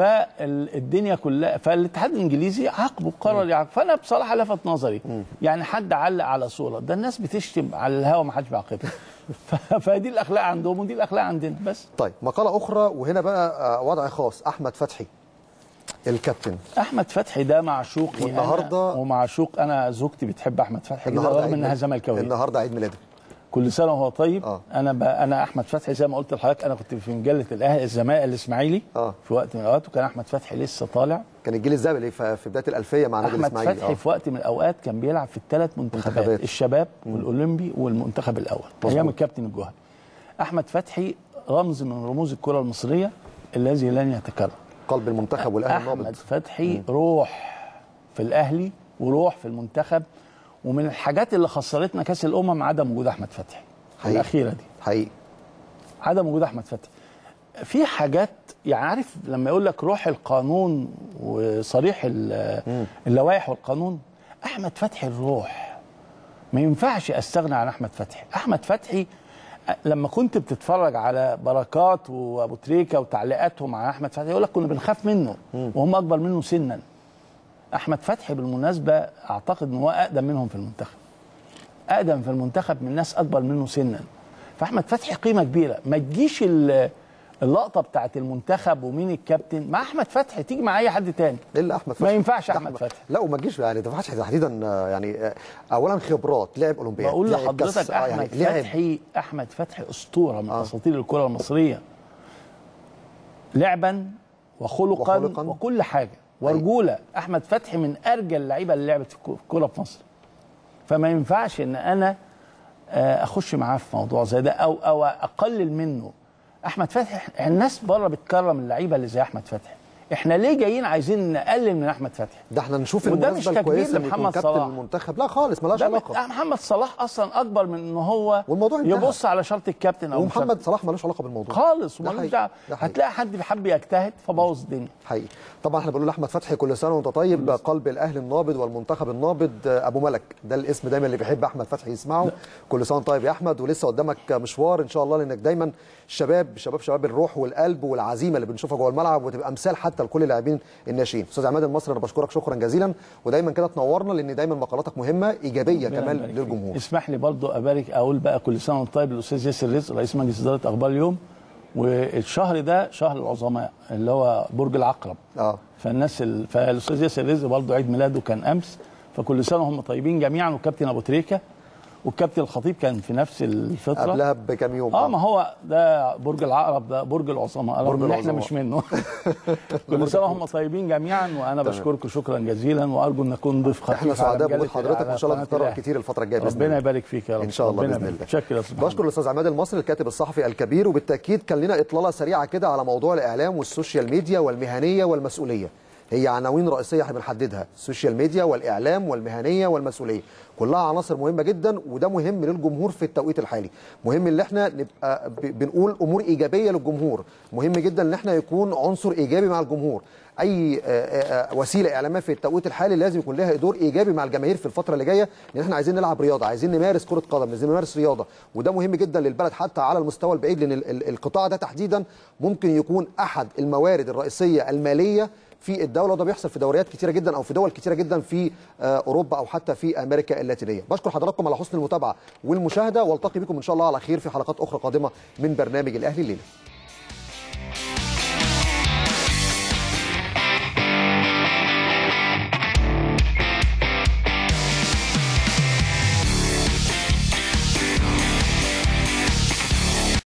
فالدنيا كلها، فالاتحاد الانجليزي عاقبه، قرر يعاقبه. فانا بصراحه لفت نظري م. يعني حد علق على صوره، ده الناس بتشتم على الهوا ما حدش بيعاقبها. فدي الاخلاق عندهم ودي الاخلاق عندنا بس. طيب مقاله اخرى وهنا بقى وضع خاص. احمد فتحي الكابتن احمد فتحي ده معشوقي والنهارده ومعشوق انا. زوجتي بتحب احمد فتحي جدا رغم انها زملكاويه. النهارده عيد ميلاده، كل سنه وهو طيب. آه. انا ب... انا احمد فتحي زي ما قلت لحضرتك انا كنت في مجله الاهلي الزمالك الاسماعيلي آه. في وقت من الاوقات، وكان احمد فتحي لسه طالع، كان الجيل الذهبي في بدايه الالفيه مع نادي الاسماعيلي. احمد فتحي آه. في وقت من الاوقات كان بيلعب في الثلاث منتخبات, منتخبات الشباب م. والاولمبي والمنتخب الاول ايام الكابتن الجوهري. احمد فتحي رمز من رموز الكره المصريه الذي لن يتكرر، قلب المنتخب والاهلي النابض. احمد فتحي م. روح في الاهلي وروح في المنتخب، ومن الحاجات اللي خسرتنا كاس الامم عدم وجود احمد فتحي الاخيره دي حقيقي، عدم وجود احمد فتحي. في حاجات يعني عارف لما يقول لك روح القانون وصريح اللوائح والقانون، احمد فتحي الروح، ما ينفعش استغنى عن احمد فتحي. احمد فتحي لما كنت بتتفرج على بركات وابو تريكه وتعليقاتهم على احمد فتحي يقول لك كنا بنخاف منه وهم اكبر منه سنا. احمد فتحي بالمناسبه اعتقد ان هو اقدم منهم في المنتخب، اقدم في المنتخب من ناس اكبر منه سنا. فاحمد فتحي قيمه كبيره. ما تجيش اللقطه بتاعت المنتخب ومين الكابتن مع احمد فتحي، تيجي مع اي حد تاني الا احمد فتحي. ما ينفعش احمد فتحي. لا وما تجيش يعني ما ينفعش تحديدا يعني. اولا خبرات، لعب اولمبياد، بقول لحضرتك احمد يعني فتحي احمد فتحي اسطوره من آه. اساطير الكره المصريه، لعبا وخلقا, وخلقا وكل حاجه ورجوله. أي. احمد فتحي من ارجل اللعيبه اللي لعبت في الكوره في مصر، فما ينفعش ان انا اخش معاه في موضوع زي ده او او اقلل منه. احمد فتحي الناس بره بتكرم اللعيبه اللي زي احمد فتحي، احنا ليه جايين عايزين نقلل من احمد فتحي؟ ده احنا نشوف وده مش المناسبه تكبير الكويسه ان يكون لمحمد كابتن صلاح. المنتخب. لا خالص، ملهاش ده علاقه. محمد صلاح اصلا اكبر من ان هو والموضوع انتهى. يبص على شرط الكابتن او ومحمد صلاح ملوش علاقه بالموضوع خالص، ده ومالوش حقيقي. دعوه. ده حقيقي. هتلاقي حد بيحب يجتهد فبوظ الدنيا. حقيقي. طبعا احنا بنقول لاحمد فتحي كل سنه وانت طيب، قلب الاهلي النابض والمنتخب النابض ابو ملك، ده الاسم دايما اللي بيحب احمد فتحي يسمعه. لا. كل سنه طيب يا احمد، ولسه قدامك مشوار ان شاء الله، لانك دايما شباب شباب شباب الروح والقلب والعزيمه اللي بنشوفها جوه الملعب، وتبقى مثال حتى لكل اللاعبين الناشئين. استاذ عماد المصري انا بشكرك شكرا جزيلا، ودايما كده تنورنا، لان دايما مقالاتك مهمه ايجابيه كمان للجمهور. اسمح لي برضو ابارك اقول بقى كل سنه وانت طيب للاستاذ ياسر رزق رئيس مجلس اداره اخبار اليوم، والشهر ده شهر العظماء اللي هو برج العقرب. اه فالناس ال... فالاستاذ ياسر رزق برضو عيد ميلاده كان امس، فكل سنه وهم طيبين جميعا، والكابتن ابو تريكه والكابتن الخطيب كان في نفس الفتره قبلها بكام يوم. اه ما هو ده برج العقرب، ده برج العظماء، رغم ان احنا مش منه. كل سنه وهم طيبين جميعا، وانا بشكركم شكرا جزيلا، وارجو ان اكون ضيف خفيف. احنا سعداء بوجود حضرتك، وان شاء الله تتكرر كتير الفتره الجايه باذن الله. ربنا يبارك فيك يا رب. ان شاء الله باذن الله. شكرا. بشكر الاستاذ عماد المصري الكاتب الصحفي الكبير، وبالتاكيد كان لنا اطلاله سريعه كده على موضوع الاعلام والسوشيال ميديا والمهنيه والمسؤوليه. هي عناوين رئيسيه احنا بنحددها، السوشيال ميديا والاعلام والمهنيه والمسؤوليه، كلها عناصر مهمه جدا، وده مهم للجمهور في التوقيت الحالي. مهم ان احنا نبقى بنقول امور ايجابيه للجمهور، مهم جدا ان احنا يكون عنصر ايجابي مع الجمهور. اي وسيله اعلاميه في التوقيت الحالي لازم يكون لها دور ايجابي مع الجماهير في الفتره اللي جايه، لان احنا عايزين نلعب رياضه، عايزين نمارس كره قدم، عايزين نمارس رياضه، وده مهم جدا للبلد حتى على المستوى البعيد، لان القطاع ده تحديدا ممكن يكون احد الموارد الرئيسيه الماليه في الدوله، وده بيحصل في دوريات كتيره جدا او في دول كتيره جدا في اوروبا او حتى في امريكا اللاتينيه. بشكر حضراتكم على حسن المتابعه والمشاهده، والتقي بكم ان شاء الله على خير في حلقات اخرى قادمه من برنامج الاهلي الليله.